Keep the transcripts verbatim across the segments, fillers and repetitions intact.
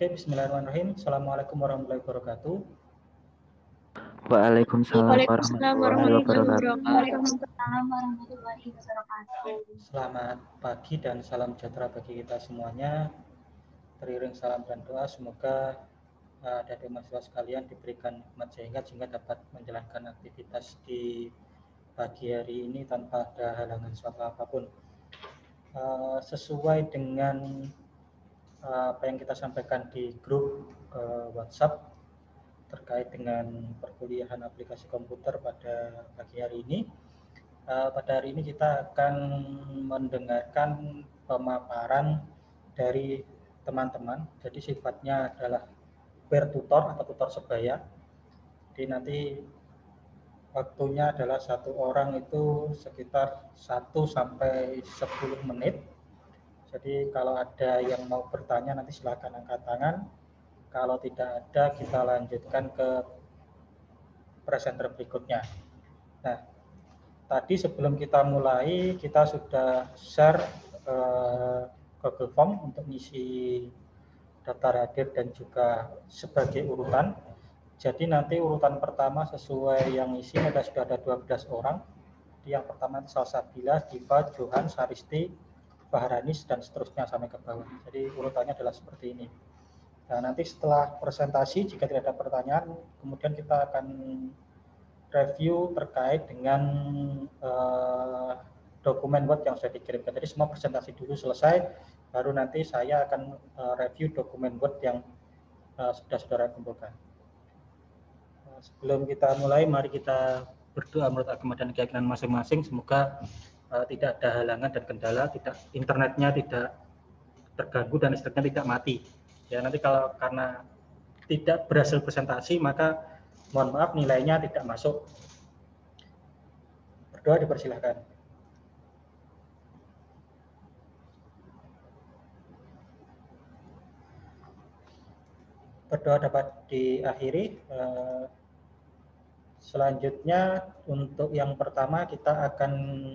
Oke, bismillahirrahmanirrahim. Assalamualaikum warahmatullahi wabarakatuh. Waalaikumsalam warahmatullahi wabarakatuh. Selamat pagi dan salam sejahtera bagi kita semuanya. Teriring salam dan doa, semoga uh, adik-adik mahasiswa sekalian diberikan nikmat sehingga sehingga dapat menjalankan aktivitas di pagi hari ini tanpa ada halangan suatu apapun. Uh, sesuai dengan uh, apa yang kita sampaikan di grup uh, WhatsApp terkait dengan perkuliahan aplikasi komputer pada pagi hari ini. Uh, pada hari ini kita akan mendengarkan pemaparan dari teman-teman. Jadi sifatnya adalah peer tutor atau tutor sebaya. Jadi nanti waktunya adalah satu orang itu sekitar satu sampai sepuluh menit. Jadi kalau ada yang mau bertanya nanti silakan angkat tangan. Kalau tidak ada kita lanjutkan ke presenter berikutnya. Nah, tadi sebelum kita mulai kita sudah share eh, Google Form untuk ngisi daftar hadir dan juga sebagai urutan. Jadi nanti urutan pertama sesuai yang isi ada sudah ada dua belas orang. Yang pertama Salsabila, Diva, Johan, Saristi, Bahranis dan seterusnya sampai ke bawah. Jadi urutannya adalah seperti ini. Nah, nanti setelah presentasi jika tidak ada pertanyaan, kemudian kita akan review terkait dengan uh, dokumen Word yang sudah dikirimkan. Jadi semua presentasi dulu selesai, baru nanti saya akan uh, review dokumen Word yang uh, sudah saudara kumpulkan. Uh, sebelum kita mulai, mari kita berdoa menurut agama dan keyakinan masing-masing. Semoga uh, tidak ada halangan dan kendala, tidak internetnya tidak terganggu dan listriknya tidak mati. Ya, nanti kalau karena tidak berhasil presentasi, maka mohon maaf nilainya tidak masuk. Berdoa dipersilahkan. Berdoa dapat diakhiri. Selanjutnya untuk yang pertama kita akan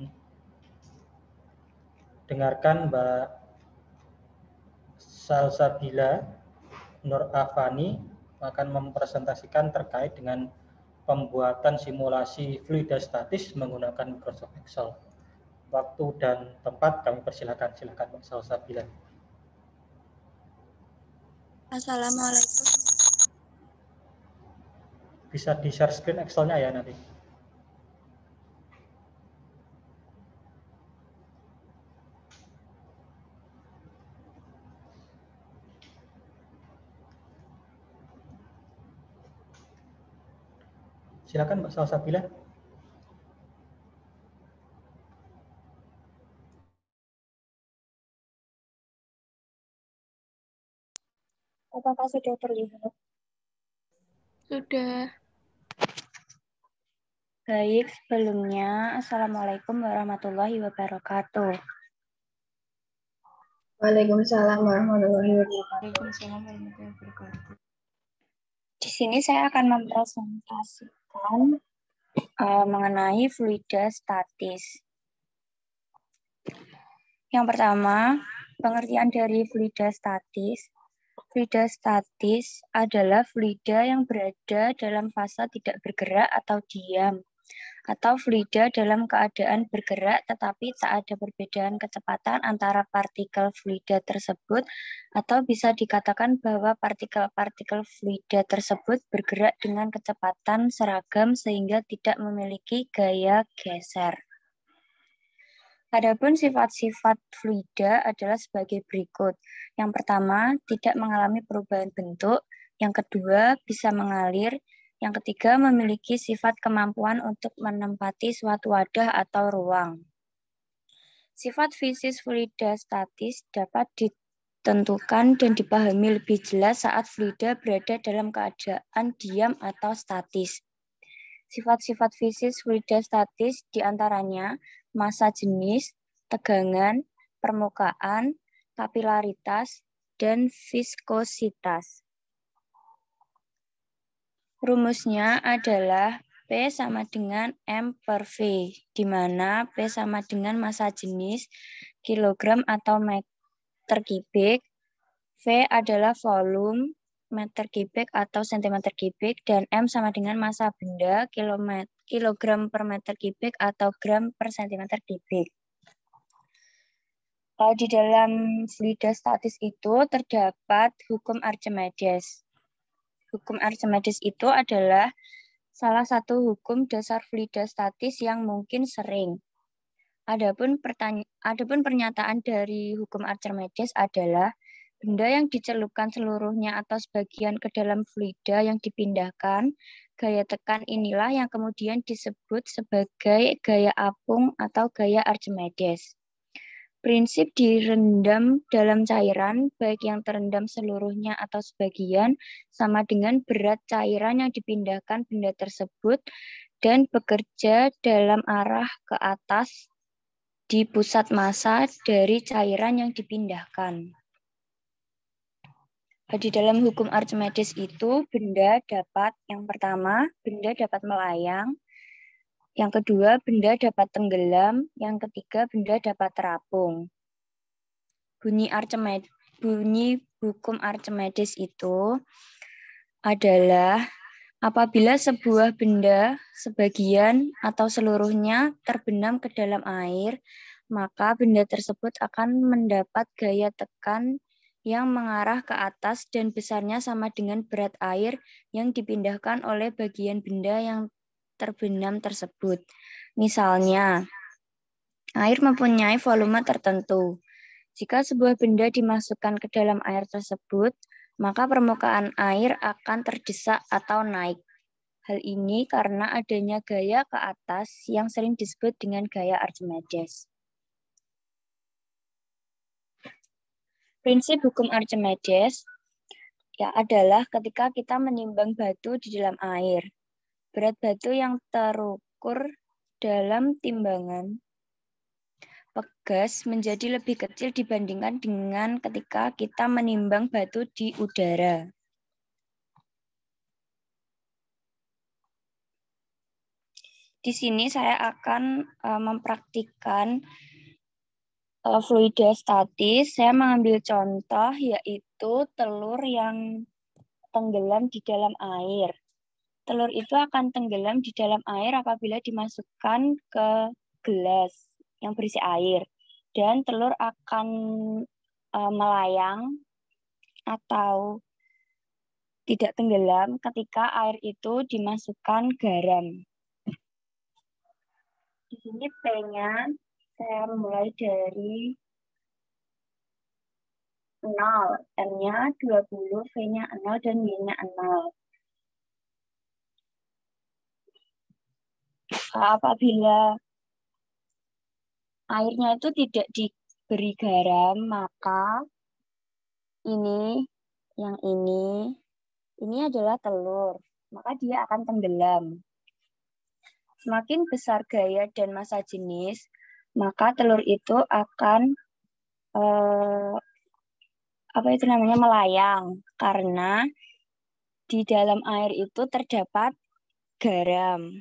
dengarkan Mbak Salsabila Nur Afani akan mempresentasikan terkait dengan pembuatan simulasi fluidostatis menggunakan Microsoft Excel. Waktu dan tempat kami persilakan. Silakan Mbak Salsabila. Assalamualaikum. Bisa di share screen Excel-nya ya nanti. Silakan Mbak Salsabila. Apakah sudah terlihat? Sudah. Baik, sebelumnya Assalamualaikum warahmatullahi wabarakatuh. Waalaikumsalam warahmatullahi Waalaikumsalam warahmatullahi wabarakatuh. Di sini saya akan mempresentasikan uh, mengenai fluidostatis. Yang pertama, pengertian dari fluidostatis. Fluidostatis adalah fluida yang berada dalam fase tidak bergerak atau diam, atau fluida dalam keadaan bergerak tetapi tak ada perbedaan kecepatan antara partikel fluida tersebut, atau bisa dikatakan bahwa partikel-partikel fluida tersebut bergerak dengan kecepatan seragam sehingga tidak memiliki gaya geser. Adapun sifat-sifat fluida adalah sebagai berikut. Yang pertama, tidak mengalami perubahan bentuk. Yang kedua, bisa mengalir. Yang ketiga, memiliki sifat kemampuan untuk menempati suatu wadah atau ruang. Sifat fisis fluidostatis dapat ditentukan dan dipahami lebih jelas saat fluida berada dalam keadaan diam atau statis. Sifat-sifat fisis fluidostatis diantaranya massa jenis, tegangan, permukaan, kapilaritas, dan viskositas. Rumusnya adalah P sama dengan M per V, di mana P sama dengan massa jenis kilogram atau meter kubik, V adalah volume, meter kubik atau sentimeter kubik, dan M sama dengan massa benda, kilometer, kilogram per meter kubik atau gram per sentimeter kubik. Di dalam fluidostatis itu terdapat hukum Archimedes. Hukum Archimedes itu adalah salah satu hukum dasar fluidostatis yang mungkin sering. Adapun pertanya- adapun pernyataan dari hukum Archimedes adalah benda yang dicelupkan seluruhnya atau sebagian ke dalam fluida yang dipindahkan, gaya tekan inilah yang kemudian disebut sebagai gaya apung atau gaya Archimedes. Prinsip direndam dalam cairan, baik yang terendam seluruhnya atau sebagian, sama dengan berat cairan yang dipindahkan benda tersebut dan bekerja dalam arah ke atas di pusat massa dari cairan yang dipindahkan. Di dalam hukum Archimedes itu, benda dapat, yang pertama, benda dapat melayang, yang kedua, benda dapat tenggelam, yang ketiga, benda dapat terapung. Bunyi Archimedes, bunyi hukum Archimedes itu adalah apabila sebuah benda sebagian atau seluruhnya terbenam ke dalam air, maka benda tersebut akan mendapat gaya tekan yang mengarah ke atas dan besarnya sama dengan berat air yang dipindahkan oleh bagian benda yang terbenam tersebut. Misalnya, air mempunyai volume tertentu. Jika sebuah benda dimasukkan ke dalam air tersebut, maka permukaan air akan terdesak atau naik. Hal ini karena adanya gaya ke atas yang sering disebut dengan gaya Archimedes. Prinsip hukum Archimedes ya adalah ketika kita menimbang batu di dalam air. Berat batu yang terukur dalam timbangan pegas menjadi lebih kecil dibandingkan dengan ketika kita menimbang batu di udara. Di sini saya akan uh, mempraktikkan uh, fluidostatis. Saya mengambil contoh yaitu telur yang tenggelam di dalam air. Telur itu akan tenggelam di dalam air apabila dimasukkan ke gelas yang berisi air, dan telur akan e, melayang atau tidak tenggelam ketika air itu dimasukkan garam. Di sini P-nya saya mulai dari nol, M-nya dua puluh, V-nya nol, dan Y-nya nol. Apabila airnya itu tidak diberi garam, maka ini, yang ini, ini adalah telur. Maka dia akan tenggelam. Semakin besar gaya dan massa jenis, maka telur itu akan eh, apa itu namanya melayang, karena di dalam air itu terdapat garam.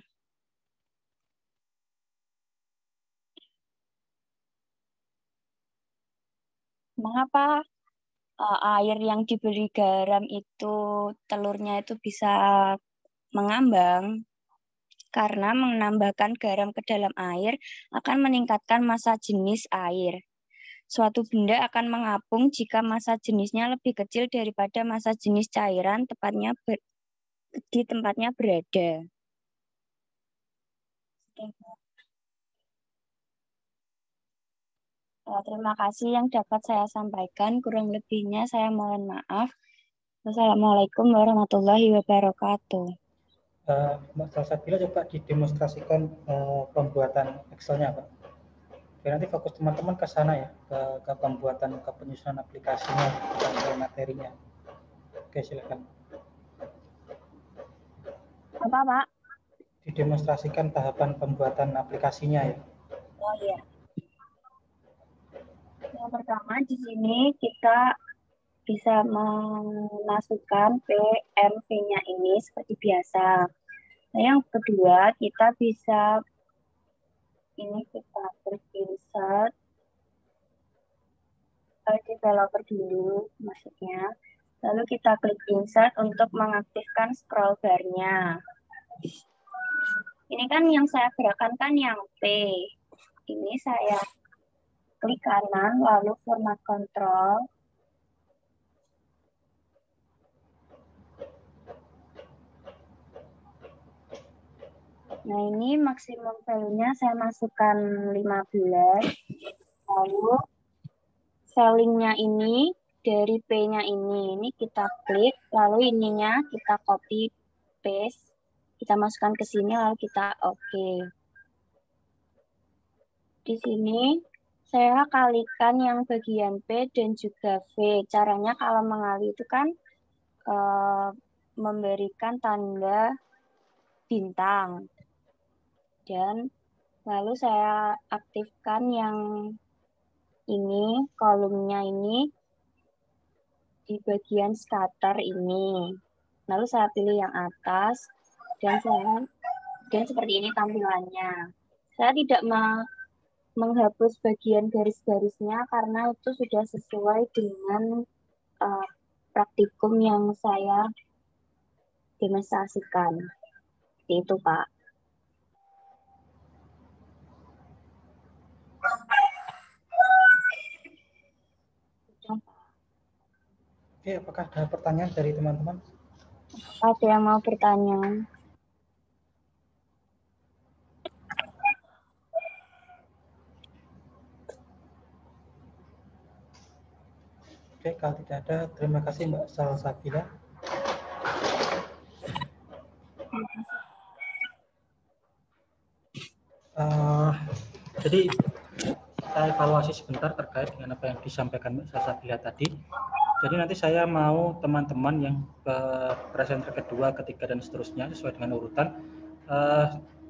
Mengapa uh, air yang diberi garam itu telurnya itu bisa mengambang? Karena menambahkan garam ke dalam air akan meningkatkan massa jenis air. Suatu benda akan mengapung jika massa jenisnya lebih kecil daripada massa jenis cairan tepatnya ber, di tempatnya berada. Terima kasih yang dapat saya sampaikan. Kurang lebihnya saya mohon maaf. Wassalamualaikum warahmatullahi wabarakatuh. Uh, Mbak Salsabila coba didemonstrasikan uh, pembuatan Excel-nya, Pak. Oke, nanti fokus teman-teman ke sana ya, ke, ke pembuatan, ke penyusunan aplikasinya, ke materinya. Oke, silakan. Apa, Pak? Didemonstrasikan tahapan pembuatan aplikasinya ya. Oh iya. Yang pertama di sini kita bisa memasukkan P M V-nya ini seperti biasa. Nah, yang kedua kita bisa ini kita klik insert. uh, developer dulu maksudnya. Lalu kita klik insert untuk mengaktifkan scroll bar-nya. Ini kan yang saya gerakan kan yang P. Ini saya klik kanan, lalu format control. Nah, ini maksimum value-nya saya masukkan lima belas. Lalu cellingnya ini dari P-nya ini, ini kita klik, lalu ininya kita copy paste, kita masukkan ke sini, lalu kita oke. Okay. Di sini saya kalikan yang bagian P dan juga V. Caranya kalau mengali itu kan eh, memberikan tanda bintang. Dan lalu saya aktifkan yang ini, kolomnya ini di bagian scatter ini. Lalu saya pilih yang atas dan saya dan seperti ini tampilannya. Saya tidak me, menghapus bagian garis-garisnya karena itu sudah sesuai dengan uh, praktikum yang saya demonstrasikan. Itu, Pak. Oke, apakah ada pertanyaan dari teman-teman? Ada yang mau bertanya? Oke, kalau tidak ada, terima kasih Mbak Salsabila. Uh, jadi saya evaluasi sebentar terkait dengan apa yang disampaikan Mbak Salsabila tadi. Jadi nanti saya mau teman-teman yang ke presenter kedua, ketiga, dan seterusnya sesuai dengan urutan. Uh,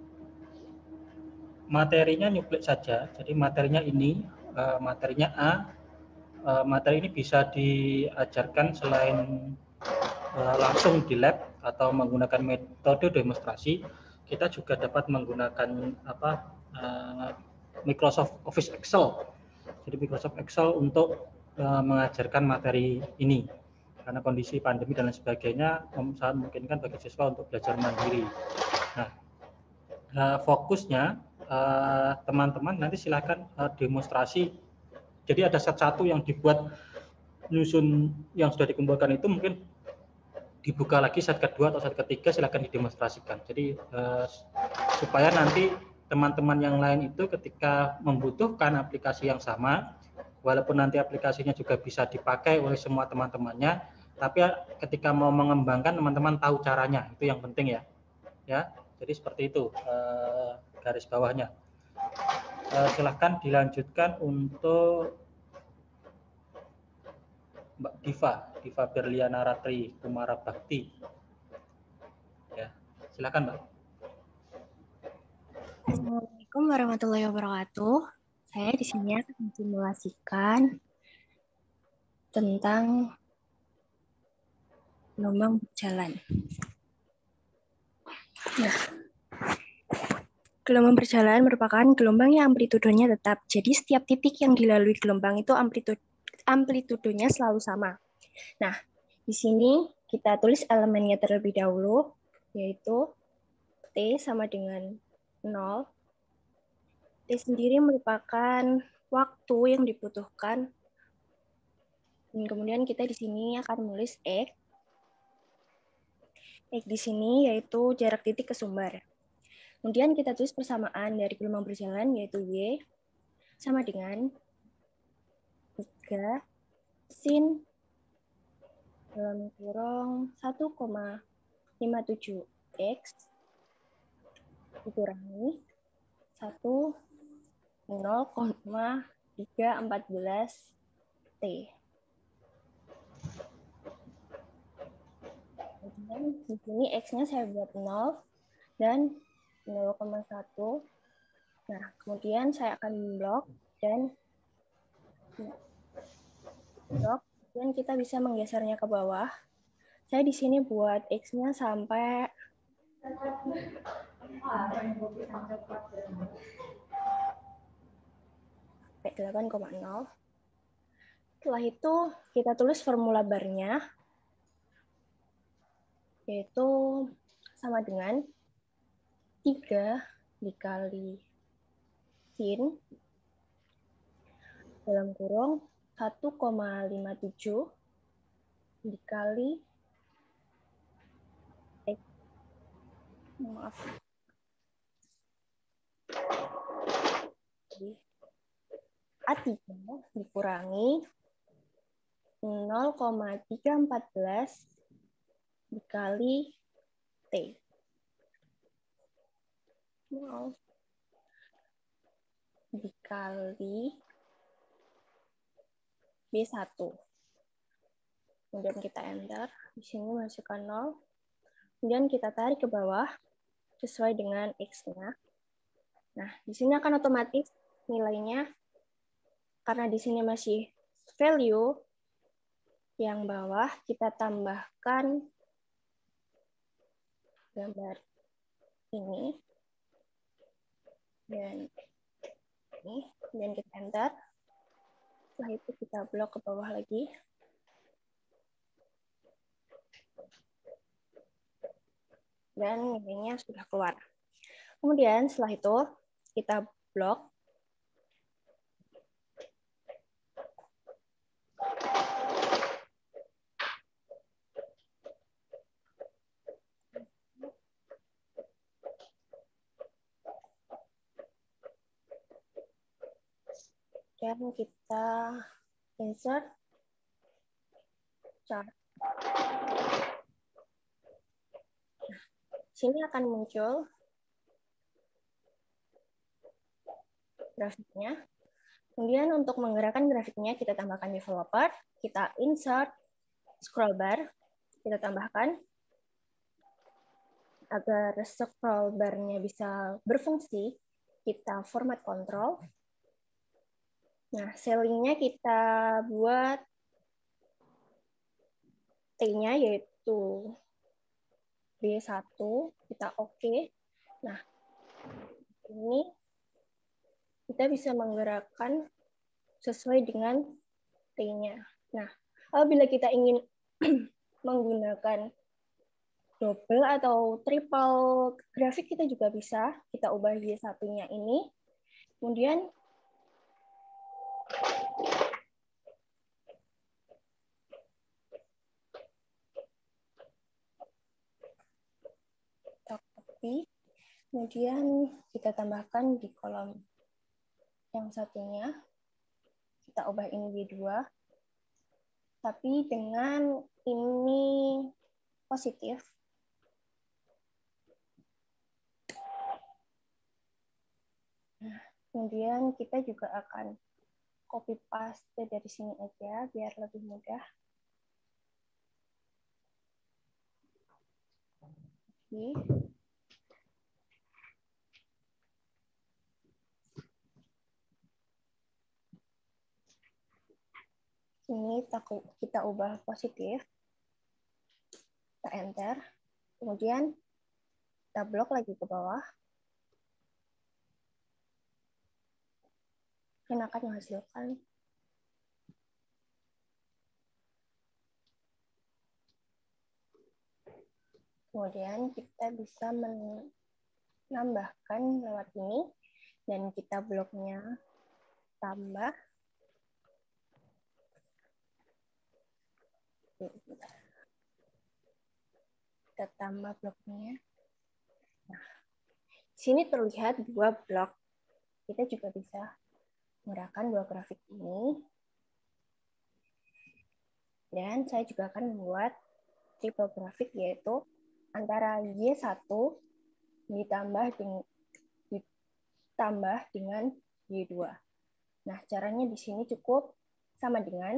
materinya nyuplik saja. Jadi materinya ini, uh, materinya A. Uh, materi ini bisa diajarkan selain uh, langsung di lab atau menggunakan metode demonstrasi, kita juga dapat menggunakan apa uh, Microsoft Office Excel. Jadi Microsoft Excel untuk uh, mengajarkan materi ini karena kondisi pandemi dan lain sebagainya sangat memungkinkan bagi siswa untuk belajar mandiri. Nah, uh, fokusnya teman-teman uh, nanti silakan uh, demonstrasi. Jadi ada set satu yang dibuat nyusun yang sudah dikumpulkan itu mungkin dibuka lagi set kedua atau set ketiga, silakan didemonstrasikan. Jadi uh, supaya nanti teman-teman yang lain itu ketika membutuhkan aplikasi yang sama, walaupun nanti aplikasinya juga bisa dipakai oleh semua teman-temannya, tapi ketika mau mengembangkan teman-teman tahu caranya, itu yang penting ya. Ya, jadi seperti itu uh, garis bawahnya. Uh, silahkan dilanjutkan untuk Mbak Diva, Diva Berliana Ratri Kumara Bakti. Ya, silakan Mbak. Assalamualaikum warahmatullahi wabarakatuh. Saya di sini akan mensimulasikan tentang gelombang berjalan. Nah, gelombang berjalan merupakan gelombang yang amplitudenya tetap. Jadi setiap titik yang dilalui gelombang itu amplitud amplitudenya selalu sama. Nah, di sini kita tulis elemennya terlebih dahulu, yaitu T sama dengan nol. T sendiri merupakan waktu yang dibutuhkan. Dan kemudian kita di sini akan menulis X. X di sini yaitu jarak titik ke sumber. Kemudian kita tulis persamaan dari gelombang berjalan, yaitu Y, sama dengan tiga sin dalam kurung satu koma lima tujuh X dikurangi satu nol koma tiga empat belas T. Kemudian di sini X-nya saya buat nol dan nol koma satu. Nah, kemudian saya akan blok dan blok, dan kita bisa menggesernya ke bawah. Saya di sini buat X-nya sampai delapan koma nol. Setelah itu kita tulis formula barnya, yaitu sama dengan tiga dikali sin dalam kurung satu koma lima tujuh dikali X. Maaf. A tiga dikurangi nol koma tiga empat dikali T. Wow. Dikali B satu. Kemudian kita enter. Di sini masukkan nol. Kemudian kita tarik ke bawah sesuai dengan X-nya. Nah, di sini akan otomatis nilainya, karena di sini masih value, yang bawah kita tambahkan gambar ini dan ini, dan kita enter. Setelah itu kita blok ke bawah lagi. Dan nilainya sudah keluar. Kemudian setelah itu kita blok. Dan kita insert chart. Sini akan muncul grafiknya. Kemudian untuk menggerakkan grafiknya kita tambahkan developer, kita insert scroll bar, kita tambahkan agar scroll bar-nya bisa berfungsi, kita format control. Nah, ceiling-nya kita buat T-nya yaitu B satu, kita oke. Okay. Nah, ini kita bisa menggerakkan sesuai dengan T-nya. Nah, apabila kita ingin menggunakan double atau triple grafik, kita juga bisa. Kita ubah Y satu-nya ini. Kemudian kita copy. Kemudian kita tambahkan di kolom yang satunya. Kita ubah ini Y dua. Tapi dengan ini positif. Nah, kemudian kita juga akan copy paste dari sini aja biar lebih mudah. Oke. Ini kita ubah positif. Kita enter. Kemudian kita blok lagi ke bawah. Dan akan menghasilkan kemudian kita bisa menambahkan lewat ini dan kita bloknya tambah. Kita tambah bloknya. Nah, sini terlihat dua blok. Kita juga bisa menggerakkan dua grafik ini. Dan saya juga akan membuat triple grafik, yaitu antara Y satu ditambah dengan, ditambah dengan Y dua. Nah, caranya di sini cukup sama dengan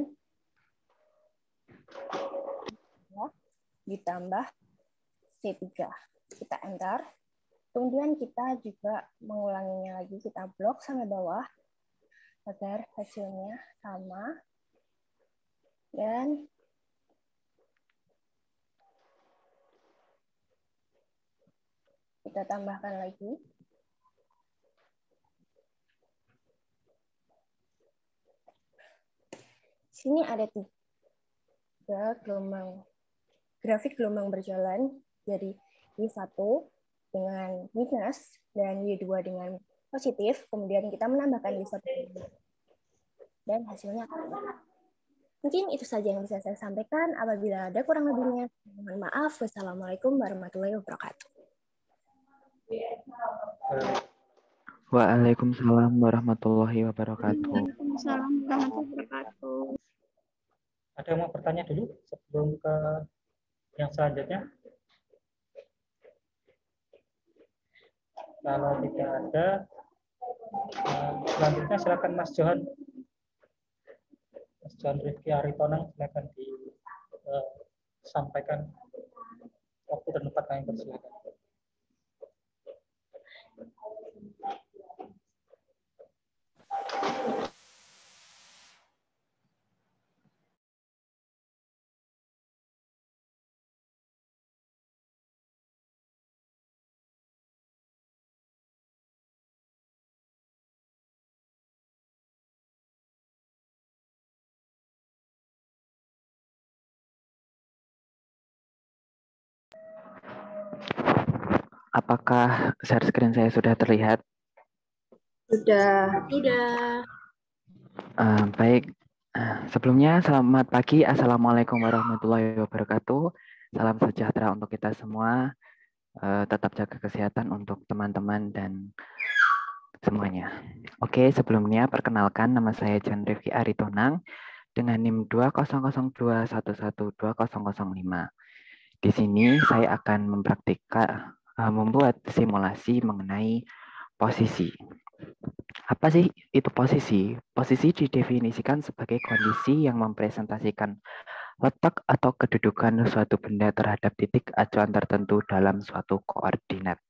ditambah C tiga. Kita enter. Kemudian kita juga mengulanginya lagi. Kita blok sampai bawah agar hasilnya sama. Dan kita tambahkan lagi. sini ada tiga gelombang, grafik gelombang berjalan, jadi Y satu dengan minus dan Y dua dengan positif, kemudian kita menambahkan Y satu dan hasilnya akan. Mungkin itu saja yang bisa saya sampaikan. Apabila ada kurang lebihnya, mohon maaf. Wassalamualaikum warahmatullahi wabarakatuh. Waalaikumsalam warahmatullahi wabarakatuh. Waalaikumsalam warahmatullahi wabarakatuh. Ada yang mau bertanya dulu sebelum ke yang selanjutnya? Kalau tidak ada, selanjutnya silakan Mas Johan. Mas Johan Rifki Aritonang, silakan disampaikan waktu dan tempat kami persilakan. Apakah share screen saya sudah terlihat? Sudah. Tidak. Uh, baik, uh, sebelumnya selamat pagi. Assalamualaikum warahmatullahi wabarakatuh. Salam sejahtera untuk kita semua. Uh, tetap jaga kesehatan untuk teman-teman dan semuanya. Oke, sebelumnya perkenalkan nama saya John Rifki Aritonang dengan NIM dua nol nol dua satu satu dua nol nol lima. Di sini saya akan mempraktikkan uh, membuat simulasi mengenai posisi. Apa sih itu posisi? Posisi didefinisikan sebagai kondisi yang mempresentasikan letak atau kedudukan suatu benda terhadap titik acuan tertentu dalam suatu koordinat.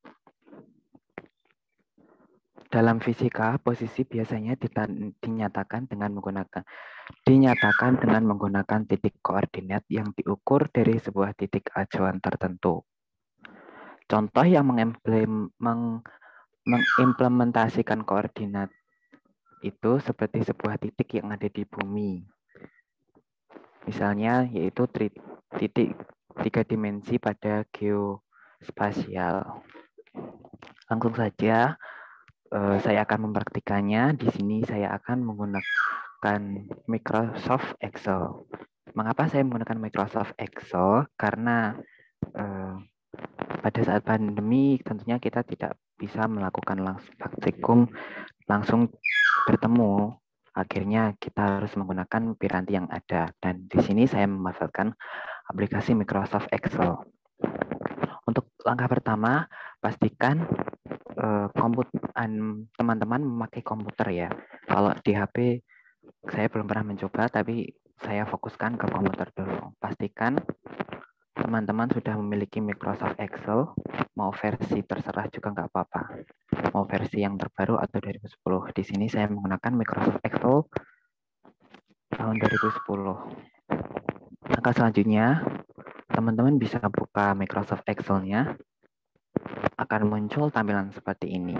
Dalam fisika, posisi biasanya dinyatakan dengan menggunakan dinyatakan dengan menggunakan titik koordinat yang diukur dari sebuah titik acuan tertentu. Contoh yang mengemblem, meng, mengimplementasikan koordinat itu seperti sebuah titik yang ada di bumi. Misalnya yaitu titik tiga dimensi pada geospasial. Langsung saja Uh, saya akan mempraktikannya. Di sini saya akan menggunakan Microsoft Excel. Mengapa saya menggunakan Microsoft Excel? Karena uh, pada saat pandemi tentunya kita tidak bisa melakukan langsung praktikum langsung bertemu. Akhirnya kita harus menggunakan piranti yang ada. Dan di sini saya memanfaatkan aplikasi Microsoft Excel. Untuk langkah pertama, pastikan komputer teman-teman memakai komputer ya. Kalau di H P saya belum pernah mencoba, tapi saya fokuskan ke komputer dulu. Pastikan teman-teman sudah memiliki Microsoft Excel, mau versi terserah juga nggak apa-apa. Mau versi yang terbaru atau dua ribu sepuluh. Di sini saya menggunakan Microsoft Excel tahun dua ribu sepuluh. Langkah selanjutnya, teman-teman bisa buka Microsoft Excel-nya. Akan muncul tampilan seperti ini.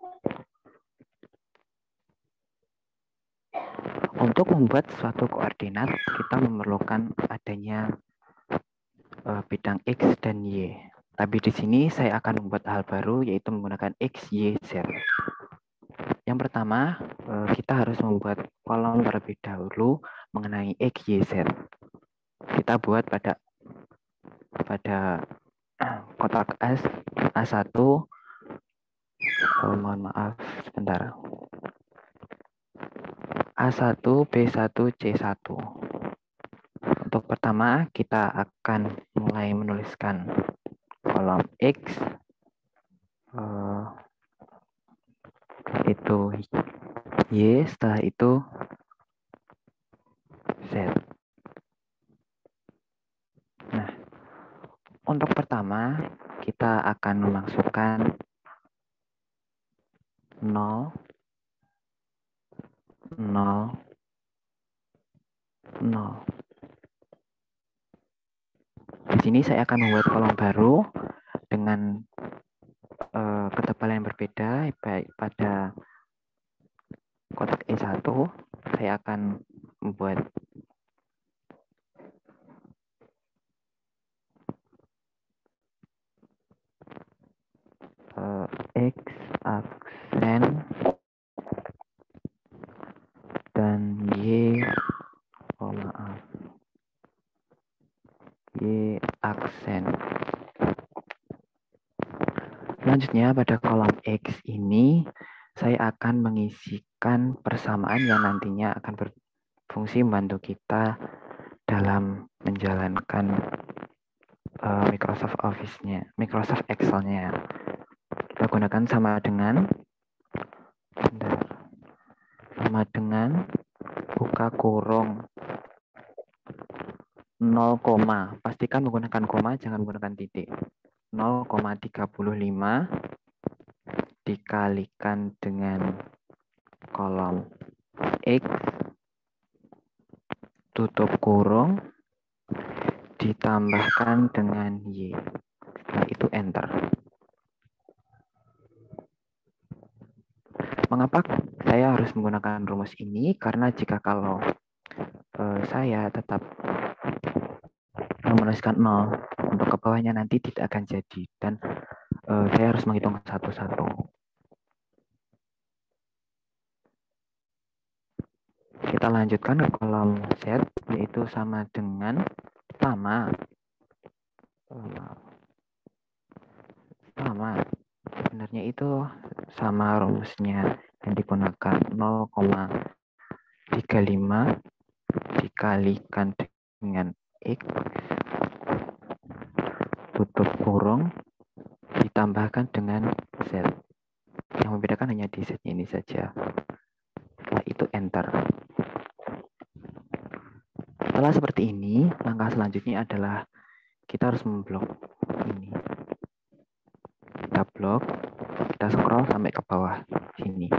Untuk membuat suatu koordinat, kita memerlukan adanya uh, bidang X dan Y. Tapi di sini saya akan membuat hal baru, yaitu menggunakan X, Y, Z. Yang pertama, uh, kita harus membuat kolom terlebih dahulu mengenai X, Y, Z. Kita buat pada pada kotak A, A satu. Oh, mohon maaf, sebentar. A satu, B satu, C satu. Untuk pertama, kita akan mulai menuliskan kolom X, uh, itu Y, setelah itu Z. Nah, untuk pertama, kita akan memasukkan nol, nol, nol. Di sini saya akan membuat kolom baru dengan uh, ketebalan yang berbeda. Baik pada kotak E satu, saya akan membuat pilih aksen. Selanjutnya pada kolom X ini saya akan mengisikan persamaan yang nantinya akan berfungsi membantu kita dalam menjalankan uh, Microsoft Office-nya, Microsoft Excel-nya. Kita gunakan sama dengan bentar, sama dengan buka kurung nol, pastikan menggunakan koma, jangan menggunakan titik. nol koma tiga lima dikalikan dengan kolom X, tutup kurung, ditambahkan dengan Y. Nah, itu enter. Mengapa saya harus menggunakan rumus ini? Karena jika kalau eh, saya tetap menuliskan nol, untuk ke bawahnya nanti tidak akan jadi. Dan eh, saya harus menghitung satu-satu. Kita lanjutkan ke kolom Z, yaitu sama dengan sama. Sama. Sebenarnya itu sama rumusnya yang digunakan nol koma tiga lima dikalikan dengan X, tutup kurung, ditambahkan dengan Z. Yang membedakan hanya di Z ini saja. Setelah itu enter. Setelah seperti ini, langkah selanjutnya adalah kita harus memblok ini. Kita blok, kita scroll sampai ke bawah sini.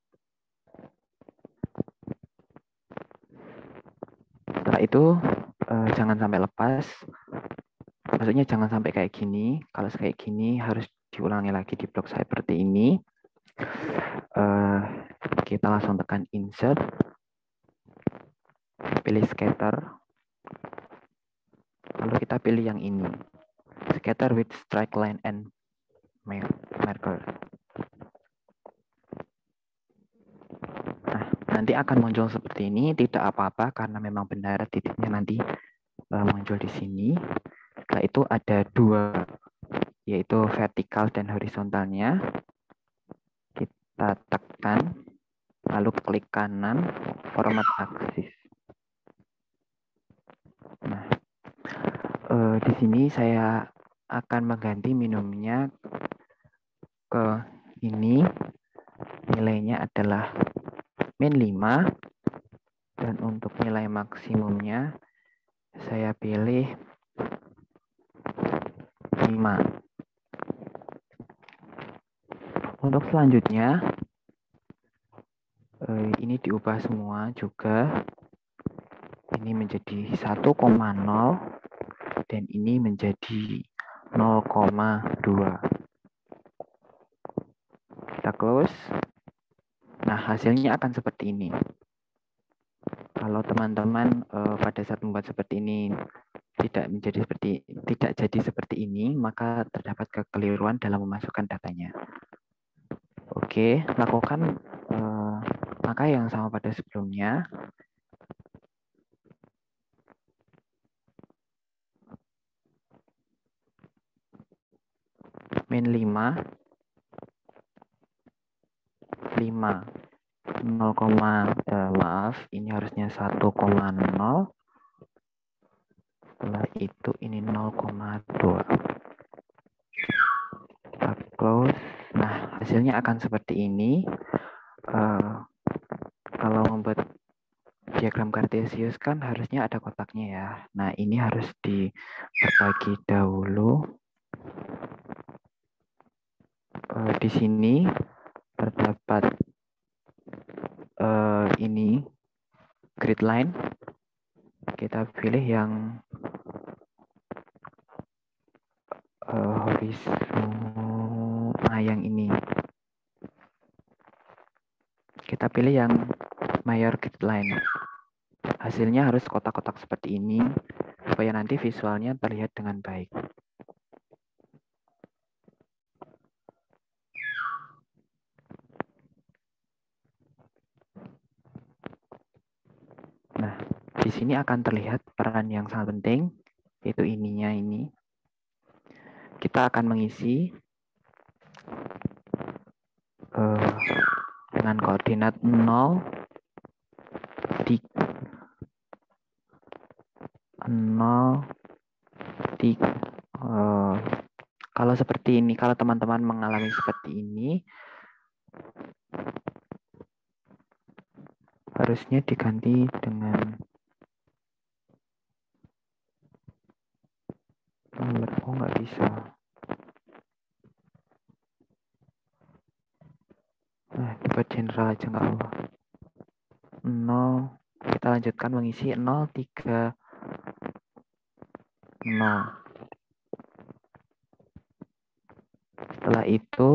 Setelah itu eh, jangan sampai lepas. Maksudnya jangan sampai kayak gini. Kalau kayak gini harus diulangi lagi di blok seperti ini. Eh, kita langsung tekan insert. Pilih scatter. Lalu kita pilih yang ini. Scatter with strike line and marker. Nah, nanti akan muncul seperti ini. Tidak apa-apa karena memang benar titiknya nanti uh, muncul di sini. Setelah itu ada dua, yaitu vertikal dan horizontalnya. Kita tekan, lalu klik kanan, format aksis. Nah, uh, di sini saya akan mengganti minimumnya ke ini. Nilainya adalah min lima, dan untuk nilai maksimumnya saya pilih lima. Untuk selanjutnya eh, ini diubah semua juga. Ini menjadi satu koma nol dan ini menjadi nol koma dua. Kita close. Nah, hasilnya akan seperti ini. Kalau teman-teman eh, pada saat membuat seperti ini tidak menjadi seperti tidak jadi seperti ini, maka terdapat kekeliruan dalam memasukkan datanya. Oke, lakukan eh, langkah yang sama pada sebelumnya. Min lima, lima, nol, eh, maaf, ini harusnya satu koma nol. Setelah itu ini nol koma dua. Kita close. Nah, hasilnya akan seperti ini. Uh, kalau membuat diagram kartesius kan harusnya ada kotaknya ya. Nah, ini harus dibagi dahulu. Uh, di sini terdapat uh, ini grid line. Kita pilih yang uh, horizontal. Nah, yang ini. Kita pilih yang mayor grid line. Hasilnya harus kotak-kotak seperti ini supaya nanti visualnya terlihat dengan baik. Nah, di sini akan terlihat peran yang sangat penting, Itu ininya ini. Kita akan mengisi uh, dengan koordinat nol, nol, tiga. Uh, kalau seperti ini, kalau teman-teman mengalami seperti ini, harusnya diganti dengan nomor. Oh, nggak bisa. Nah, dibuat general aja nggak apa. nol. Kita lanjutkan mengisi nol, tiga, nol. Setelah itu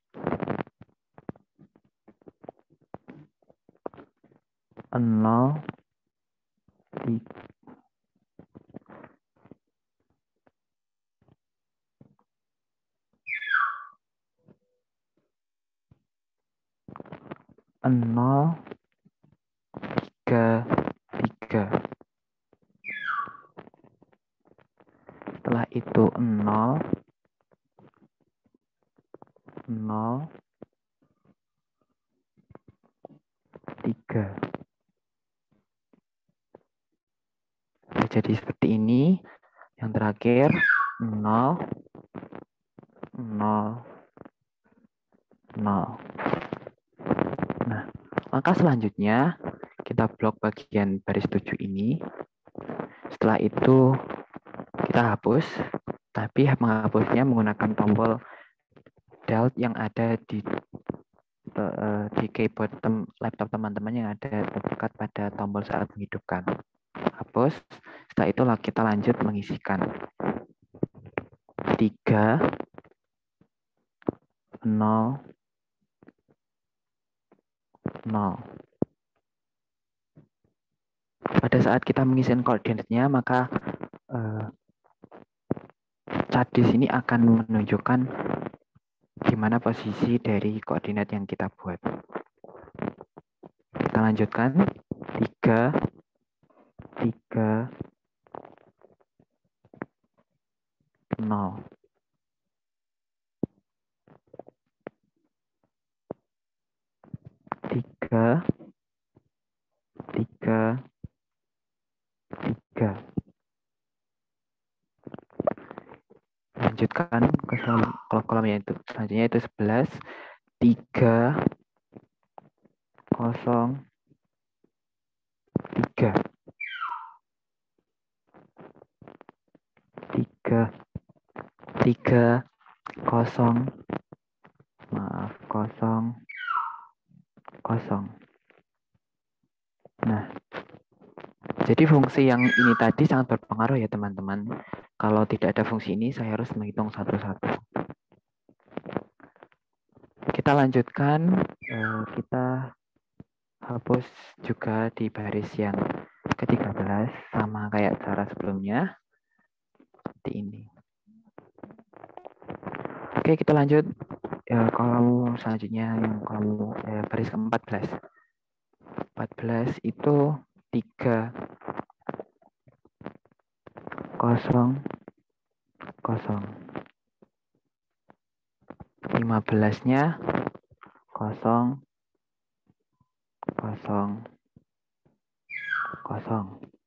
nol, tiga, nol, tiga, tiga. Setelah itu nol, nol, tiga. Jadi seperti ini. Yang terakhir nol, nol, nol. Nah, langkah selanjutnya kita blok bagian baris tujuh ini. Setelah itu kita hapus, tapi menghapusnya menggunakan tombol Alt yang ada di uh, di keyboard tem laptop teman-teman yang ada terdekat pada tombol saat menghidupkan. Hapus. Setelah itu kita lanjut mengisikan tiga, nol, nol. Pada saat kita mengisi koordinatnya, maka uh, cat di sini akan menunjukkan di mana posisi dari koordinat yang kita buat. Kita lanjutkan tiga, tiga, nol. tiga, tiga, tiga. Lanjutkan ke kolom yang itu selanjutnya itu sebelas, tiga, kosong, tiga. tiga, tiga, kosong, maaf, kosong, kosong. Nah, jadi fungsi yang ini tadi sangat berpengaruh ya teman-teman. Kalau tidak ada fungsi ini, saya harus menghitung satu-satu. Kita lanjutkan, kita hapus juga di baris yang ke tiga belas, sama kayak cara sebelumnya. Seperti ini. Oke, kita lanjut. Ya, kolom selanjutnya yang kolom eh, baris ke empat belas. empat belas itu tiga, kosong, kosong. lima belas-nya kosong, kosong, kosong.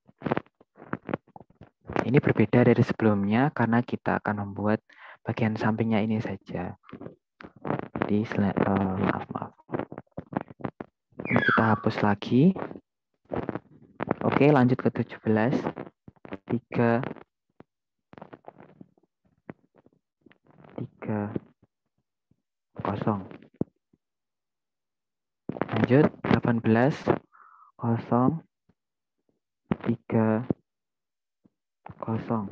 Ini berbeda dari sebelumnya karena kita akan membuat bagian sampingnya ini saja. Jadi, uh, maaf, maaf. Ini kita hapus lagi. Oke, lanjut ke tujuh belas. tiga, tiga, kosong. Lanjut, delapan belas, kosong, tiga, kosong.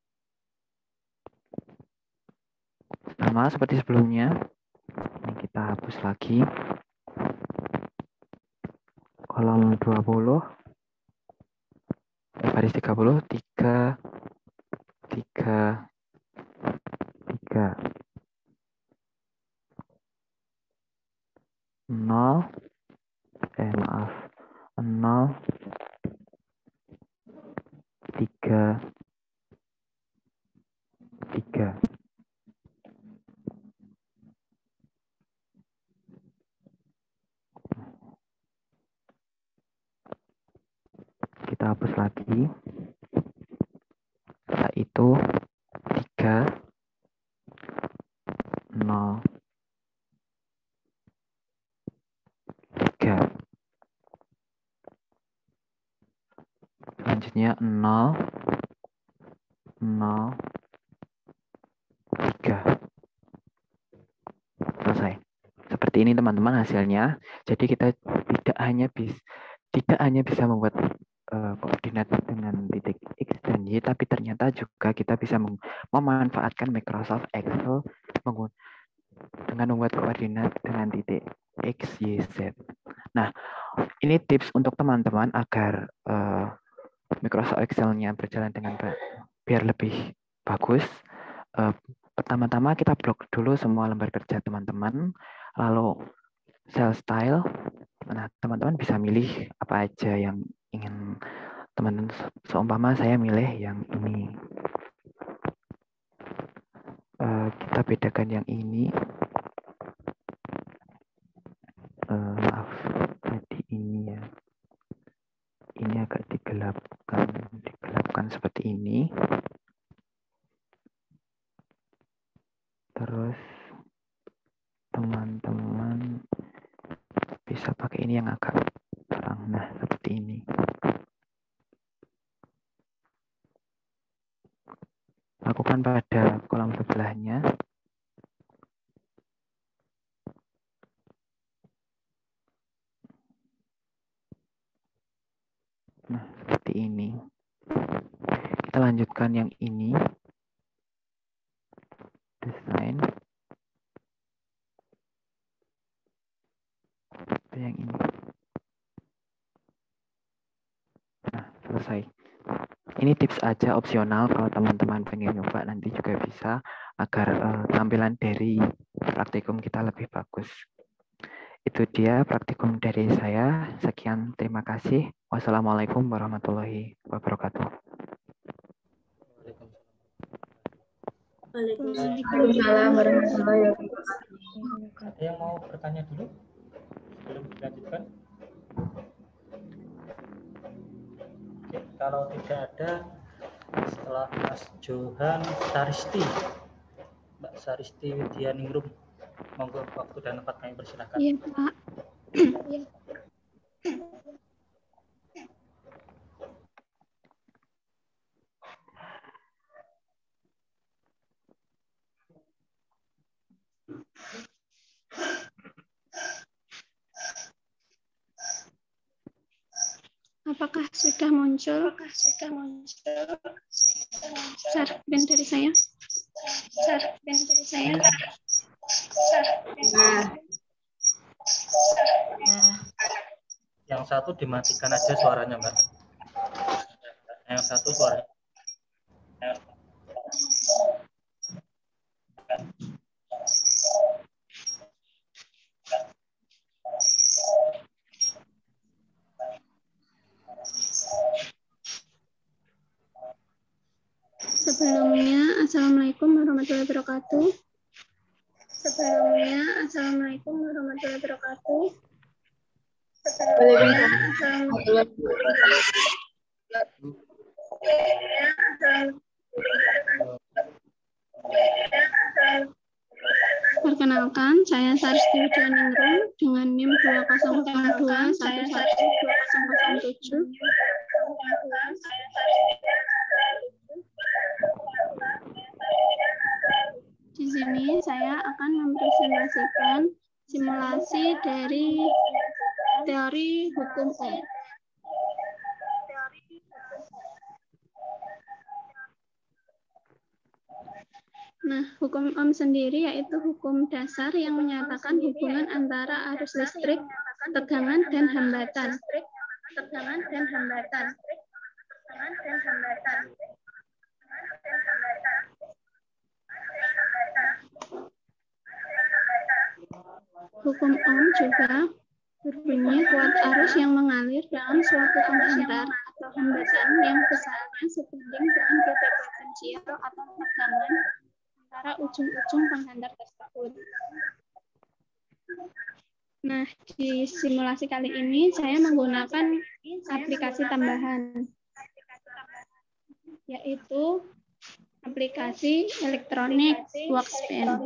Sama seperti sebelumnya. Ini kita hapus lagi. Kolom dua puluh. Baris tiga puluh, tiga, tiga, tiga. nol, eh maaf, nol, tiga, tiga. Kita hapus lagi. Setelah itu tiga, nol, tiga. Selanjutnya nol, nol, tiga. Selesai. Seperti ini teman-teman hasilnya. Jadi kita tidak hanya bisa tidak hanya bisa membuat uh, koordinat dengan titik X dan Y, tapi ternyata juga kita bisa mem memanfaatkan Microsoft Excel dengan membuat koordinat dengan titik X, Y, Z. Nah, ini tips untuk teman-teman agar uh, Microsoft Excel-nya berjalan dengan biar lebih bagus. Uh, Pertama-tama kita blok dulu semua lembar kerja teman-teman, lalu cell style. Nah, teman-teman bisa milih apa aja yang ingin teman-teman. Seumpama saya milih yang ini. Uh, kita bedakan yang ini. Uh, maaf, tadi ini ya. Ini agak digelapkan, digelapkan seperti ini. Terus teman-teman bisa pakai ini yang agak terang. Nah, seperti ini. Lakukan pada kolom sebelahnya. Nah, seperti ini. Kita lanjutkan yang ini. Desain. Yang ini. Nah, selesai. Ini tips aja opsional kalau teman-teman pengen nyoba nanti juga bisa agar uh, tampilan dari praktikum kita lebih bagus. Itu dia praktikum dari saya. Sekian, terima kasih. Wassalamualaikum warahmatullahi wabarakatuh. Waalaikumsalam warahmatullahi wabarakatuh. Ada yang mau bertanya dulu sebelum dilanjutkan? Oke, kalau tidak ada, setelah Mas Johan Saristi, Mbak Saristi Widianingrum, monggo waktu dan tempat kami persilahkan. Iya, Pak. Iya. Apakah sudah muncul? Apakah sudah muncul? Sarben dari saya. Sarben dari saya. Nah. Nah. Yang satu dimatikan aja suaranya, Mbak. Yang satu suaranya. Sebelumnya, Assalamualaikum warahmatullahi wabarakatuh. Sebelumnya, Assalamualaikum warahmatullahi wabarakatuh. Sebelumnya, Assalamualaikum Perkenalkan, saya Saristi Widianingrum dengan NIM dua nol dua satu satu dua nol nol tujuh. Di sini saya akan mempresentasikan simulasi dari teori hukum Ohm. Nah, hukum Ohm sendiri yaitu hukum dasar yang menyatakan hubungan antara arus listrik, tegangan dan hambatan. Tegangan dan hambatan. Tegangan dan hambatan. Hukum Ohm juga berbunyi kuat arus yang mengalir dalam suatu penghantar atau hambatan yang besarnya sebanding dengan beda potensial atau tegangan antara ujung-ujung penghantar tersebut. Nah, di simulasi kali ini saya menggunakan aplikasi tambahan, yaitu aplikasi Electronic Workspace.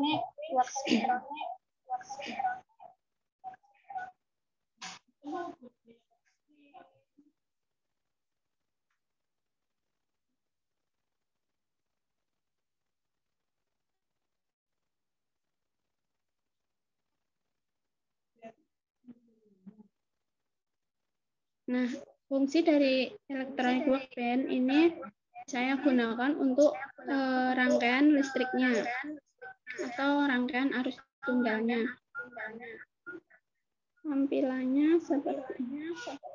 Nah, fungsi dari Electronic Workbench ini saya gunakan untuk eh, rangkaian listriknya atau rangkaian arus tunggalnya. Tampilannya sepertinya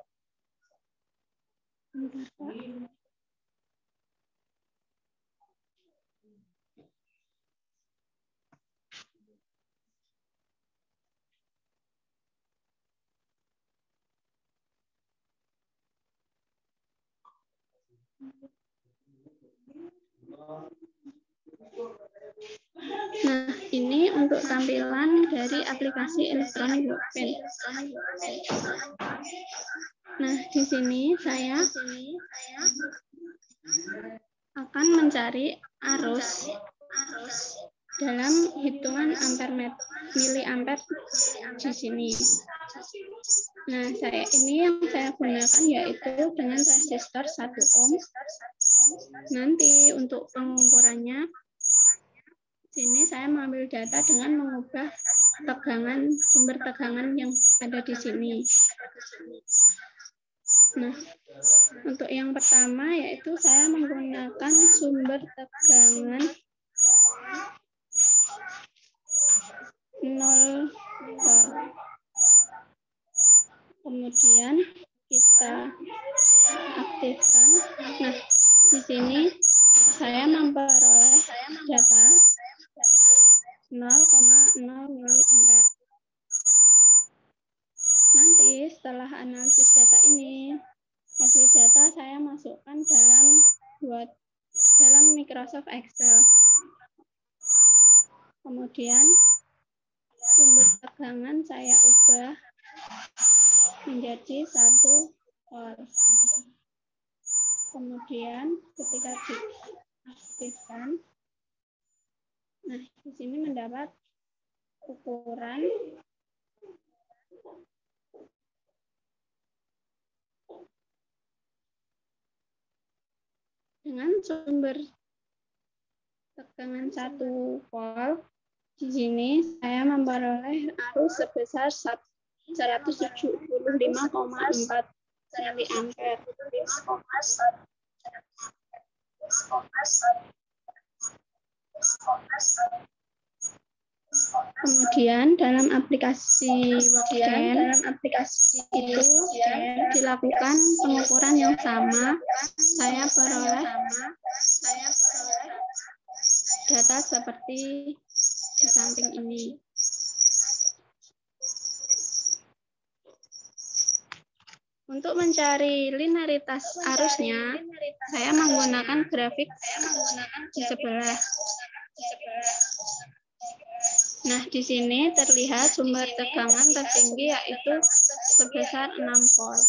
Nah, ini untuk tampilan dari aplikasi Electronic Workbench. Nah, di sini saya akan mencari arus dalam hitungan ampere miliampere di sini. Nah, saya ini yang saya gunakan yaitu dengan resistor satu ohm. Nanti untuk pengukurannya sini saya mengambil data dengan mengubah tegangan, sumber tegangan yang ada di sini. Nah, untuk yang pertama yaitu saya menggunakan sumber tegangan nol volt. Kemudian kita aktifkan. Nah, di sini saya memperoleh data nol koma nol miliampere. Nanti setelah analisis data ini, hasil data saya masukkan dalam buat dalam Microsoft Excel. Kemudian sumber tegangan saya ubah menjadi satu volt. Kemudian ketika diaktifkan, nah di sini mendapat ukuran dengan sumber tegangan satu volt. Di sini saya memperoleh arus sebesar seratus tujuh puluh lima koma empat miliampere. Kemudian dalam aplikasi Workbench dalam aplikasi itu dilakukan pengukuran yang sama. Saya peroleh saya peroleh data seperti di samping ini. Untuk mencari linearitas arusnya, saya menggunakan grafik di sebelah. Nah, di sini terlihat sumber tegangan tertinggi yaitu sebesar enam volt.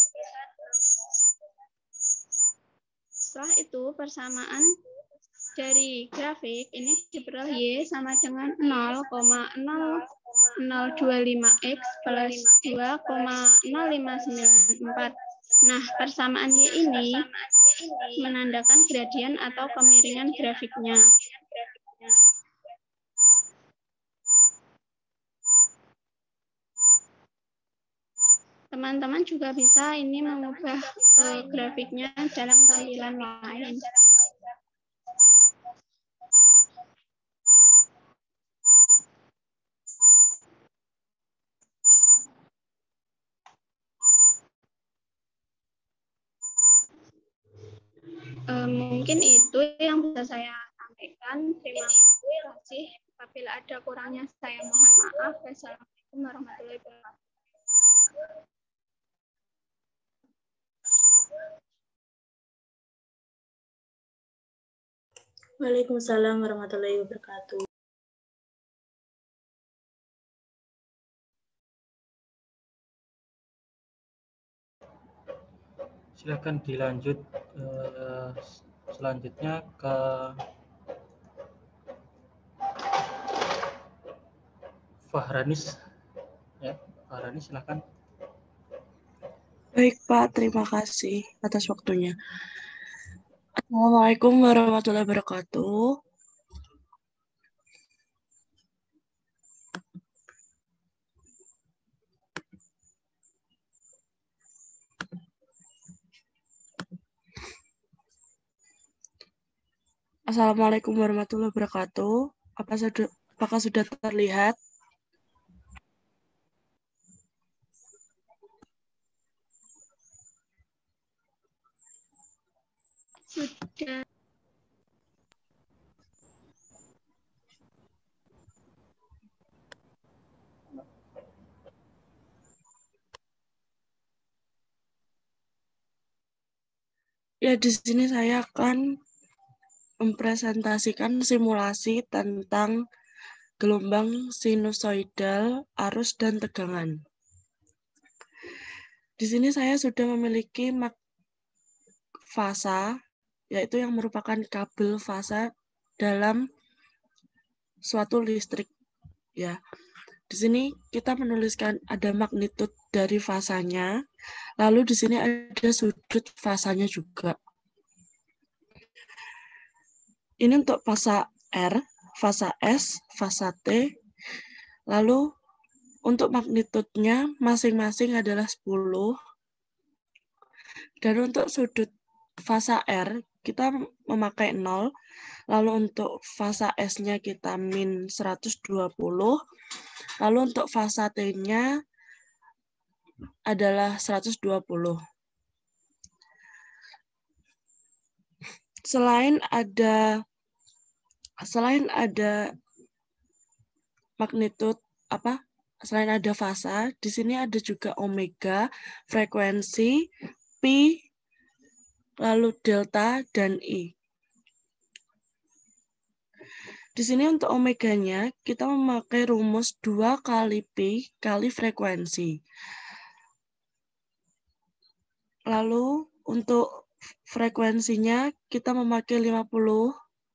Setelah itu, persamaan dari grafik ini diperoleh Y sama dengan nol koma nol nol dua lima X plus dua koma nol lima sembilan empat. Nah, persamaan Y ini menandakan gradien atau kemiringan grafiknya. Teman-teman juga bisa ini mengubah uh, grafiknya dalam tampilan lain. Uh, mungkin itu yang bisa saya sampaikan. Terima kasih. Apabila ada kurangnya saya mohon maaf. Wassalamualaikum warahmatullahi wabarakatuh. Waalaikumsalam warahmatullahi wabarakatuh. Silakan dilanjut eh, selanjutnya ke Fahranis. Ya, Fahranis silakan. Baik Pak, terima kasih atas waktunya. Assalamualaikum warahmatullahi wabarakatuh. Assalamualaikum warahmatullahi wabarakatuh. Apa sudah, apakah sudah terlihat? Sudah. Ya, di sini saya akan mempresentasikan simulasi tentang gelombang sinusoidal, arus, dan tegangan. Di sini saya sudah memiliki mak fasa, yaitu yang merupakan kabel fasa dalam suatu listrik. Ya, di sini kita menuliskan ada magnitud dari fasanya, lalu di sini ada sudut fasanya juga. Ini untuk fasa R, fasa S, fasa T, lalu untuk magnitudnya masing-masing adalah sepuluh. Dan untuk sudut fasa R, kita memakai nol, lalu untuk fasa S-nya kita min seratus dua puluh, lalu untuk fasa T-nya adalah seratus dua puluh. Selain ada selain ada magnitud apa? Selain ada fasa, di sini ada juga omega, frekuensi, pi, lalu delta dan i. Di sini untuk omeganya kita memakai rumus dua kali pi kali frekuensi. Lalu untuk frekuensinya kita memakai lima puluh.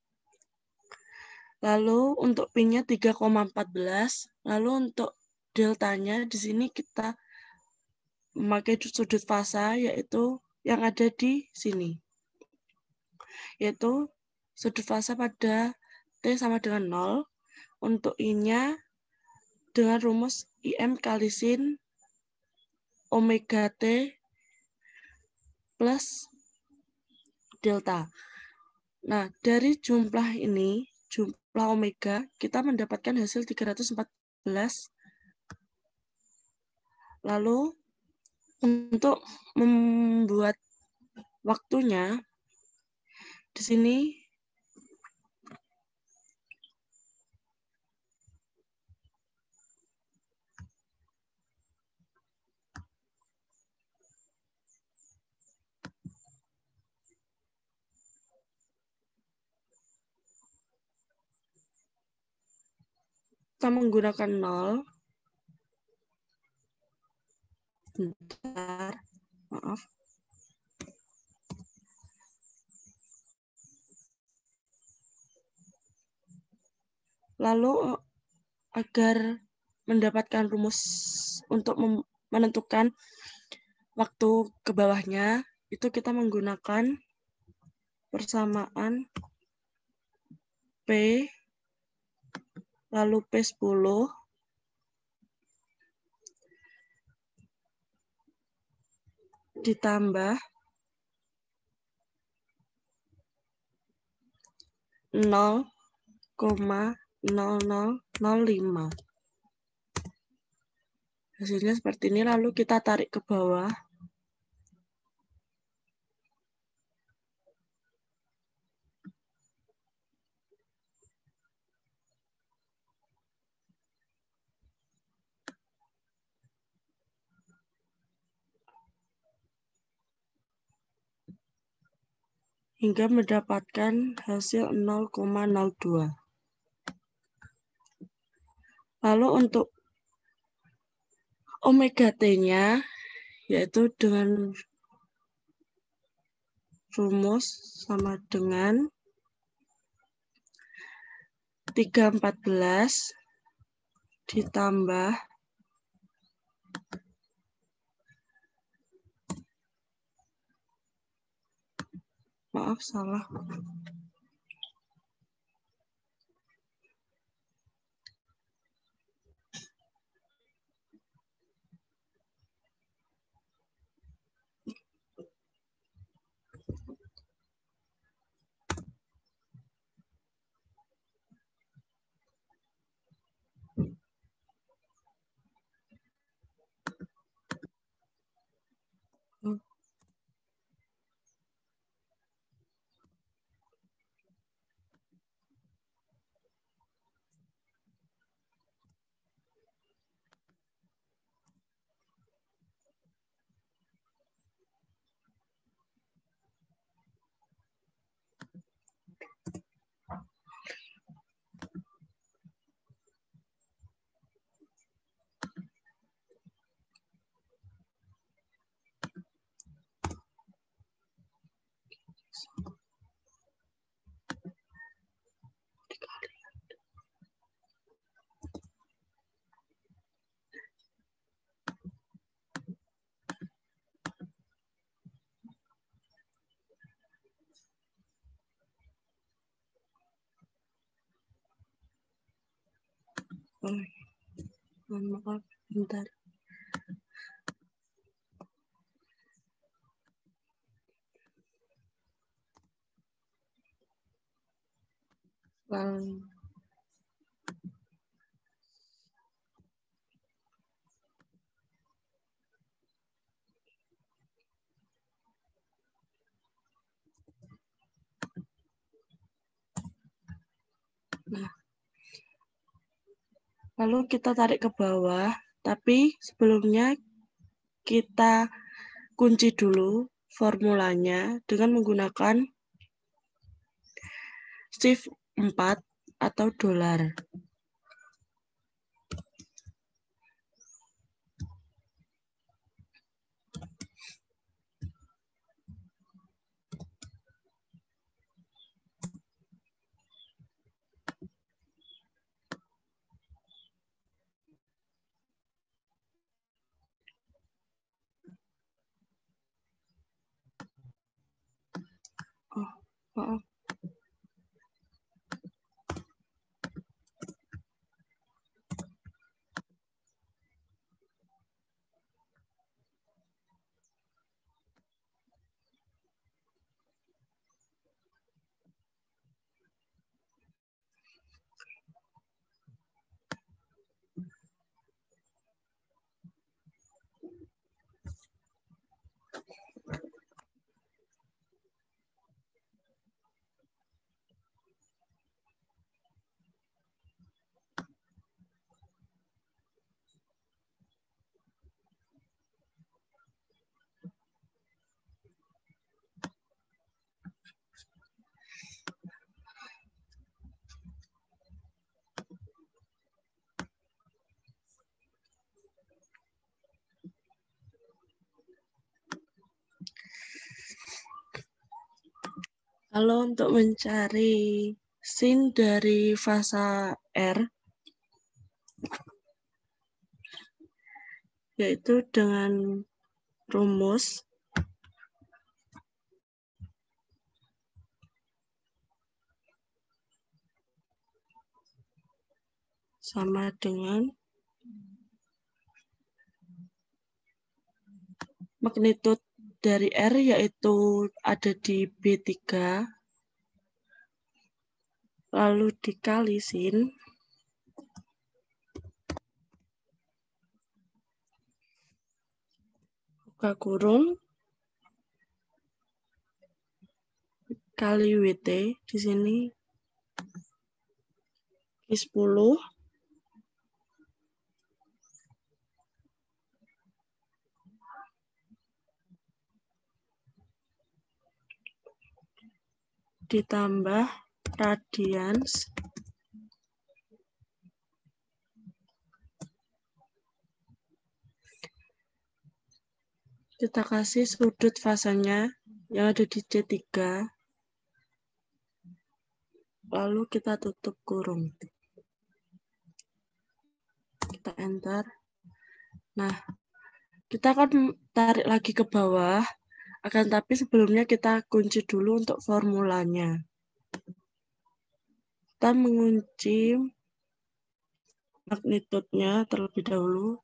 Lalu untuk pi-nya tiga koma satu empat. Lalu untuk deltanya di sini kita memakai sudut fasa yaitu yang ada di sini. Yaitu sudut fasa pada T sama dengan nol. Untuk I-nya dengan rumus I M kali sin omega T plus delta. Nah, dari jumlah ini, jumlah omega, kita mendapatkan hasil tiga ratus empat belas. Lalu, untuk membuat waktunya, di sini kita menggunakan nol. Bentar, maaf. Lalu agar mendapatkan rumus untuk menentukan waktu ke bawahnya, itu kita menggunakan persamaan P, lalu P sepuluh, ditambah nol koma nol nol nol lima. Hasilnya seperti ini, lalu kita tarik ke bawah. Hingga mendapatkan hasil nol koma nol dua. Lalu untuk omega T-nya, yaitu dengan rumus sama dengan tiga ratus empat belas ditambah maaf salah. Hmm. Oh, mohon maaf, bentar. Lalu Nah, lalu kita tarik ke bawah, tapi sebelumnya kita kunci dulu formulanya dengan menggunakan shift empat atau dolar. Oh, maaf. Lalu untuk mencari sin dari fasa R, yaitu dengan rumus sama dengan magnitude dari R, yaitu ada di B tiga, lalu dikali sin buka kurung kali W T, di sini Q sepuluh ditambah radians kita kasih sudut fasanya yang ada di C tiga. Lalu kita tutup kurung. Kita enter. Nah, kita akan tarik lagi ke bawah. Akan tapi sebelumnya kita kunci dulu untuk formulanya. Kita mengunci magnitude-nya terlebih dahulu.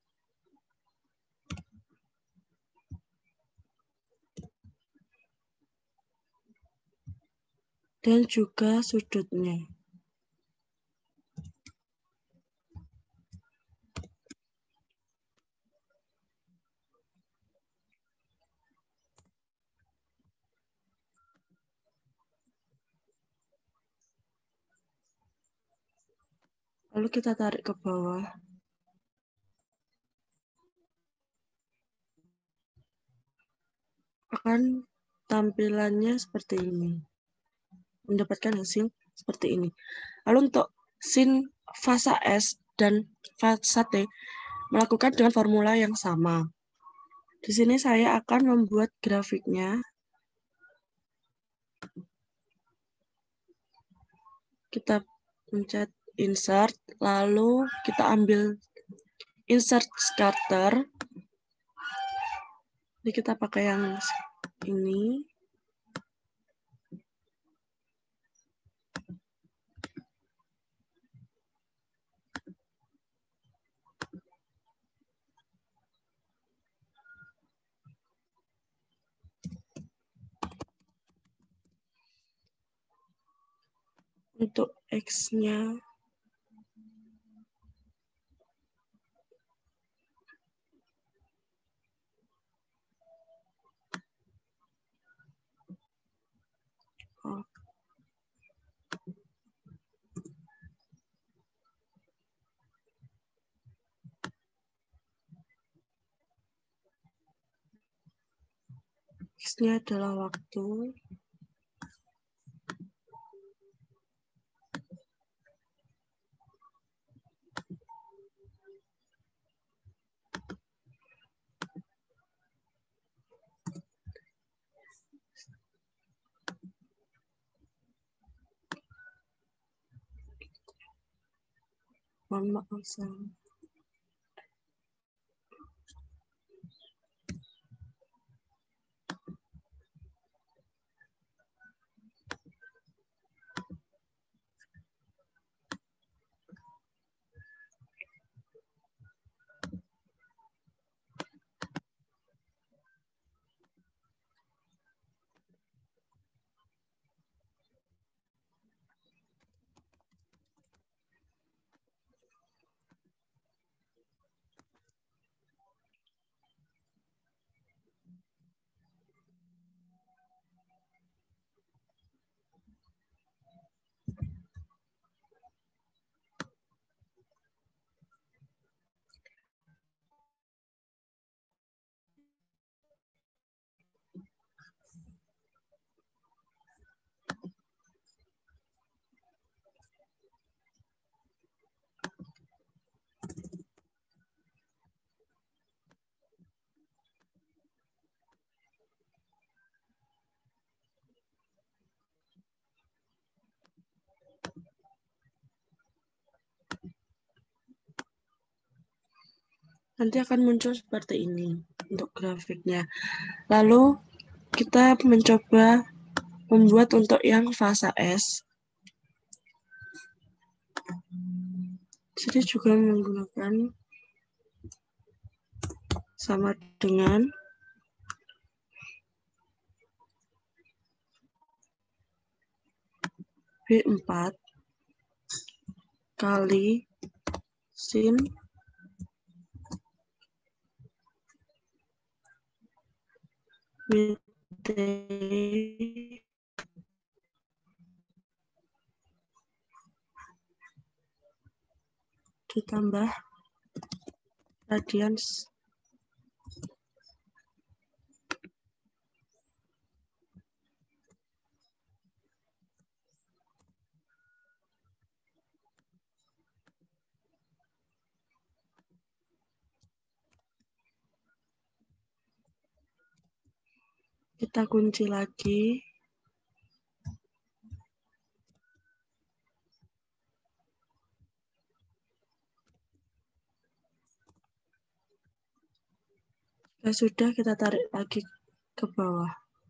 Dan juga sudutnya. Lalu kita tarik ke bawah. Akan tampilannya seperti ini. Mendapatkan hasil seperti ini. Lalu untuk sin fasa S dan fasa T melakukan dengan formula yang sama. Di sini saya akan membuat grafiknya. Kita pencet insert, lalu kita ambil insert scatter. Jadi kita pakai yang ini. Untuk X-nya oh. X-nya adalah waktu. Mohon maaf, saya. Nanti akan muncul seperti ini untuk grafiknya. Lalu kita mencoba membuat untuk yang fasa S. Jadi juga menggunakan sama dengan B empat kali sin W T ditambah radians Kita kunci lagi. Jika sudah, kita tarik lagi ke bawah.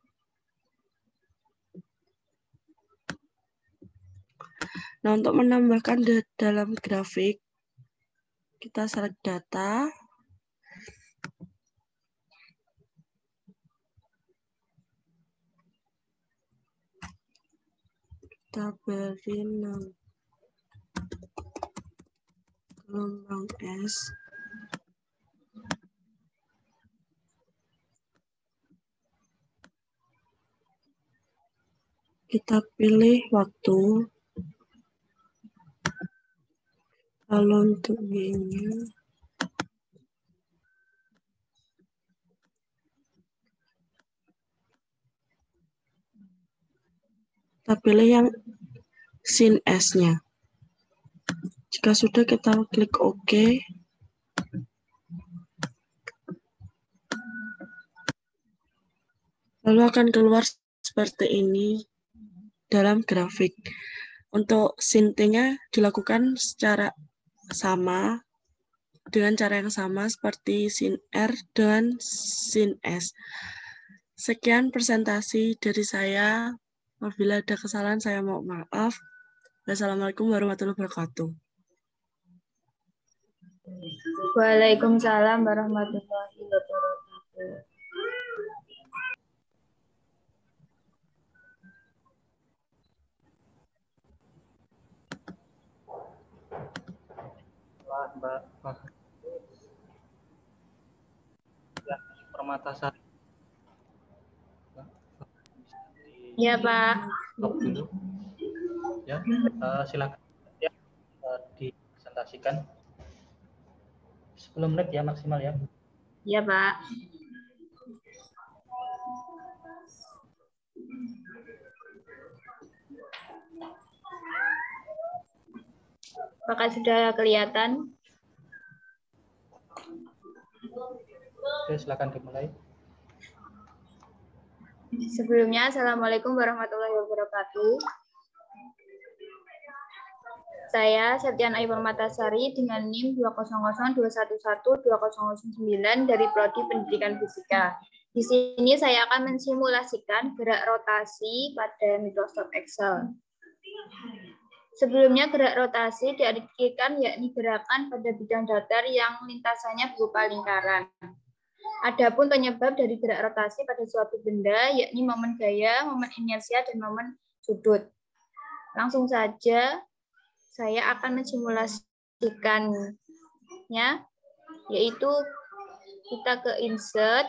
Nah, untuk menambahkan di dalam grafik, kita select data. Kita beri nama gelombang S. Kita pilih waktu. Lalu untuk Y-nya, kita pilih yang sin S-nya. Jika sudah, kita klik OK. Lalu akan keluar seperti ini dalam grafik. Untuk sin T-nya dilakukan secara sama, dengan cara yang sama seperti sin R dan sin S. Sekian presentasi dari saya. Apabila ada kesalahan, saya mohon maaf. Wassalamualaikum warahmatullahi wabarakatuh. Waalaikumsalam warahmatullahi wabarakatuh. Mbak ya, Permatasari. Ya, Pak. Stop dulu. Ya, uh, silakan ya, uh, dipresentasikan sepuluh menit ya maksimal ya. Ya, Pak. Apakah sudah kelihatan? Oke, silakan dimulai. Sebelumnya, Assalamualaikum warahmatullahi wabarakatuh. Saya Septian Ayu Permatasari dengan N I M dua nol nol dua satu satu dua nol nol sembilan dari Prodi Pendidikan Fisika. Di sini saya akan mensimulasikan gerak rotasi pada Microsoft Excel. Sebelumnya gerak rotasi diartikan yakni gerakan pada bidang datar yang lintasannya berupa lingkaran. Adapun penyebab dari gerak rotasi pada suatu benda yakni momen gaya, momen inersia, dan momen sudut. Langsung saja saya akan mensimulasikannya, yaitu kita ke insert,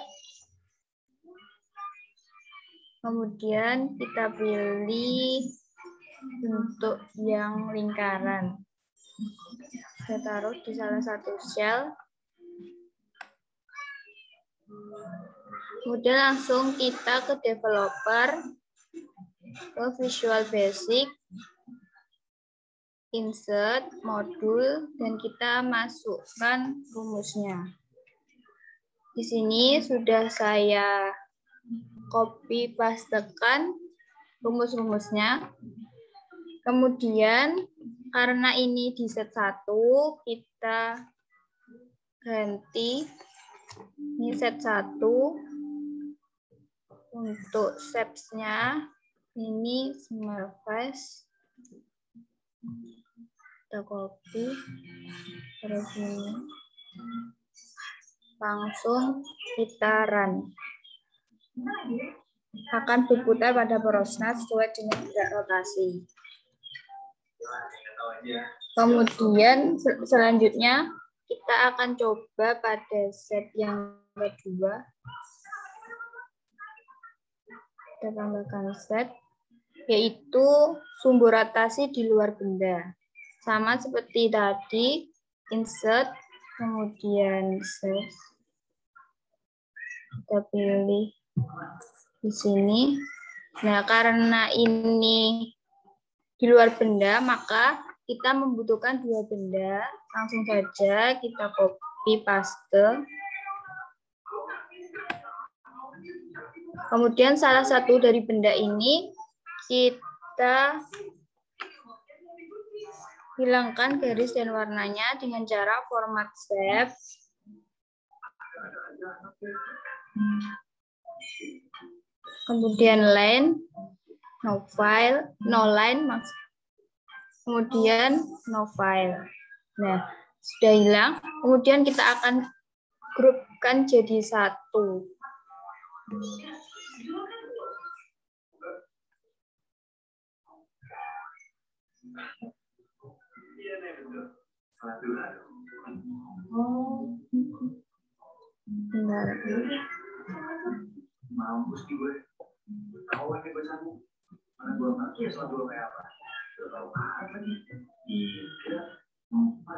kemudian kita pilih bentuk yang lingkaran. Saya taruh di salah satu cell. Kemudian langsung kita ke developer, ke Visual Basic, insert, modul, dan kita masukkan rumusnya. Di sini sudah saya copy pastekan rumus-rumusnya. Kemudian karena ini di set satu, kita ganti ini set satu. Untuk steps-nya ini Smurfs. Kita copy, terus ini langsung kita run. Akan berputar pada porosnya sesuai dengan gerak rotasi. Kemudian sel selanjutnya kita akan coba pada set yang kedua. Kita tambahkan set, yaitu sumbu rotasi di luar benda. Sama seperti tadi, insert, kemudian set. Kita pilih di sini. Nah, karena ini di luar benda, maka kita membutuhkan dua benda. Langsung saja kita copy paste. Kemudian salah satu dari benda ini kita hilangkan garis dan warnanya dengan cara format shape. Kemudian line, no file, no line, kemudian no file. Nah, sudah hilang. Kemudian kita akan grupkan jadi satu. Benar. Mampus gue. Kau lagi bacamu. Mana gua ngerti sama gua kayak apa. Udah tahu kan lagi. Tiga, empat.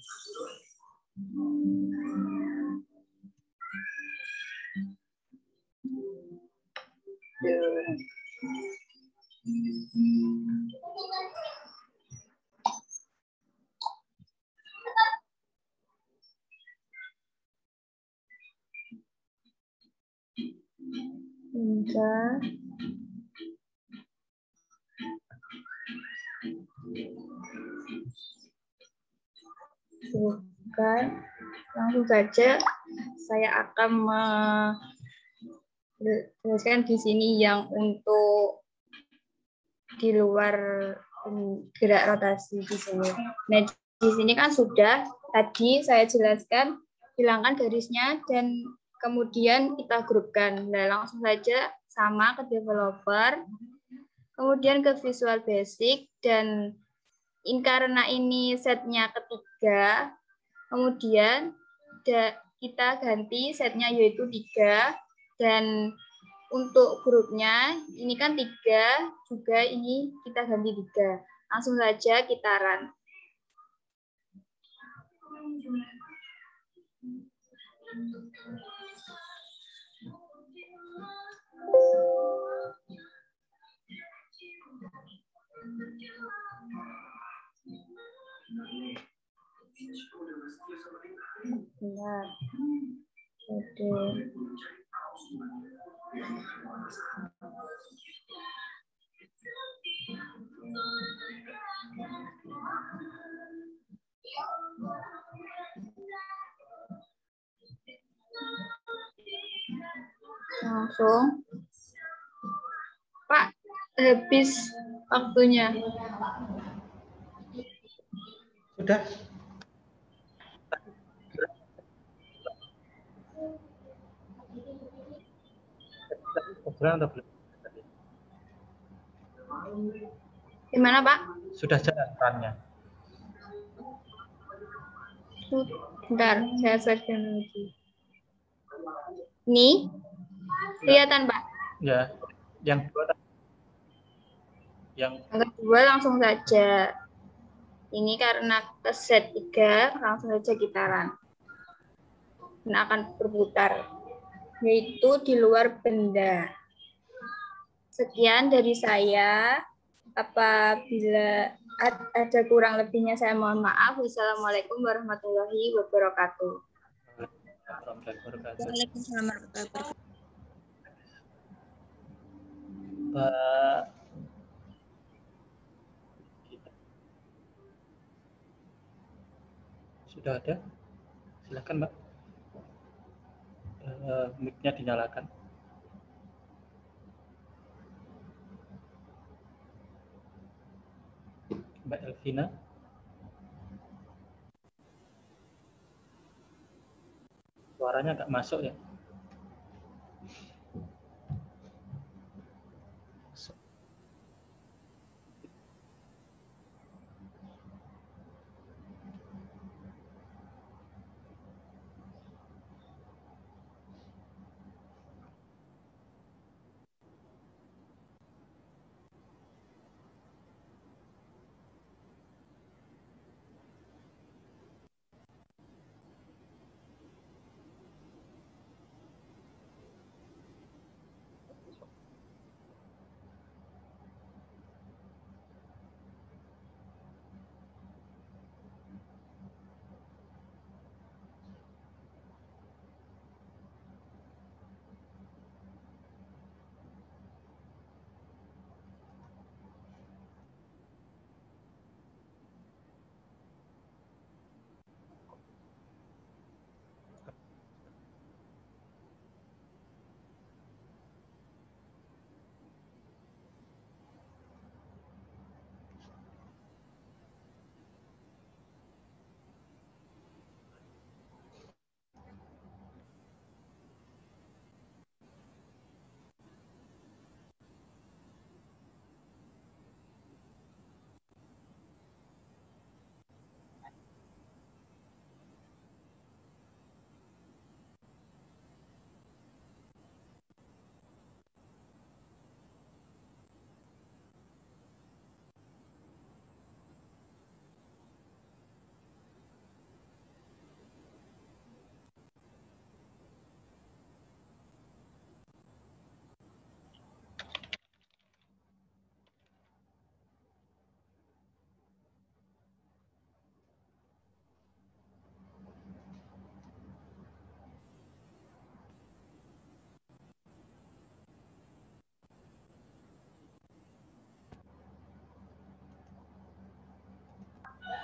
Tiga. Bukan, langsung saja saya akan menjelaskan di sini yang untuk di luar gerak rotasi di sini. Nah, di sini kan sudah tadi saya jelaskan hilangkan garisnya dan kemudian kita grupkan. Nah, langsung saja sama ke developer, kemudian ke Visual Basic, dan in, karena ini setnya ketiga, kemudian kita ganti setnya yaitu tiga, dan untuk grupnya ini kan tiga, juga ini kita ganti tiga. Langsung saja kita run. Benar. Oke. Langsung. Pak, habis waktunya. Sudah. Gimana, Pak? Sudah jalan perannya. Bentar, saya searchkan lagi. Ini kelihatan, Pak? Ya, yang kedua. Yang Yang kedua langsung saja. Ini karena ke set tiga, langsung saja kita run. Dan akan berputar. Yaitu di luar benda. Sekian dari saya. Apabila ada kurang lebihnya saya mohon maaf. Wassalamualaikum warahmatullahi wabarakatuh. Waalaikumsalam warahmatullahi wabarakatuh. Pak sudah ada? Silakan, Mbak. Uh, mic-nya dinyalakan. Mbak Elvina. Suaranya nggak masuk ya?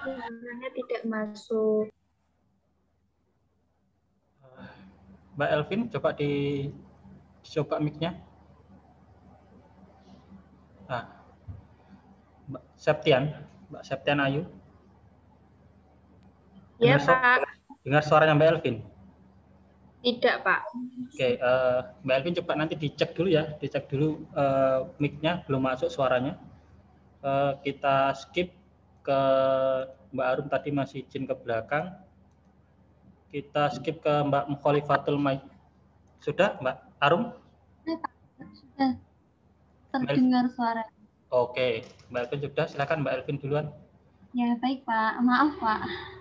Suaranya tidak masuk. Mbak Elvin, coba di coba mic-nya. Nah, Mbak Septian, Mbak Septian Ayu. Ya, Dengar, Pak. dengar suaranya Mbak Elvin? Tidak, Pak. Oke, uh, Mbak Elvin coba nanti dicek dulu ya, dicek dulu uh, mic-nya belum masuk suaranya. Uh, kita skip ke Mbak Arum tadi masih izin ke belakang. Kita skip ke Mbak Mukhalifatul Maik. Sudah, Mbak Arum? Sudah terdengar suara. Oke, Mbak Elvin sudah. Silakan Mbak Elvin duluan. Ya, baik Pak. Maaf Pak.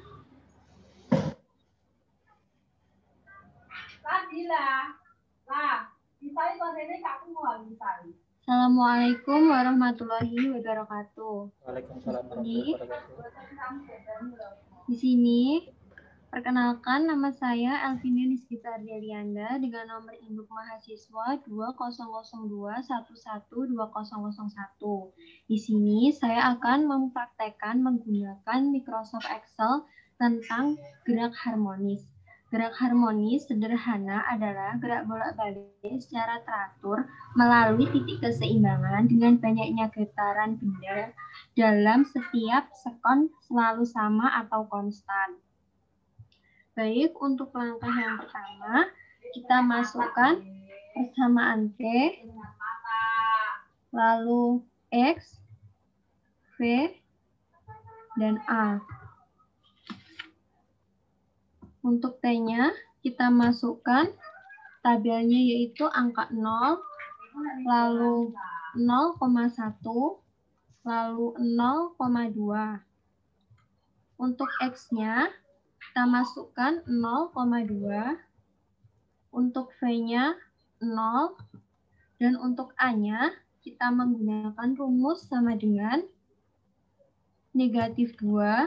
Assalamualaikum warahmatullahi wabarakatuh. Waalaikumsalam warahmatullahi wabarakatuh. Di sini, perkenalkan nama saya Elvina Nisgita Delianda dengan nomor induk mahasiswa dua nol nol dua satu satu dua nol nol satu. Di sini saya akan mempraktekkan menggunakan Microsoft Excel tentang gerak harmonis. Gerak harmonis sederhana adalah gerak bolak-balik secara teratur melalui titik keseimbangan dengan banyaknya getaran benda dalam setiap sekon selalu sama atau konstan. Baik, untuk langkah yang pertama, kita masukkan persamaan P, lalu X, V, dan A. Untuk T-nya, kita masukkan tabelnya yaitu angka nol, lalu nol koma satu, lalu nol koma dua. Untuk X-nya, kita masukkan nol koma dua, untuk V-nya nol, dan untuk A-nya kita menggunakan rumus sama dengan negatif dua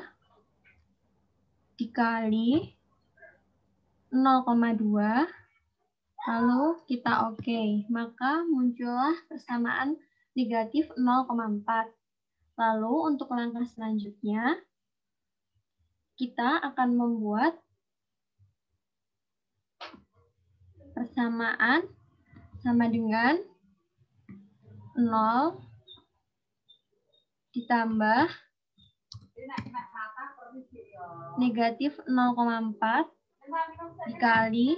dikali nol koma dua, lalu kita oke, maka muncullah persamaan negatif nol koma empat. Lalu untuk langkah selanjutnya, kita akan membuat persamaan sama dengan nol ditambah negatif nol koma empat dikali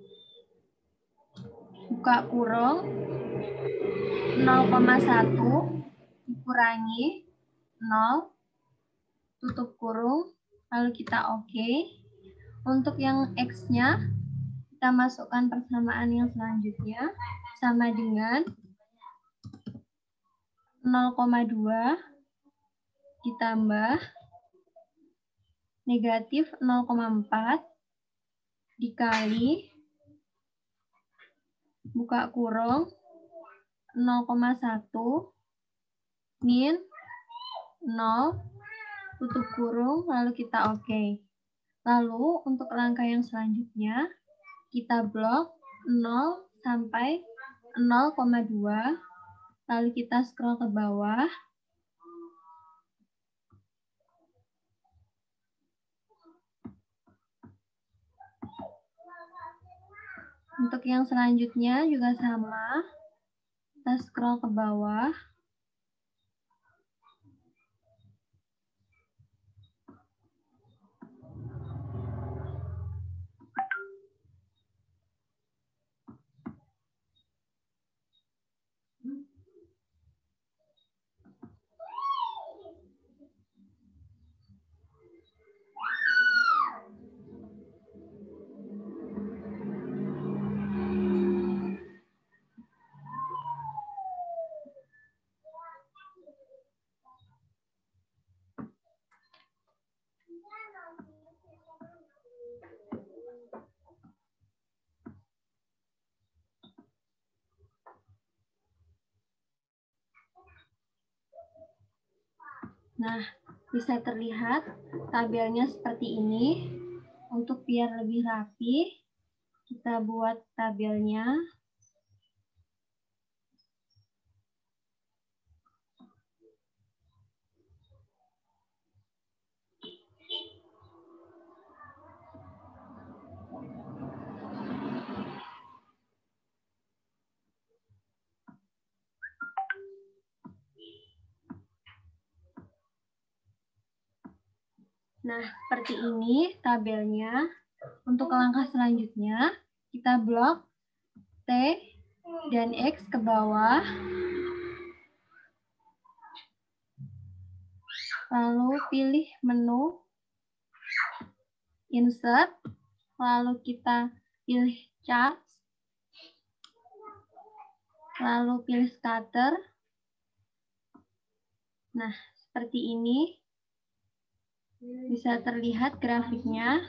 buka kurung nol koma satu dikurangi nol tutup kurung, lalu kita oke. Untuk yang X-nya, kita masukkan persamaan yang selanjutnya sama dengan nol koma dua ditambah negatif nol koma empat dikali buka kurung nol koma satu min nol tutup kurung, lalu kita oke. Lalu untuk langkah yang selanjutnya, kita blok nol sampai nol koma dua, lalu kita scroll ke bawah. Untuk yang selanjutnya juga sama, kita scroll ke bawah. Nah, bisa terlihat tabelnya seperti ini. Untuk biar lebih rapi, kita buat tabelnya. Nah, seperti ini tabelnya. Untuk langkah selanjutnya, kita blok T dan X ke bawah. Lalu pilih menu, insert, lalu kita pilih chart, lalu pilih scatter. Nah, seperti ini. Bisa terlihat grafiknya.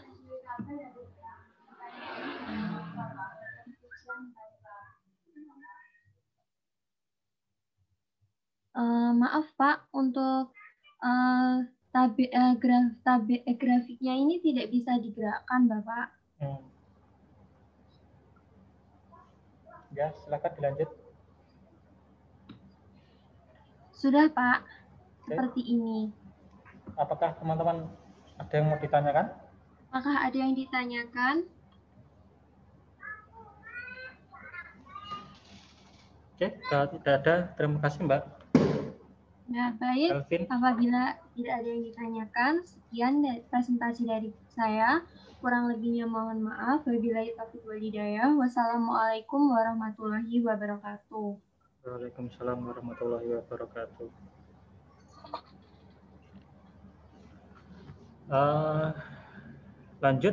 Uh, maaf Pak, untuk uh, tabe, uh, graf, tabe, uh, grafiknya ini tidak bisa digerakkan Bapak. Hmm. Ya, silakan dilanjut. Sudah Pak, Oke. Seperti ini. Apakah teman-teman ada yang mau ditanyakan? Apakah ada yang ditanyakan? Oke, kalau tidak ada, terima kasih Mbak. Nah, baik. Elvin. Apabila tidak ada yang ditanyakan, sekian dari presentasi dari saya. Kurang lebihnya mohon maaf. Wabillahi taufiq wal hidayah. Wassalamualaikum warahmatullahi wabarakatuh. Waalaikumsalam warahmatullahi wabarakatuh. Uh, lanjut,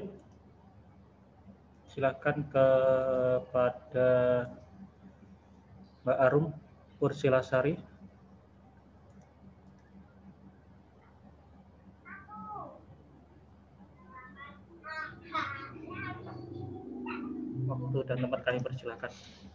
silakan kepada Mbak Arum Pursilasari. Waktu dan tempat kami persilakan.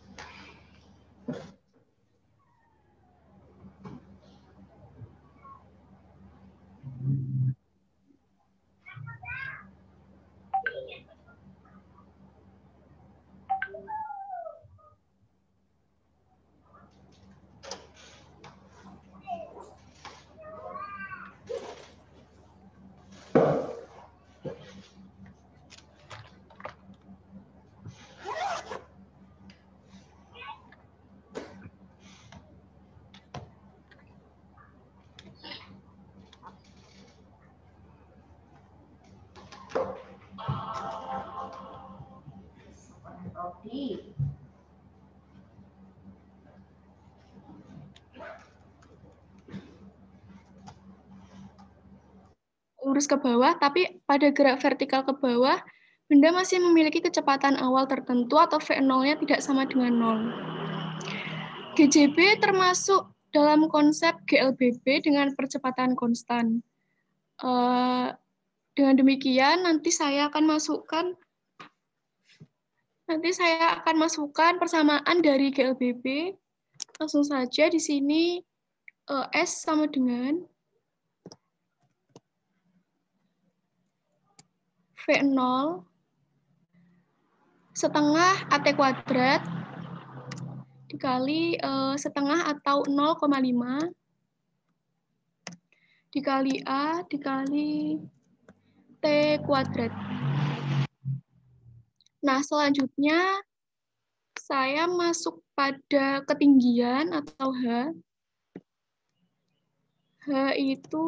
Lurus ke bawah, tapi pada gerak vertikal ke bawah, benda masih memiliki kecepatan awal tertentu atau V nol-nya tidak sama dengan nol. G J B termasuk dalam konsep G L B B dengan percepatan konstan. Uh, dengan demikian, nanti saya akan masukkan nanti saya akan masukkan persamaan dari G L B B. Langsung saja di sini uh, S sama dengan V nol setengah A T kuadrat dikali uh, setengah atau nol koma lima dikali A dikali T kuadrat. Nah, selanjutnya saya masuk pada ketinggian atau H. H itu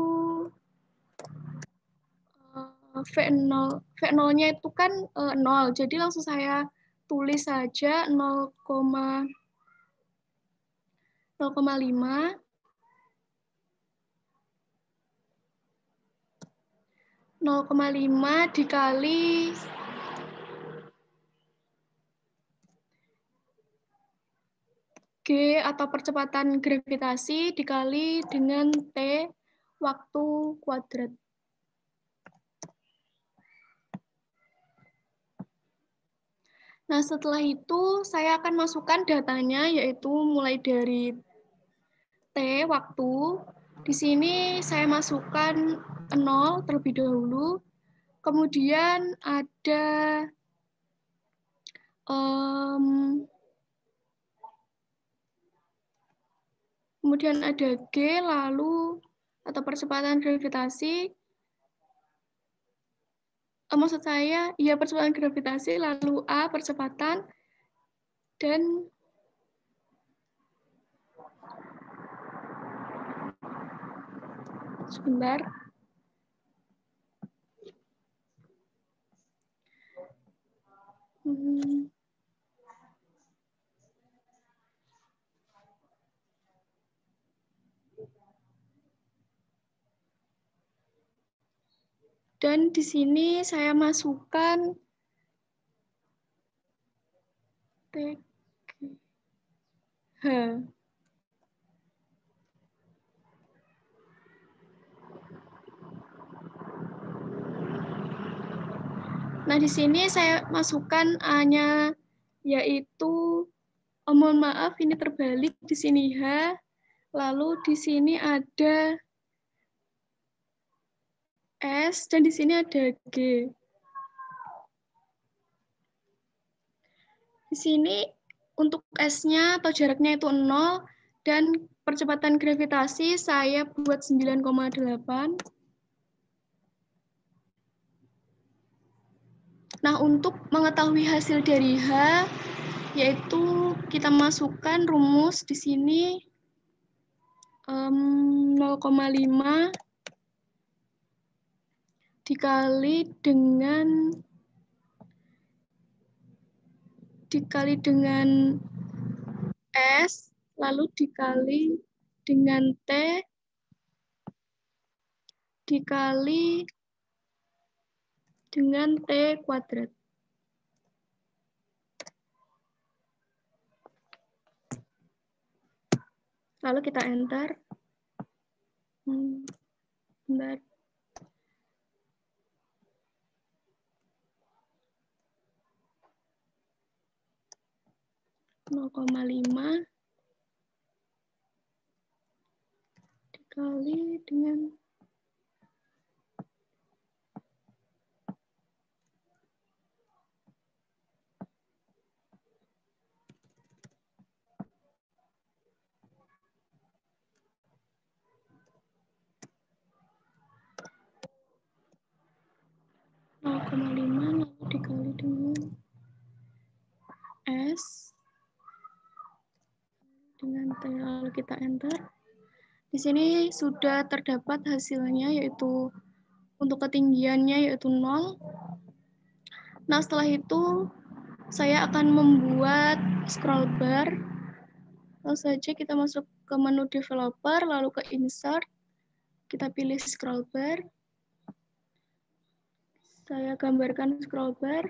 V nol, V nol-nya itu kan uh, nol, jadi langsung saya tulis saja nol koma lima nol koma lima dikali G atau percepatan gravitasi dikali dengan T waktu kuadrat. Nah, setelah itu saya akan masukkan datanya, yaitu mulai dari T waktu. Di sini saya masukkan nol terlebih dahulu. Kemudian ada um, kemudian ada G lalu atau percepatan gravitasi. Maksud saya, ya percepatan gravitasi, lalu A percepatan, dan sebentar. Hmm. Dan di sini saya masukkan T H. Nah, di sini saya masukkan A-nya, yaitu, oh, mohon maaf, ini terbalik, di sini H, lalu di sini ada S, dan di sini ada G. Di sini untuk S-nya atau jaraknya itu nol, dan percepatan gravitasi saya buat sembilan koma delapan. Nah, untuk mengetahui hasil dari H, yaitu kita masukkan rumus di sini um, nol koma lima dikali dengan dikali dengan S, lalu dikali dengan T, dikali dengan T kuadrat. Lalu kita enter. Hmm, bentar. nol koma lima dikali dengan nol koma lima lalu dikali dengan S dengan T, lalu kita enter. Di sini sudah terdapat hasilnya, yaitu untuk ketinggiannya yaitu nol. Nah, setelah itu saya akan membuat scroll bar. Lalu saja kita masuk ke menu developer, lalu ke insert, kita pilih scroll bar. Saya gambarkan scroll bar.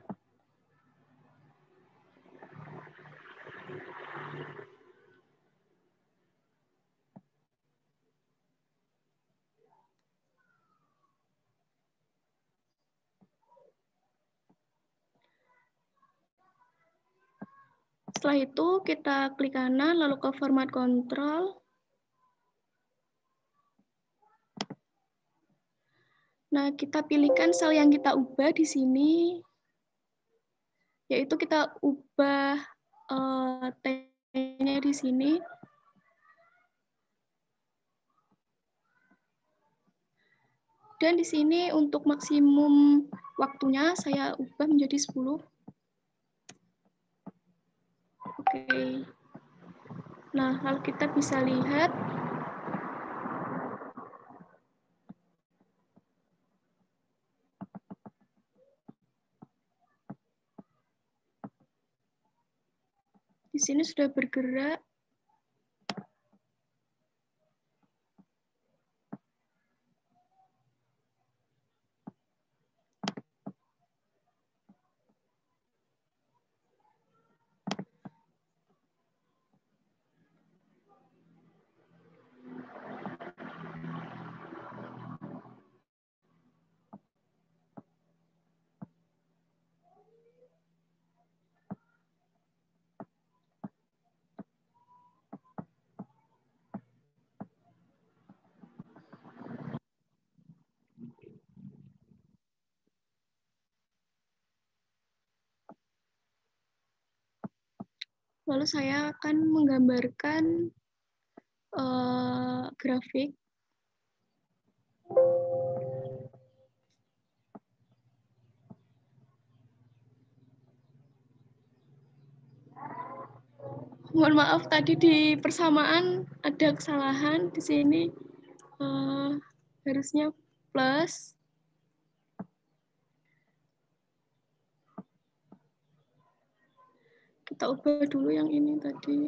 Setelah itu kita klik kanan, lalu ke format control. Nah, kita pilihkan sel yang kita ubah di sini, yaitu kita ubah uh, T-nya di sini. Dan di sini untuk maksimum waktunya saya ubah menjadi sepuluh. Oke. Nah, lalu kita bisa lihat di sini sudah bergerak. Lalu saya akan menggambarkan uh, grafik. Mohon maaf tadi di persamaan ada kesalahan di sini. Uh, harusnya plus. Kita ubah dulu yang ini tadi.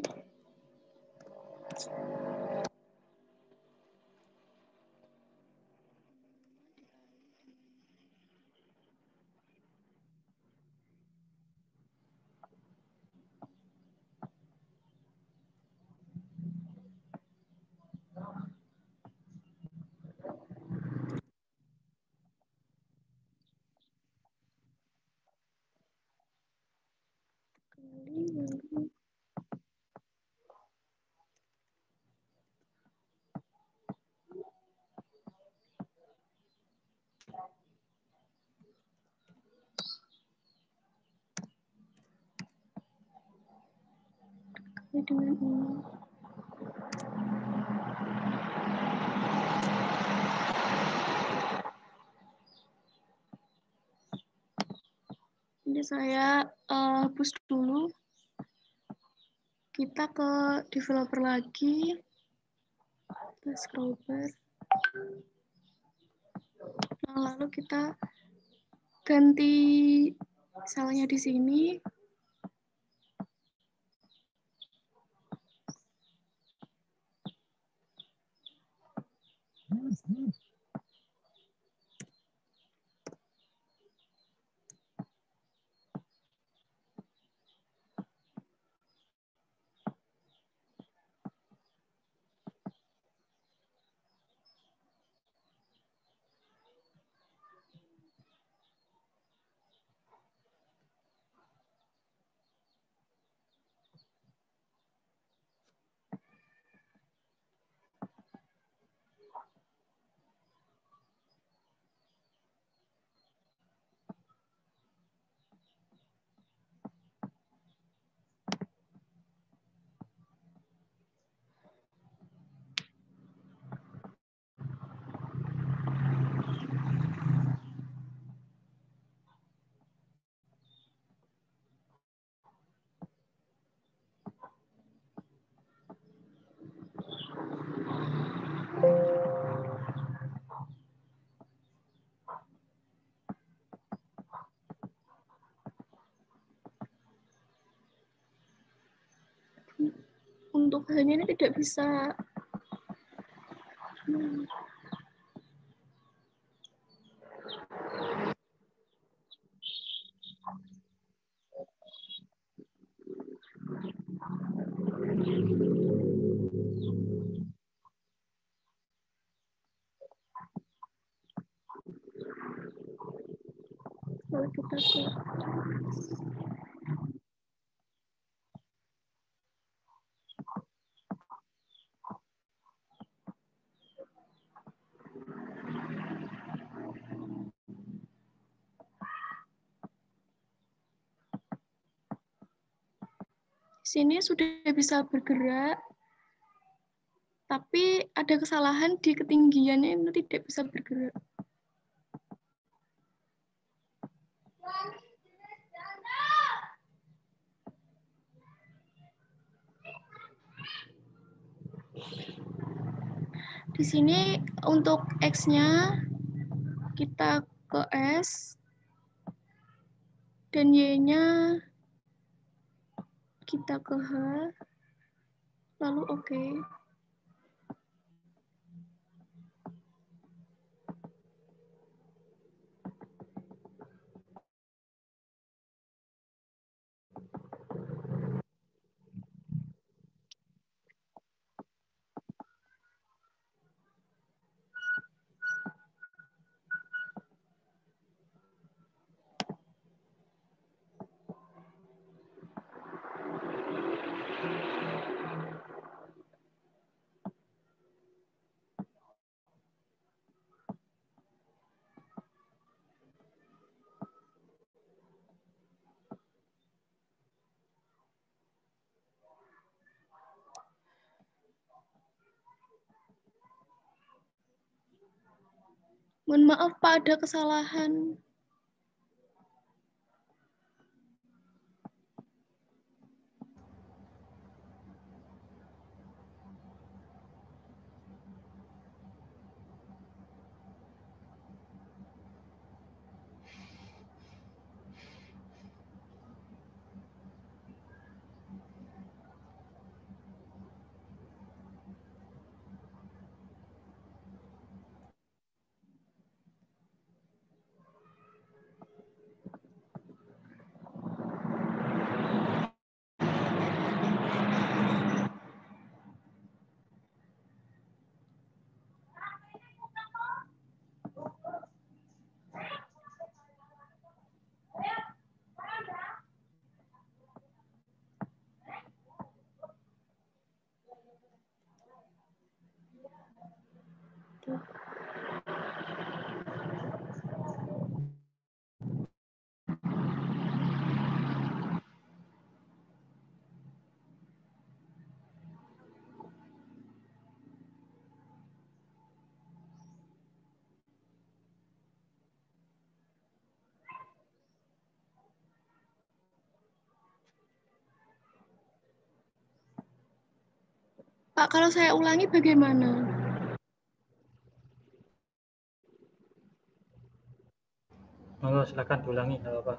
Dengan ini. Ini saya uh, hapus dulu. Kita ke developer lagi. Kita scroll bar. Nah, lalu kita ganti salahnya di sini. Untuk hanya ini tidak bisa. Hmm. Kalau kita ke sini sudah bisa bergerak, tapi ada kesalahan di ketinggiannya itu tidak bisa bergerak. Di sini untuk X-nya kita ke S dan Y-nya kita ke H, lalu oke. Okay. Mohon maaf Pak, ada kesalahan. Pak, kalau saya ulangi bagaimana? Oh, silakan diulangi, nggak apa-apa.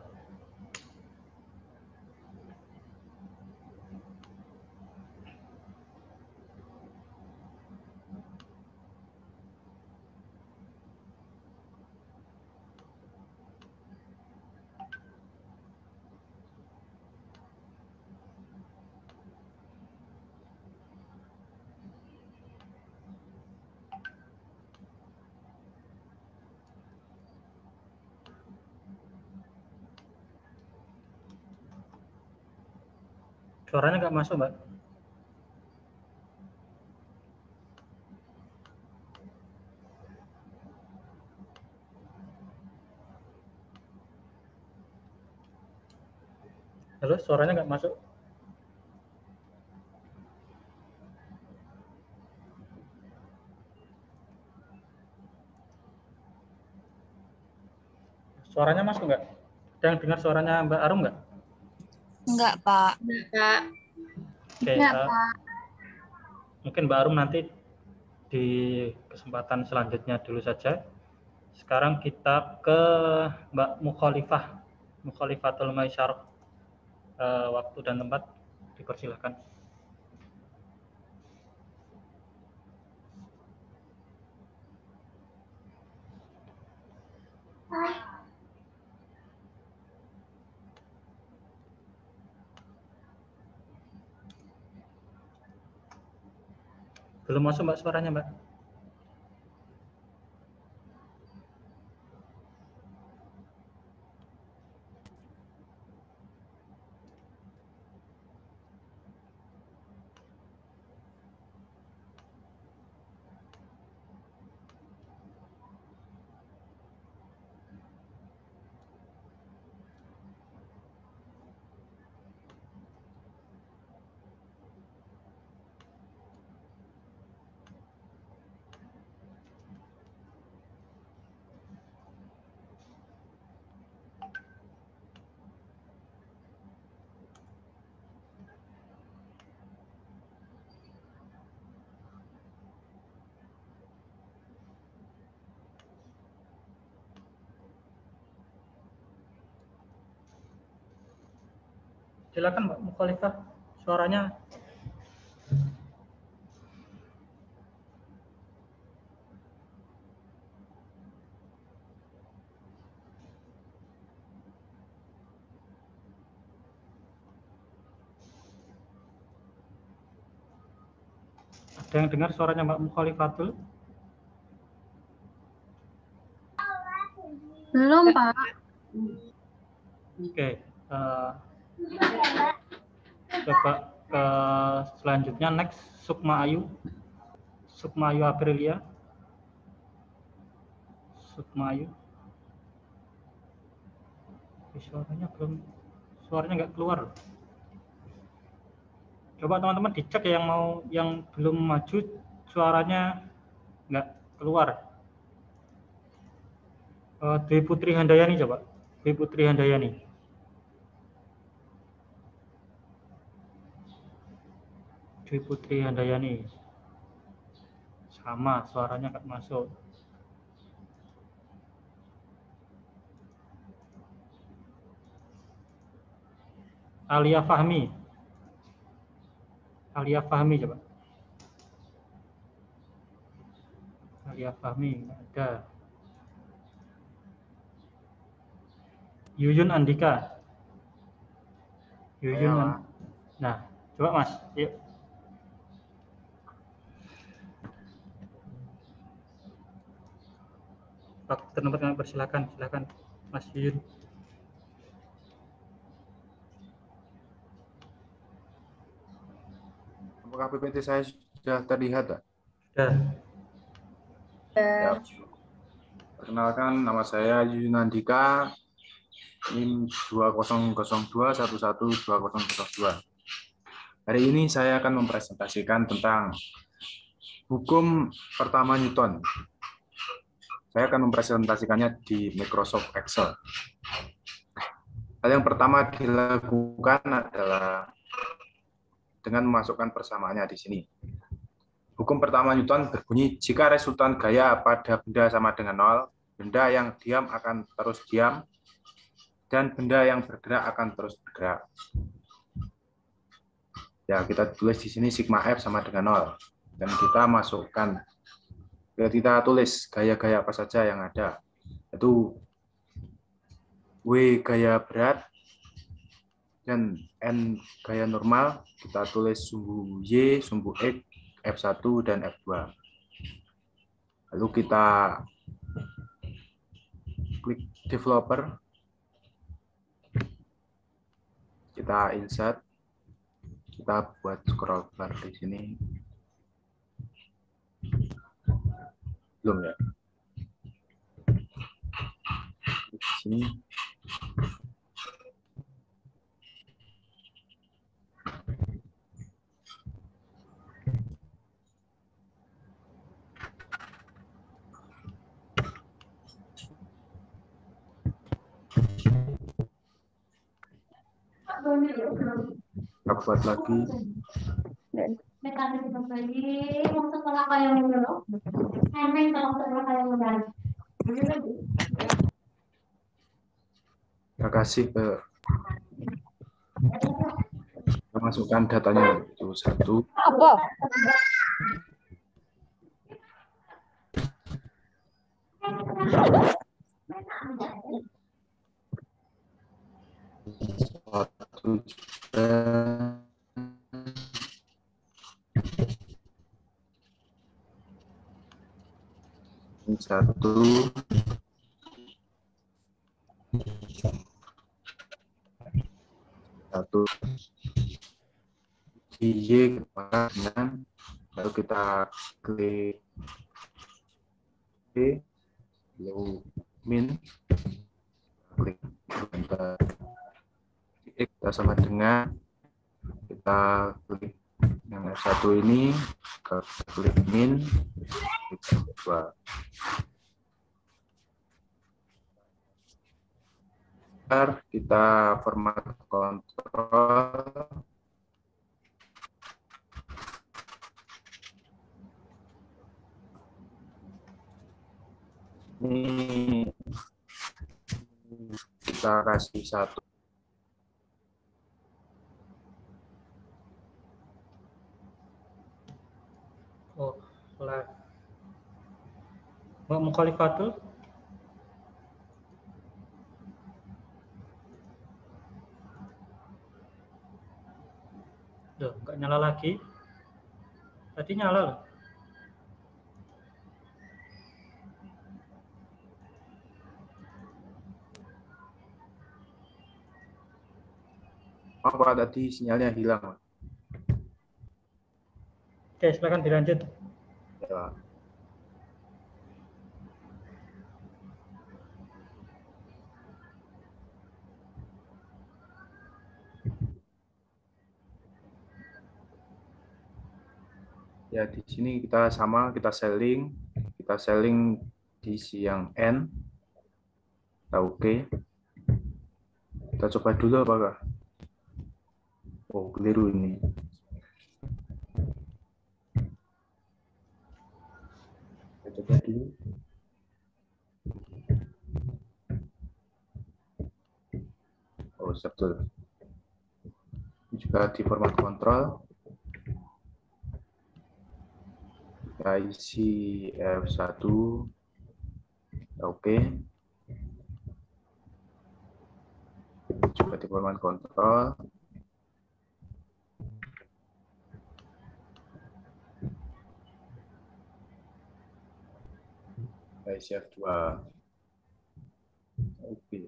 Suaranya nggak masuk, Mbak. Halo, suaranya nggak masuk. Suaranya masuk nggak? Ada yang dengar suaranya Mbak Arum nggak? Enggak, Pak. Enggak. Oke, Enggak, uh, Pak. mungkin Mbak Arum nanti di kesempatan selanjutnya dulu saja. Sekarang kita ke Mbak Mukhalifah, Mukhalifatul Maisyarah. Uh, waktu dan tempat dipersilahkan. Belum masuk, Mbak, suaranya, Mbak. Silakan Mbak Mukhalifah, suaranya. Ada yang dengar suaranya Mbak Mukhalifatul? Belum, Pak. Oke, uh, coba ke selanjutnya, next, Sukma Ayu. Sukma Ayu Aprilia. Sukma Ayu. Oke, suaranya belum, suaranya nggak keluar. Coba teman-teman dicek yang mau, yang belum maju, suaranya nggak keluar. Uh, Dwi Putri Handayani, coba. Dwi Putri Handayani. Dwi Putri Handayani. Sama, suaranya nggak masuk. Alia Fahmi. Alia Fahmi, coba. Alia Fahmi, nggak ada. Yuyun Andika. Yuyun. An... Nah, coba Mas, yuk. Waktu tempat kami persilakan, silakan Mas Yuyun. Apakah P P T saya sudah terlihat, Pak? Sudah. Ya. Perkenalkan, nama saya Yuyun Andika, N I M dua nol nol dua satu satu dua nol nol dua. Hari ini saya akan mempresentasikan tentang hukum pertama Newton. Saya akan mempresentasikannya di Microsoft Excel. Hal yang pertama dilakukan adalah dengan memasukkan persamaannya di sini. Hukum pertama Newton berbunyi, jika resultan gaya pada benda sama dengan nol, benda yang diam akan terus diam, dan benda yang bergerak akan terus bergerak. Ya, kita tulis di sini sigma F sama dengan nol. Dan kita masukkan, kita tulis gaya-gaya apa saja yang ada. Itu W gaya berat, dan N gaya normal, kita tulis sumbu Y, sumbu X, F satu, dan F dua. Lalu kita klik developer, kita insert, kita buat scroll bar di sini. Belum ya? Di sini. Kita buat lagi. Kita kasih ke kita masukkan datanya itu satu. Apa? Satu juga. Satu. Satu. Y dengan, lalu kita klik B, lalu min, klik enter. Kita sama dengan, kita klik yang F satu ini, kita klik min, kita coba. Kita format kontrol. Ini kita kasih satu. Oh, live. Mbak Mukhalifatul? Duh, nggak nyala lagi. Tadi nyala loh. Apa tadi sinyalnya hilang? Oke, silakan dilanjut. Ya. Ya, di sini kita sama, kita selling, kita selling diisi yang N. Kita oke. Kita coba dulu apakah? Oh, keliru ini. Kita coba dulu. Oh, betul. Ini juga di format kontrol. Kita isi F satu. Oke. Juga di format kontrol. Kita isi F dua. Oke.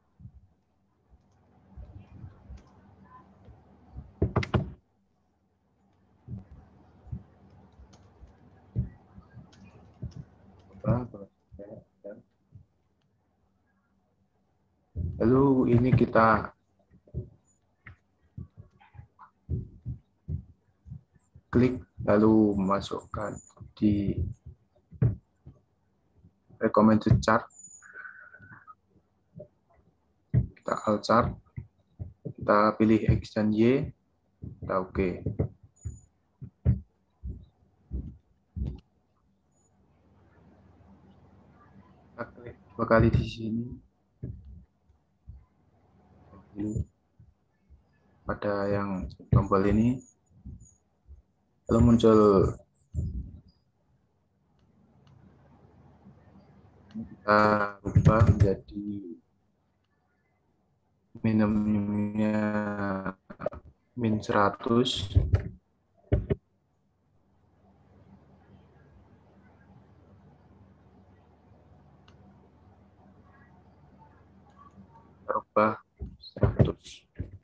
Lalu ini kita klik, lalu masukkan di recommended chart. Kita alt chart, kita pilih X dan Y, kita oke. kali di sini. Pada yang tombol ini, lalu muncul kita ubah menjadi minimumnya min seratus. Kita ubah seratus.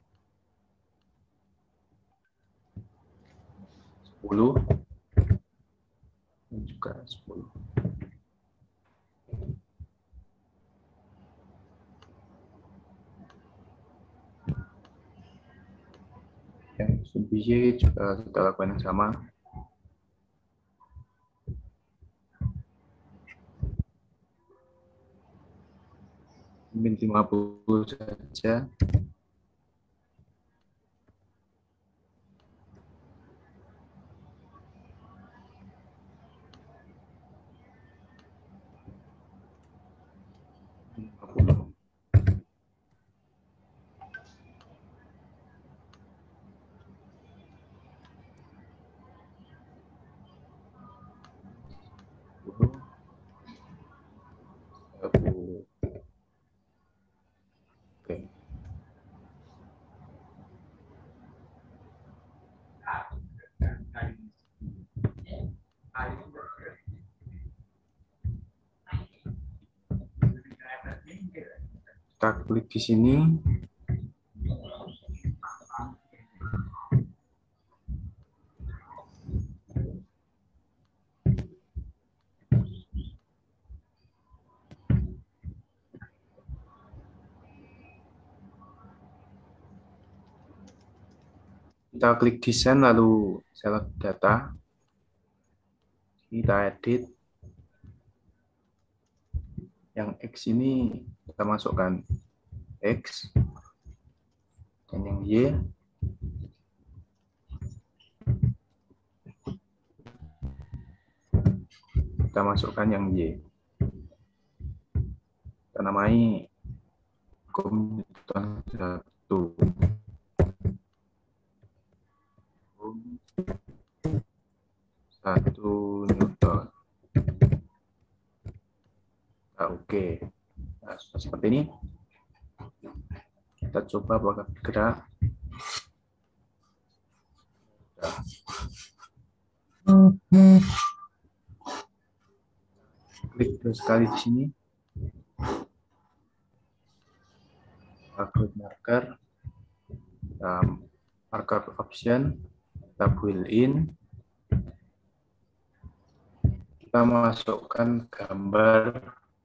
sepuluh dan juga sepuluh. Yang sub Y juga kita lakukan yang sama. Min lima puluh saja. Oke. Kita klik di sini. Kita klik desain lalu select data. Kita edit. Yang X ini kita masukkan X dan yang Y kita masukkan yang Y. Kita namai Newton satu. Satu Newton. Nah, oke. Nah, seperti ini. Kita coba apakah bergerak. Nah. Klik dua sekali di sini. Upload marker. Um, marker option. Kita build in. Kita masukkan gambar.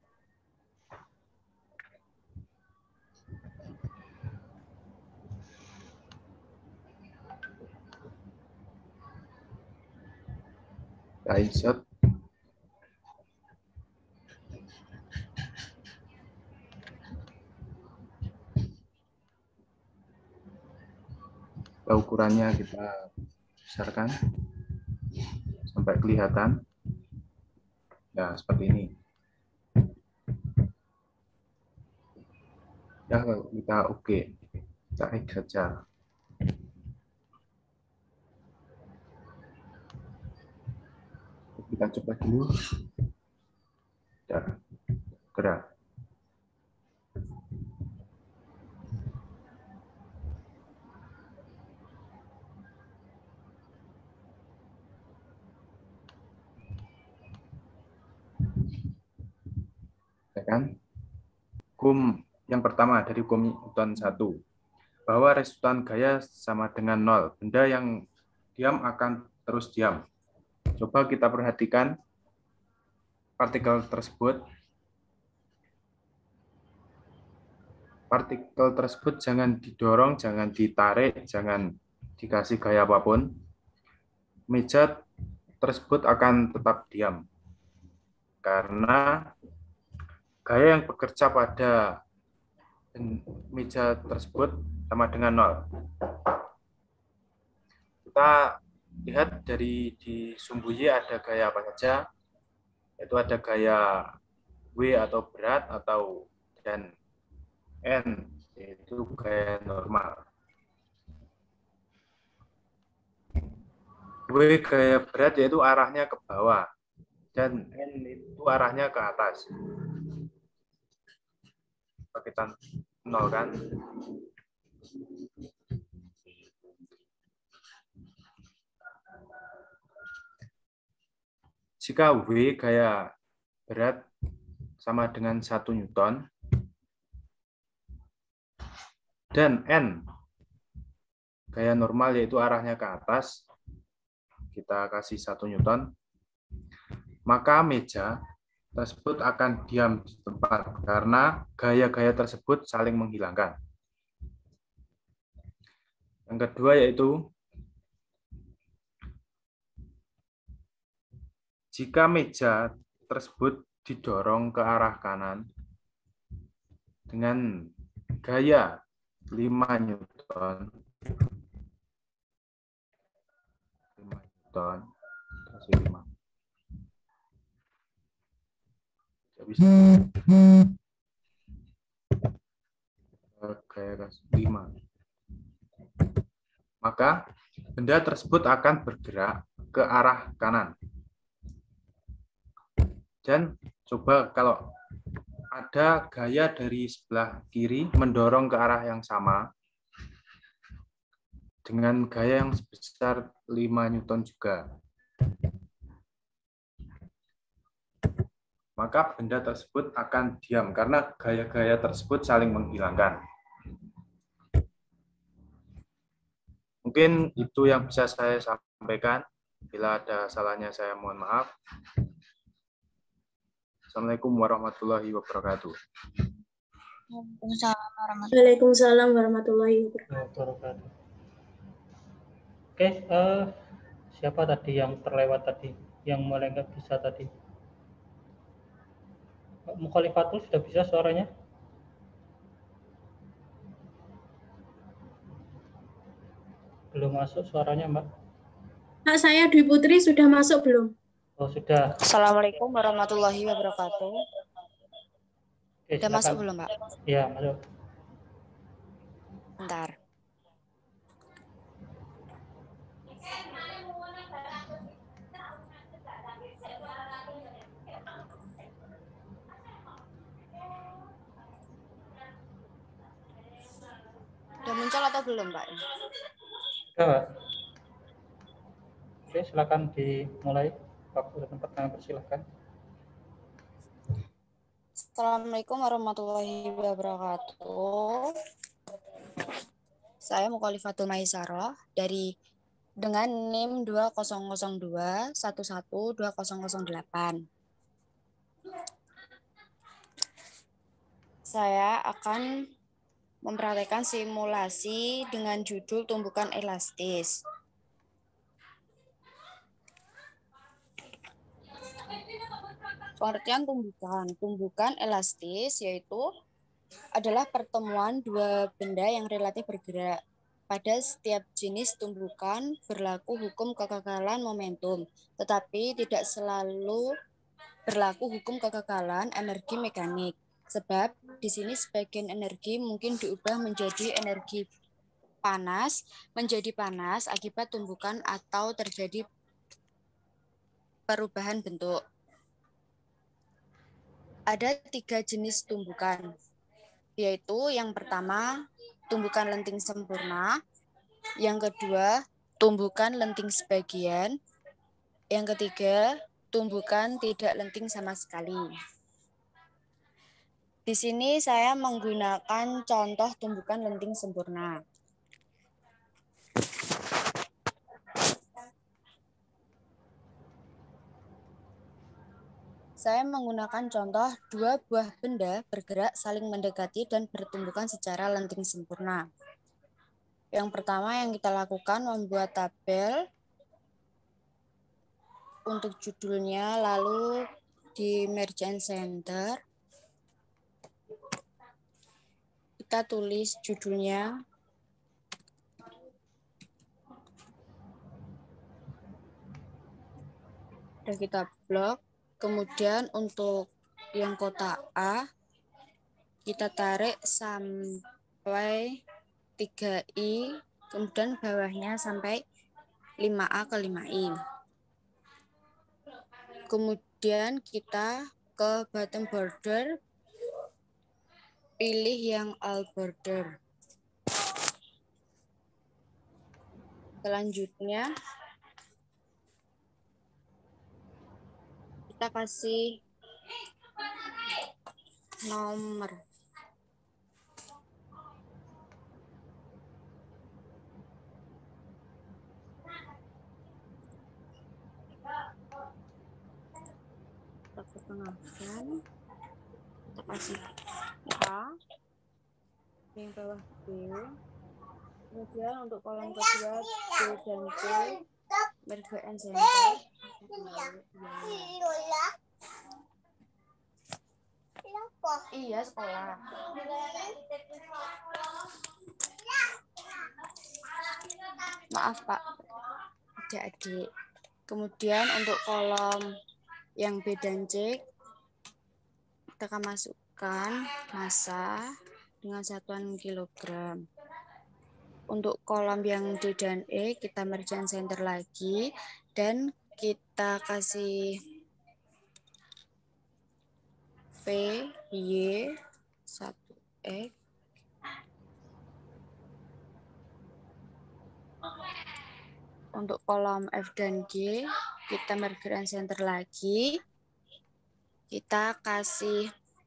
Kita insert. Kita ukurannya kita besarkan sampai kelihatan. Ya, seperti ini. Ya, kita oke. Kita X saja. Kita coba dulu. Ya, gerak. Ya kan? Hukum yang pertama dari hukum Newton satu. Bahwa resultan gaya sama dengan nol. Benda yang diam akan terus diam. Coba kita perhatikan partikel tersebut. Partikel tersebut jangan didorong, jangan ditarik, jangan dikasih gaya apapun. Meja tersebut akan tetap diam. Karena gaya yang bekerja pada meja tersebut sama dengan nol. Kita lihat dari di sumbu Y ada gaya apa saja, yaitu ada gaya W atau berat, atau dan N yaitu gaya normal. W gaya berat yaitu arahnya ke bawah dan N itu arahnya ke atas. Kita nol kan? Jika W gaya berat sama dengan satu Newton dan N gaya normal yaitu arahnya ke atas, kita kasih satu Newton, maka meja tersebut akan diam di tempat karena gaya-gaya tersebut saling menghilangkan. Yang kedua yaitu jika meja tersebut didorong ke arah kanan dengan gaya lima Newton, lima Newton, kasih lima. Bisa gaya lima. Maka benda tersebut akan bergerak ke arah kanan. Dan coba kalau ada gaya dari sebelah kiri mendorong ke arah yang sama dengan gaya yang sebesar lima Newton juga, maka benda tersebut akan diam karena gaya-gaya tersebut saling menghilangkan. Mungkin itu yang bisa saya sampaikan. Bila ada salahnya saya mohon maaf. Assalamualaikum warahmatullahi wabarakatuh. Waalaikumsalam warahmatullahi wabarakatuh. Oke, uh, siapa tadi yang terlewat tadi, yang mulai nggak bisa tadi? Mukhalifatul sudah bisa suaranya? Belum masuk suaranya, Mbak? Nah, saya Dwi Putri sudah masuk belum? Oh, sudah. Assalamualaikum warahmatullahi wabarakatuh. Oke, sudah masuk belum, Mbak? Iya, masuk. Bentar. Sudah muncul atau belum, Mbak? Sudah, Mbak. Oke, silakan dimulai. Waktu dan tempatnya persilahkan. Assalamualaikum warahmatullahi wabarakatuh. Saya Mukhalifatul Maisarah dari dengan N I M dua nol nol dua satu satu dua nol nol delapan. Saya akan mempraktekkan simulasi dengan judul tumbukan elastis. Pengertian tumbukan. Tumbukan elastis yaitu adalah pertemuan dua benda yang relatif bergerak. Pada setiap jenis tumbukan berlaku hukum kekekalan momentum, tetapi tidak selalu berlaku hukum kekekalan energi mekanik. Sebab di sini sebagian energi mungkin diubah menjadi energi panas, menjadi panas akibat tumbukan atau terjadi perubahan bentuk. Ada tiga jenis tumbukan, yaitu yang pertama tumbukan lenting sempurna, yang kedua tumbukan lenting sebagian, yang ketiga tumbukan tidak lenting sama sekali. Di sini saya menggunakan contoh tumbukan lenting sempurna. Saya menggunakan contoh dua buah benda bergerak saling mendekati dan bertumbukan secara lenting sempurna. Yang pertama yang kita lakukan membuat tabel untuk judulnya, lalu di merge and center kita tulis judulnya. Dan kita blok. Kemudian untuk yang kotak A kita tarik sampai tiga i, kemudian bawahnya sampai lima a ke lima i. Kemudian kita ke bottom border, pilih yang all border. Selanjutnya kita kasih nomor. Kita pertengahkan, kita kasih A, yang bawah B, kemudian untuk kolom kedua B dan C, merge and center. Iya, sekolah. Maaf, Pak. Adik-adik. Kemudian untuk kolom yang B dan C, kita akan masukkan massa dengan satuan kilogram. Untuk kolom yang D dan E, kita merge and center lagi, dan kita kasih V, Y, satu X. Untuk kolom F dan G, kita merge and center lagi. Kita kasih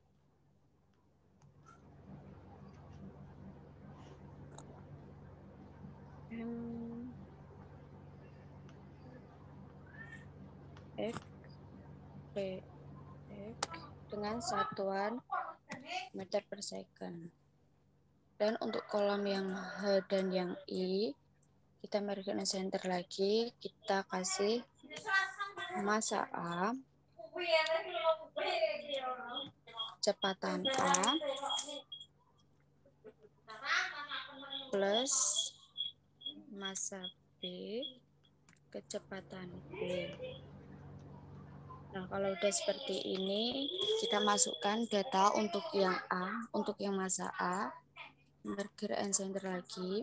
M, X, P, X dengan satuan meter per second. Dan untuk kolom yang H dan yang I, kita merge and center lagi, kita kasih massa A, kecepatan A, plus massa B, kecepatan B. Nah, kalau udah seperti ini, kita masukkan data untuk yang A, untuk yang massa A, merge and center lagi.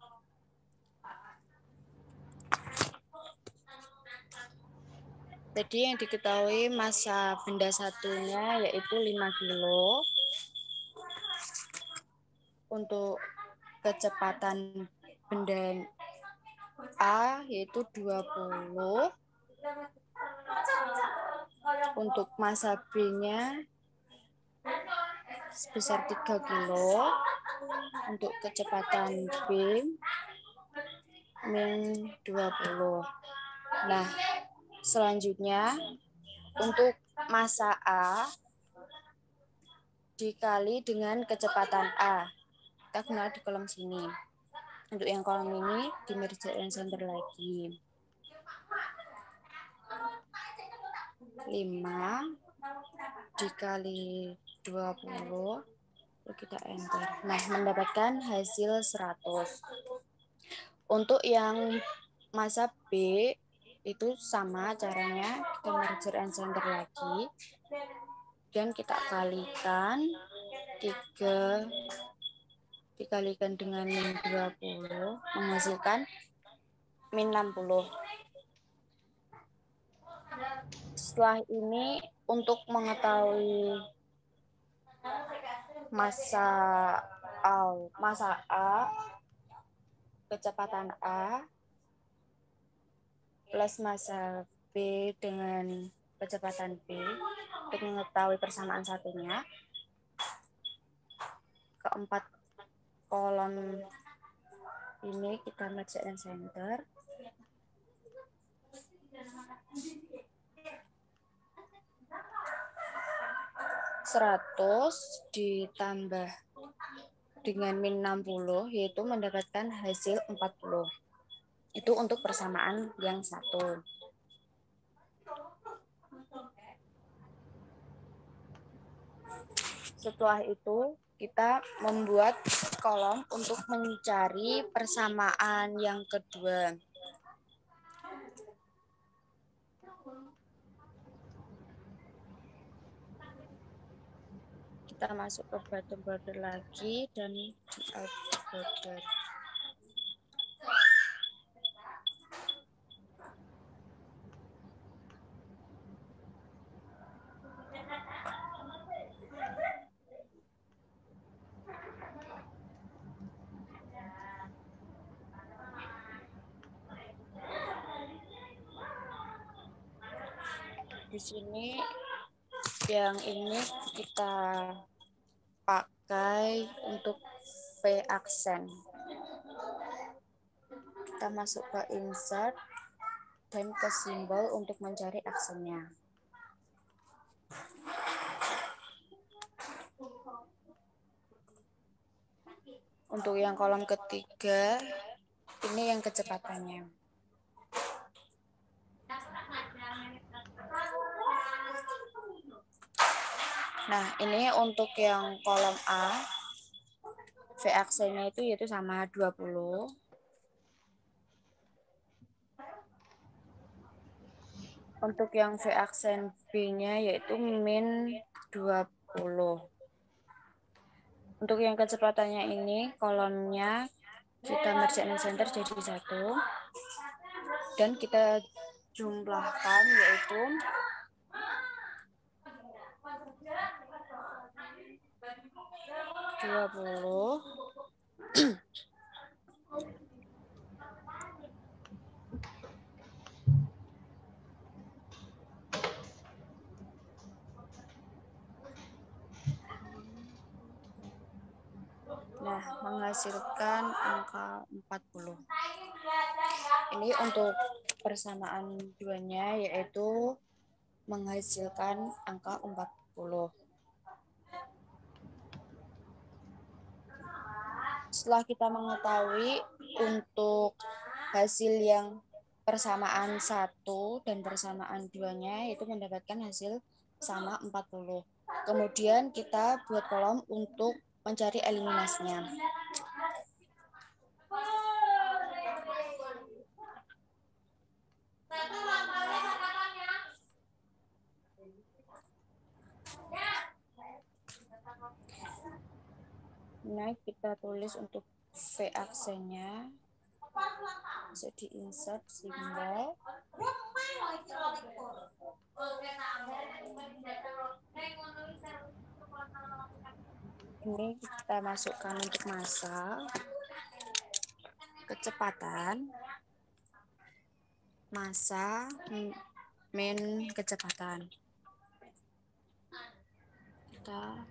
Tadi yang diketahui massa benda satunya yaitu lima kilo. Untuk kecepatan benda A yaitu dua puluh. Untuk massa B-nya sebesar tiga kilo. Untuk kecepatan B min dua puluh. Nah, selanjutnya untuk massa A dikali dengan kecepatan A. Kita gunakan di kolom sini. Untuk yang kolom ini di merge and center lagi. lima dikali dua puluh, lalu kita enter. Nah, mendapatkan hasil seratus. Untuk yang massa B itu sama caranya, kita merge and center lagi. Dan kita kalikan tiga dikalikan dengan min dua puluh menghasilkan min enam puluh. Setelah ini untuk mengetahui massa A, massa A, kecepatan A plus massa B dengan kecepatan B, untuk mengetahui persamaan satunya, keempat kolom ini kita merge and center. seratus ditambah dengan min enam puluh yaitu mendapatkan hasil empat puluh. Itu untuk persamaan yang satu. Setelah itu kita membuat kolom untuk mencari persamaan yang kedua. Kita masuk ke bottom border lagi dan di outer border. Di sini yang ini kita pakai untuk V aksen. Kita masuk ke insert dan ke simbol untuk mencari aksennya. Untuk yang kolom ketiga, ini yang kecepatannya. Nah, ini untuk yang kolom A, V aksennya itu yaitu sama dua puluh. Untuk yang V aksen B-nya yaitu min dua puluh. Untuk yang kecepatannya ini, kolomnya kita merge and center jadi satu. Dan kita jumlahkan yaitu dua puluh. Nah, menghasilkan angka empat puluh. Ini untuk persamaan duanya yaitu menghasilkan angka empat puluh. Setelah kita mengetahui untuk hasil yang persamaan satu dan persamaan duanya yaitu mendapatkan hasil sama empat puluh. Kemudian kita buat kolom untuk mencari eliminasinya. Nah, kita tulis untuk V aksennya. Bisa di insert simbol. Ini kita masukkan untuk massa, kecepatan, massa, min kecepatan. Kita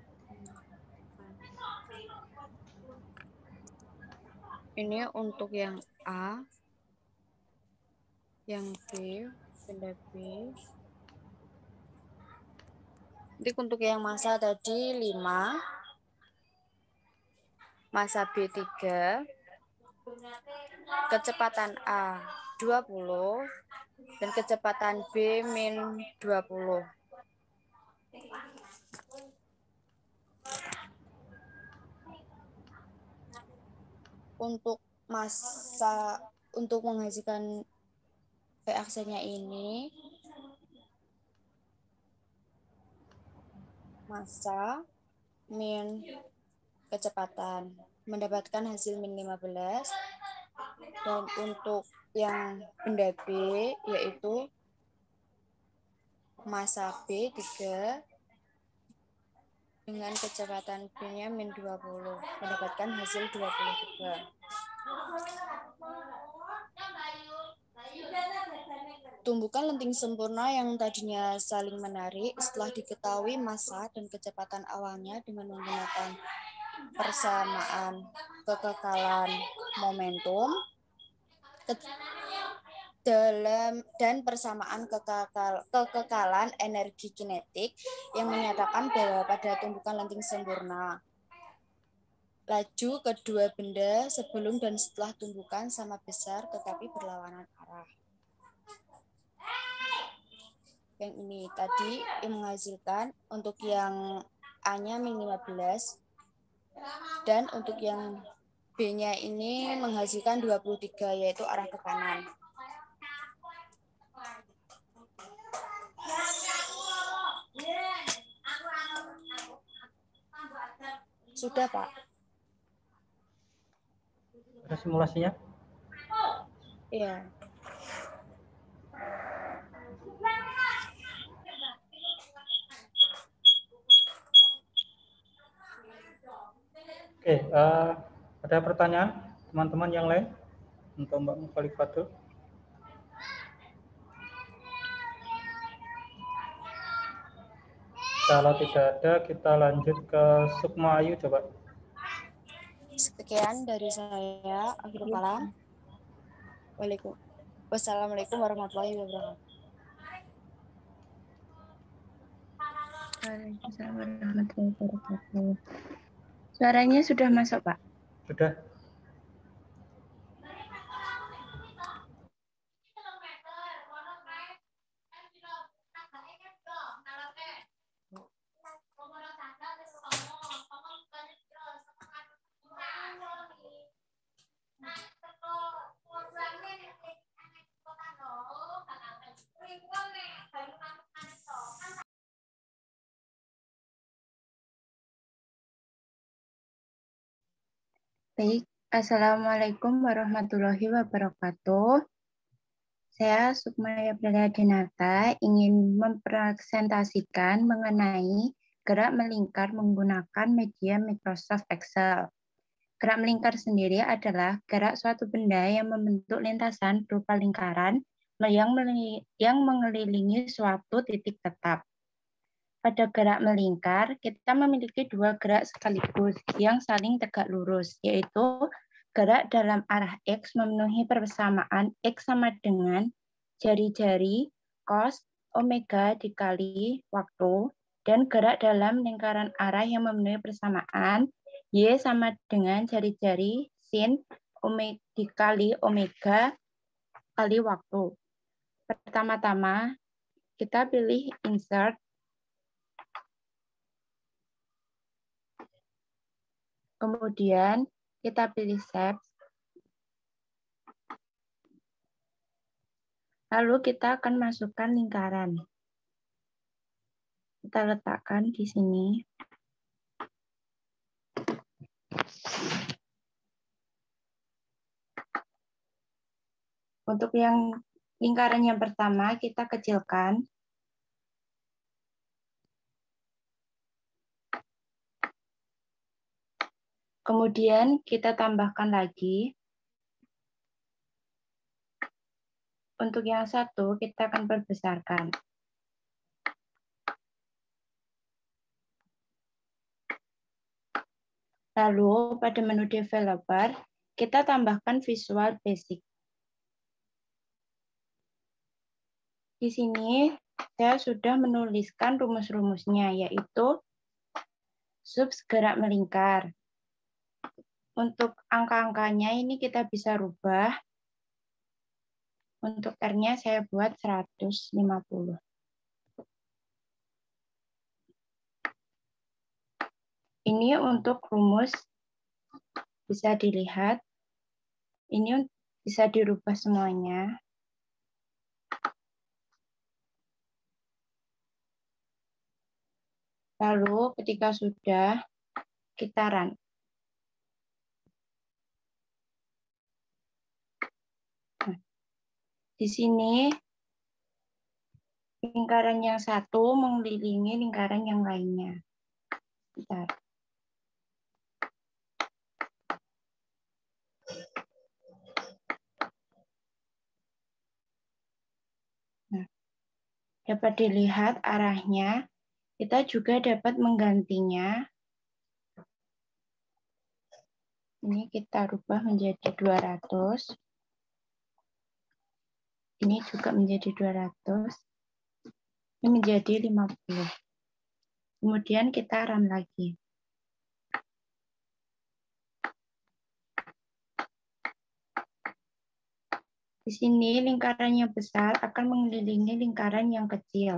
ini untuk yang A, yang B, benda B. Jadi untuk yang massa tadi lima, massa B tiga, kecepatan A dua puluh, dan kecepatan B min dua puluh. Untuk massa, untuk menghasilkan V aksennya ini, massa min kecepatan mendapatkan hasil min lima belas. Dan untuk yang benda B yaitu massa B tiga dengan kecepatan B-nya min dua puluh, mendapatkan hasil dua puluh tiga. Tumbukan lenting sempurna yang tadinya saling menarik setelah diketahui massa dan kecepatan awalnya dengan menggunakan persamaan kekekalan momentum dalam dan persamaan kekekal, kekekalan energi kinetik yang menyatakan bahwa pada tumbukan lenting sempurna laju kedua benda sebelum dan setelah tumbukan sama besar tetapi berlawanan arah. Yang ini tadi yang menghasilkan untuk yang A-nya min lima belas dan untuk yang B-nya ini menghasilkan dua puluh tiga yaitu arah ke kanan. Sudah, Pak. Ada simulasinya? Iya. Oke, uh, ada pertanyaan teman-teman yang lain untuk Mbak Mufalifatul? Kalau tidak ada, kita lanjut ke Sukma Ayu, coba. Sekian dari saya. Akhirul kalam. Waalaikumsalam. Wassalamualaikum warahmatullahi wabarakatuh. Waalaikumsalam warahmatullahi wabarakatuh. Suaranya sudah masuk, Pak? Sudah. Baik, Assalamualaikum warahmatullahi wabarakatuh. Saya Sukmaya Dinata ingin mempresentasikan mengenai gerak melingkar menggunakan media Microsoft Excel. Gerak melingkar sendiri adalah gerak suatu benda yang membentuk lintasan berupa lingkaran yang, yang mengelilingi suatu titik tetap. Pada gerak melingkar, kita memiliki dua gerak sekaligus yang saling tegak lurus, yaitu gerak dalam arah X memenuhi persamaan X sama dengan jari-jari cos omega dikali waktu, dan gerak dalam lingkaran arah yang memenuhi persamaan Y sama dengan jari-jari sin omega dikali omega kali waktu. Pertama-tama, kita pilih insert. Kemudian kita pilih shape. Lalu kita akan masukkan lingkaran. Kita letakkan di sini. Untuk yang lingkaran yang pertama kita kecilkan. Kemudian kita tambahkan lagi. Untuk yang satu kita akan perbesarkan. Lalu pada menu developer kita tambahkan Visual Basic. Di sini saya sudah menuliskan rumus-rumusnya, yaitu sub gerak melingkar. Untuk angka-angkanya ini kita bisa rubah. Untuk R-nya saya buat seratus lima puluh. Ini untuk rumus bisa dilihat. Ini bisa dirubah semuanya. Lalu ketika sudah, kita run. Nah, di sini lingkaran yang satu mengelilingi lingkaran yang lainnya. Bentar. Nah, dapat dilihat arahnya. Kita juga dapat menggantinya. Ini kita rubah menjadi dua ratus. Ini juga menjadi dua ratus. Ini menjadi lima puluh. Kemudian kita run lagi. Di sini lingkaran yang besar akan mengelilingi lingkaran yang kecil.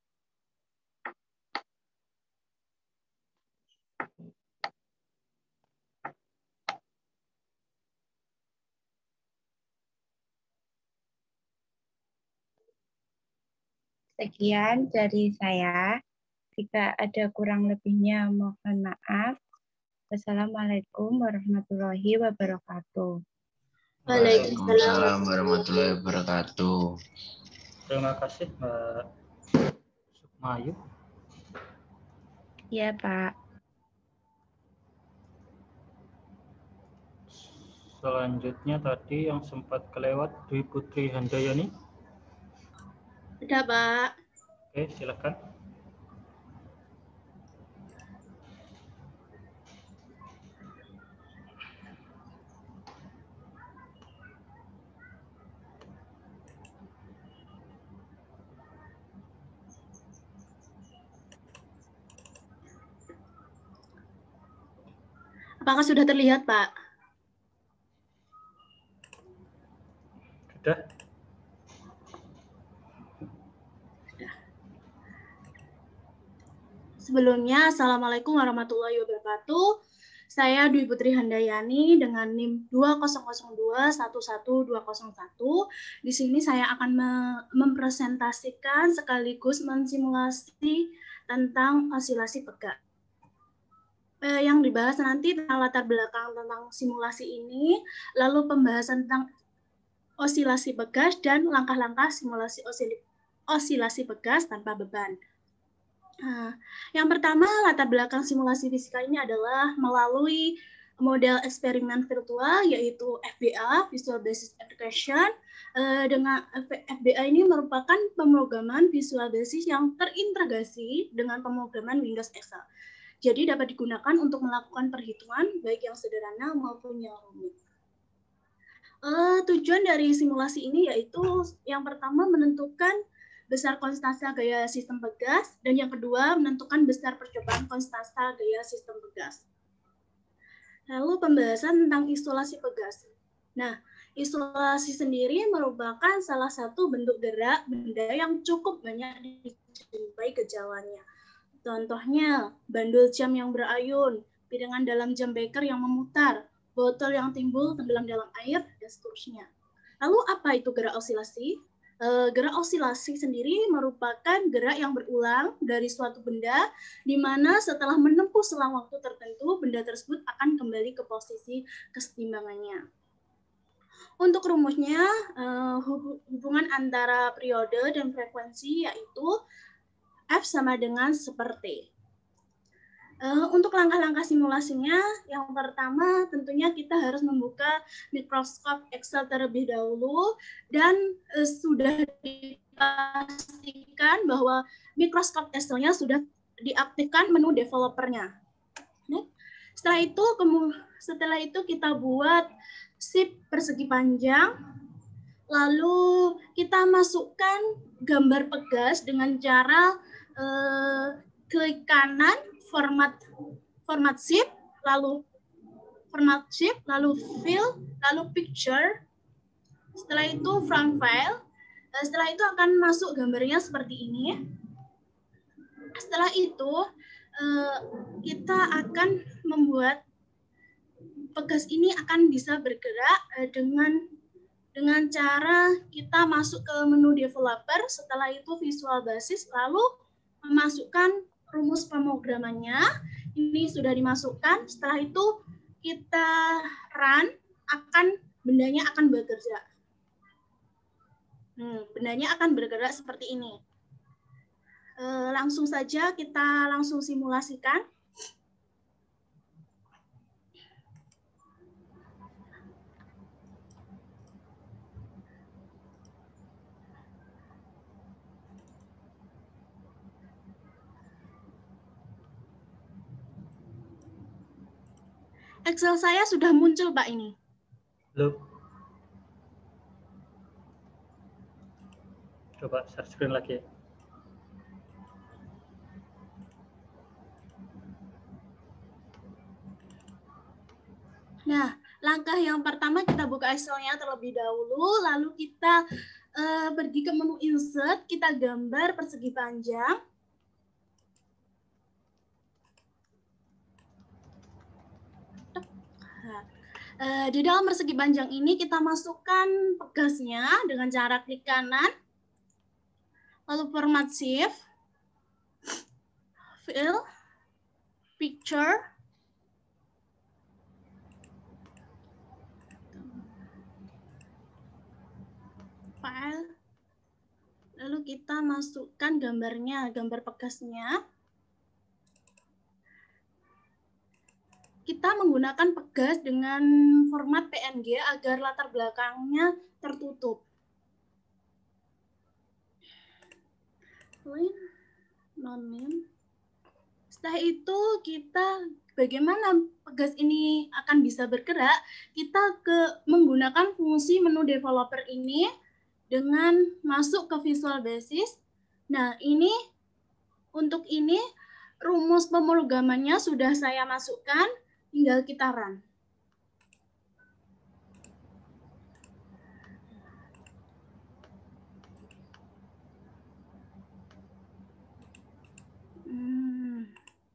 Sekian dari saya. Jika ada kurang lebihnya mohon maaf. Wassalamualaikum warahmatullahi wabarakatuh. Waalaikumsalam warahmatullahi wabarakatuh. Terima kasih Mbak Sukmayu. Iya, Pak. Selanjutnya tadi yang sempat kelewat Dwi Putri Handayani. Ada, Pak. Oke, silakan. Apakah sudah terlihat, Pak? Sudah. Sebelumnya, Assalamualaikum warahmatullahi wabarakatuh. Saya Dwi Putri Handayani dengan N I M dua nol nol dua satu satu dua nol satu. Di sini saya akan mempresentasikan sekaligus mensimulasi tentang osilasi pegas. Eh, yang dibahas nanti tentang latar belakang tentang simulasi ini, lalu pembahasan tentang osilasi pegas dan langkah-langkah simulasi osilasi pegas tanpa beban. Nah, yang pertama, latar belakang simulasi fisika ini adalah melalui model eksperimen virtual, yaitu F B A, Visual Basic Application. Eh, dengan F B A ini merupakan pemrograman Visual Basic yang terintegrasi dengan pemrograman Windows Excel. Jadi dapat digunakan untuk melakukan perhitungan, baik yang sederhana maupun yang rumit. Uh, tujuan dari simulasi ini yaitu yang pertama menentukan besar konstanta gaya sistem pegas, dan yang kedua menentukan besar percobaan konstanta gaya sistem pegas. Lalu pembahasan tentang isolasi pegas. Nah, isolasi sendiri merupakan salah satu bentuk gerak benda yang cukup banyak dijumpai gejalanya. Contohnya, bandul jam yang berayun, piringan dalam jam beker yang memutar, botol yang timbul tenggelam dalam air, dan seterusnya. Lalu apa itu gerak osilasi? E, gerak osilasi sendiri merupakan gerak yang berulang dari suatu benda, di mana setelah menempuh selang waktu tertentu, benda tersebut akan kembali ke posisi kesetimbangannya. Untuk rumusnya, e, hubungan antara periode dan frekuensi yaitu F sama dengan seperti. Uh, untuk langkah-langkah simulasinya, yang pertama tentunya kita harus membuka mikroskop Excel terlebih dahulu, dan uh, sudah dipastikan bahwa mikroskop Excel-nya sudah diaktifkan menu developernya. Nah, setelah itu, setelah itu kita buat sheet persegi panjang, lalu kita masukkan gambar pegas dengan cara Uh, klik kanan format format sheet, lalu format sheet, lalu fill, lalu picture. Setelah itu from file. Setelah itu akan masuk gambarnya seperti ini. Setelah itu uh, kita akan membuat pegas ini akan bisa bergerak uh, dengan dengan cara kita masuk ke menu developer. Setelah itu Visual Basic, lalu memasukkan rumus pemrogramannya. Ini sudah dimasukkan. Setelah itu kita run, akan bendanya akan bergerak. Hmm, bendanya akan bergerak seperti ini. E, langsung saja kita langsung simulasikan. Excel saya sudah muncul, Pak, ini. Belum. Coba share screen lagi. Nah, langkah yang pertama kita buka Excel-nya terlebih dahulu, lalu kita uh, pergi ke menu Insert, kita gambar persegi panjang. Uh, di dalam persegi panjang ini kita masukkan pegasnya dengan cara klik kanan, lalu format shift, fill, picture, file. Lalu kita masukkan gambarnya, gambar pegasnya. Kita menggunakan pegas dengan format P N G agar latar belakangnya tertutup. Non-name. Setelah itu kita bagaimana pegas ini akan bisa bergerak, kita ke menggunakan fungsi menu developer ini dengan masuk ke Visual Basic. Nah, ini untuk ini rumus pemrogramannya sudah saya masukkan, tinggal kita run. Hmm.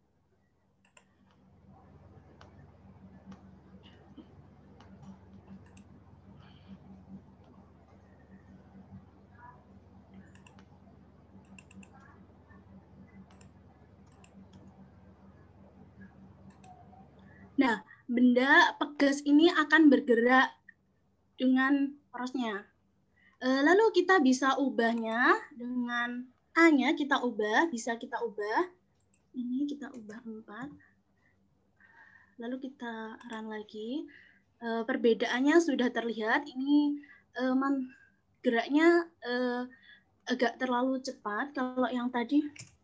Nah, benda pegas ini akan bergerak dengan porosnya. Lalu kita bisa ubahnya dengan A-nya kita ubah, bisa kita ubah. Ini kita ubah empat. Lalu kita run lagi. Perbedaannya sudah terlihat. Ini geraknya agak terlalu cepat. Kalau yang tadi...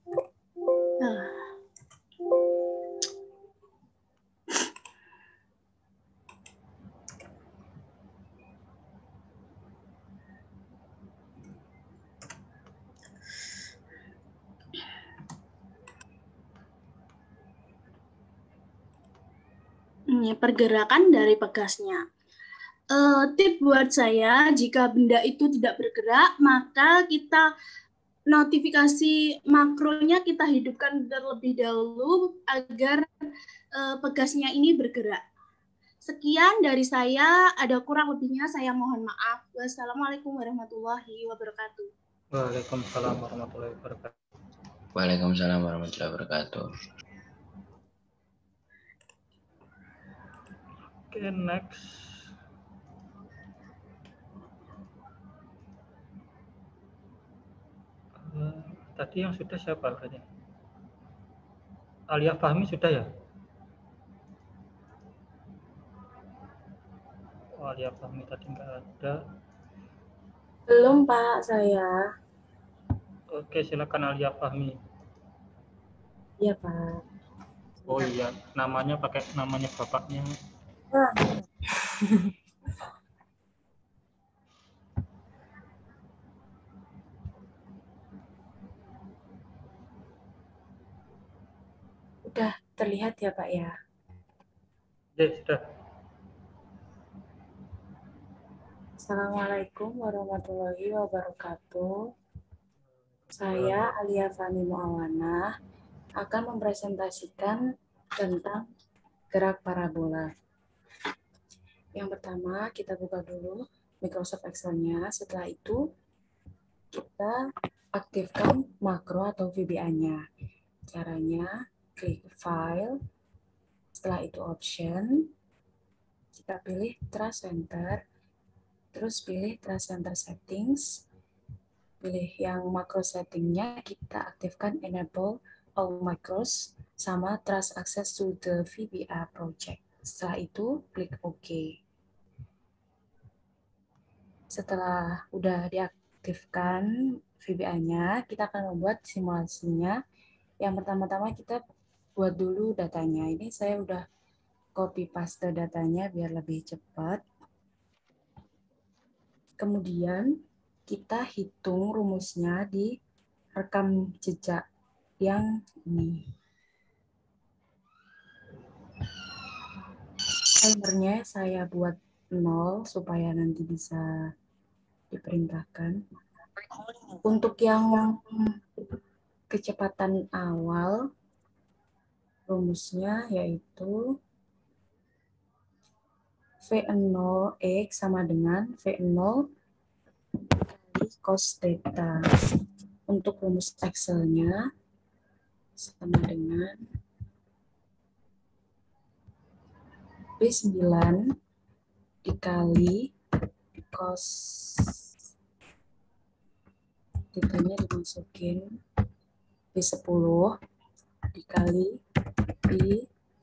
pergerakan dari pegasnya. Uh, tip buat saya, jika benda itu tidak bergerak, maka kita notifikasi makronya kita hidupkan terlebih dahulu agar uh, pegasnya ini bergerak. Sekian dari saya, ada kurang lebihnya saya mohon maaf. Wassalamualaikum warahmatullahi wabarakatuh. Waalaikumsalam warahmatullahi wabarakatuh. Waalaikumsalam warahmatullahi wabarakatuh. Oke, okay, next. Uh, tadi yang sudah siapa tadi? Alia Fahmi sudah ya? Oh, Alia Fahmi tadi nggak ada. Belum, Pak, saya. Oke, silakan Alia Fahmi. Iya, Pak. Oh iya, namanya pakai namanya bapaknya. Ah. Udah terlihat ya, Pak ya? Ya, sudah. Assalamualaikum warahmatullahi wabarakatuh. Saya Alia Fahmi Muawanah akan mempresentasikan tentang gerak parabola. Yang pertama, kita buka dulu Microsoft Excel-nya. Setelah itu, kita aktifkan makro atau V B A-nya. Caranya, klik File, setelah itu Option, kita pilih Trace Center, terus pilih Trace Center Settings, pilih yang makro settingnya, kita aktifkan Enable All Macros, sama Trace Access to the V B A Project. Setelah itu, klik OK. Setelah udah diaktifkan V B A-nya, kita akan membuat simulasinya. Yang pertama-tama kita buat dulu datanya. Ini saya udah copy paste datanya biar lebih cepat. Kemudian kita hitung rumusnya di rekam jejak yang ini. Timernya saya buat nol supaya nanti bisa diperintahkan. Untuk yang kecepatan awal, rumusnya yaitu V nol X sama dengan V nol kali cos theta. Untuk rumus Excel-nya sama dengan B sembilan dikali cos Titanya dimasukin B sepuluh dikali I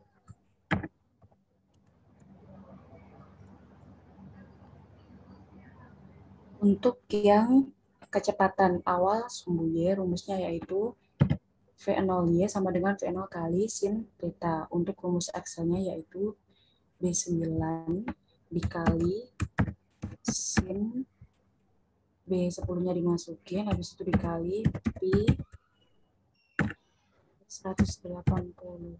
untuk yang kecepatan awal sumbu Y, rumusnya yaitu V nol Y sama dengan V nol kali sin theta. Untuk rumus Excelnya yaitu B sembilan dikali sin B sepuluh-nya dimasukin, habis itu dikali pi seratus delapan puluh.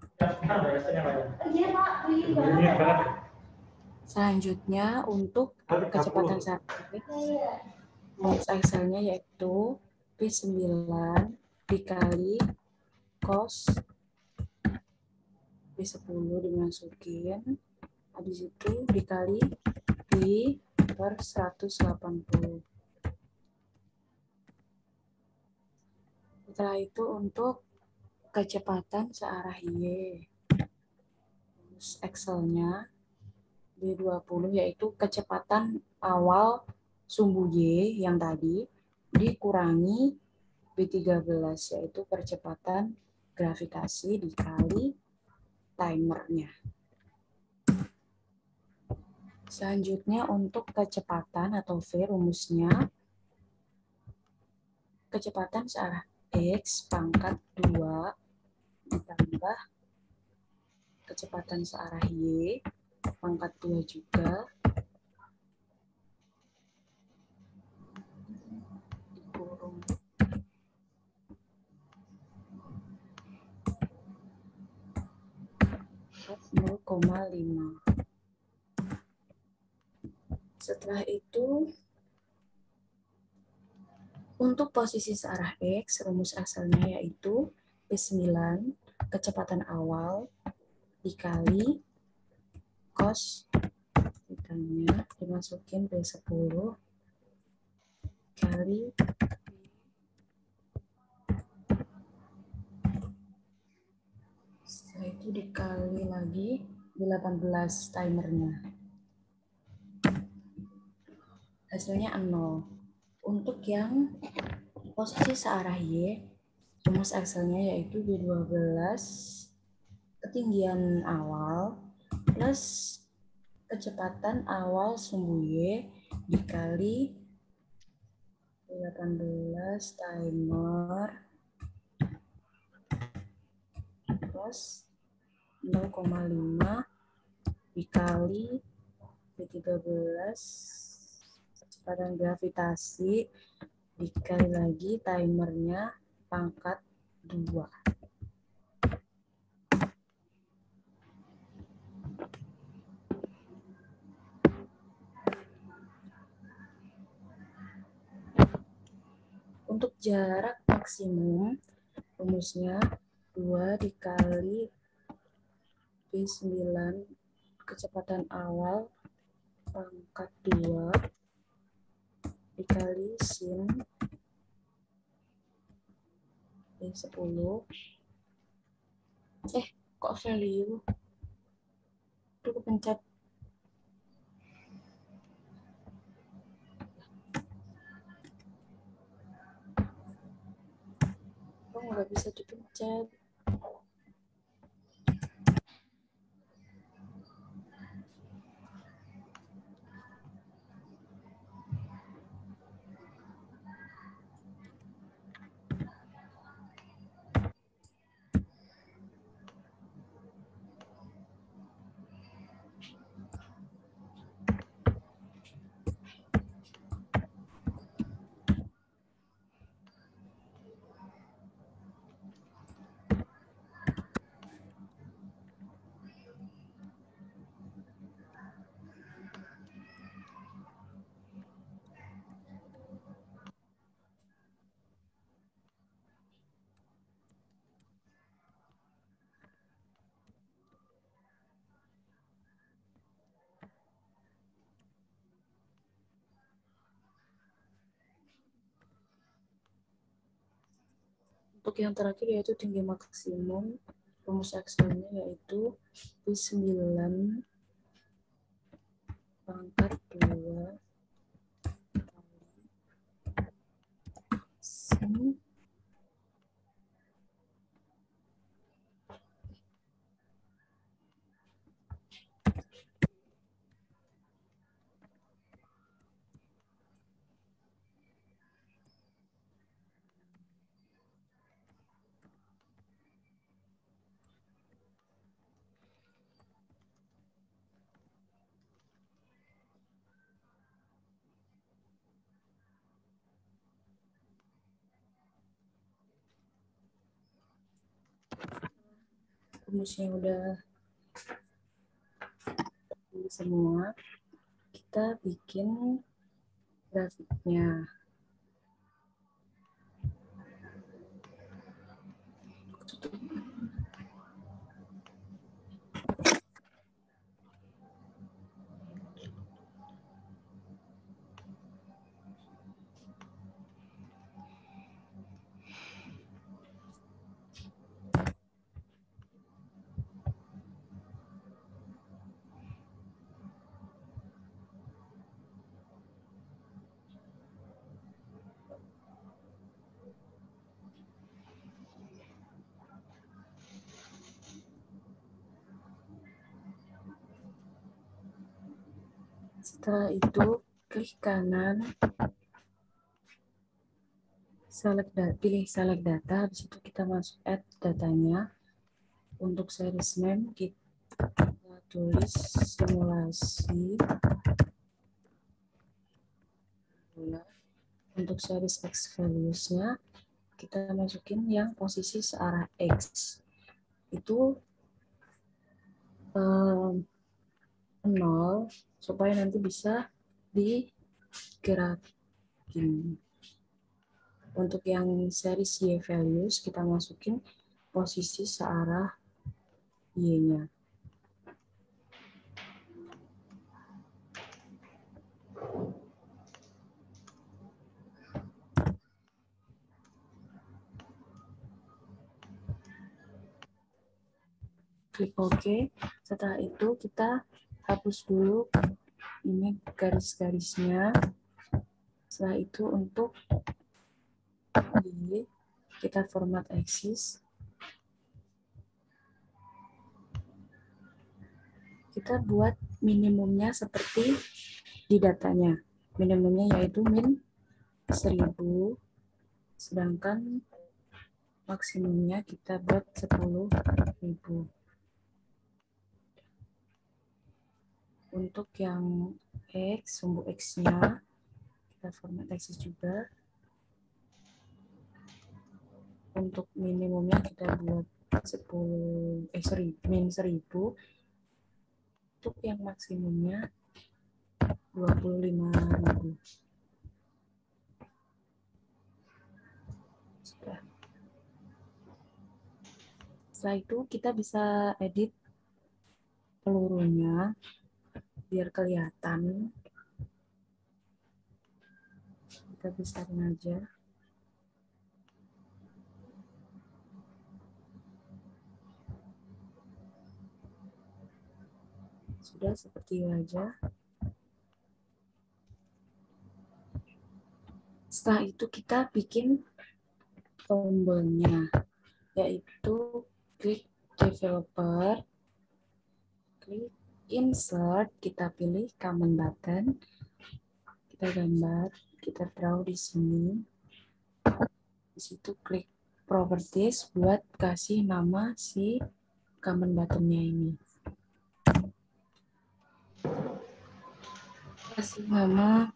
Selanjutnya untuk kecepatan satelit, rumus Excelnya yaitu P sembilan dikali cos P sepuluh dimasukin, habis itu dikali pi per seratus delapan puluh. Setelah itu untuk kecepatan searah Y, rumus Excelnya B dua puluh yaitu kecepatan awal sumbu Y yang tadi dikurangi B tiga belas yaitu percepatan gravitasi dikali timernya. Selanjutnya untuk kecepatan atau V, rumusnya kecepatan searah X pangkat dua ditambah kecepatan searah Y pangkat dua juga dikurung nol koma lima. Setelah itu untuk posisi searah X, rumus asalnya yaitu P sembilan kecepatan awal dikali cos theta-nya dimasukin B sepuluh kali setelah itu dikali lagi delapan belas timernya, hasilnya nol. Untuk yang posisi searah Y, rumus Excelnya yaitu B dua belas ketinggian awal plus kecepatan awal sumbu Y dikali delapan belas timer plus nol koma lima dikali B tiga belas kecepatan gravitasi dikali lagi timernya pangkat dua. Untuk jarak maksimum, rumusnya dua dikali P sembilan kecepatan awal pangkat dua dikali sin P sepuluh. Eh, kok value? Itu kepencet. Kok nggak bisa dipencet? Untuk yang terakhir yaitu tinggi maksimum, rumus Excelnya yaitu P sembilan pangkat dua rumusnya udah semua, kita bikin grafiknya. Setelah itu, klik kanan, select data, pilih select data, habis itu kita masuk add datanya. Untuk series name, kita tulis simulasi. Untuk series X values-nya, kita masukin yang posisi searah X. Itu um, nol, supaya nanti bisa digerakin. Untuk yang series Y values, kita masukin posisi searah Y-nya. Klik OK. Setelah itu kita hapus dulu ini garis-garisnya. Setelah itu untuk Y, kita format axis. Kita buat minimumnya seperti di datanya. Minimumnya yaitu min seribu, sedangkan maksimumnya kita buat sepuluh ribu. Untuk yang X, sumbu X-nya, kita format axis juga. Untuk minimumnya kita buat sepuluh, eh seribu, min seribu. Untuk yang maksimumnya dua puluh lima ribu. Sudah. Setelah itu kita bisa edit pelurunya biar kelihatan. Kita besarin aja. Sudah seperti itu aja. Setelah itu kita bikin tombolnya, yaitu klik developer, klik insert, kita pilih common button, kita gambar, kita draw di sini. Di situ klik properties buat kasih nama si common buttonnya ini. Kasih nama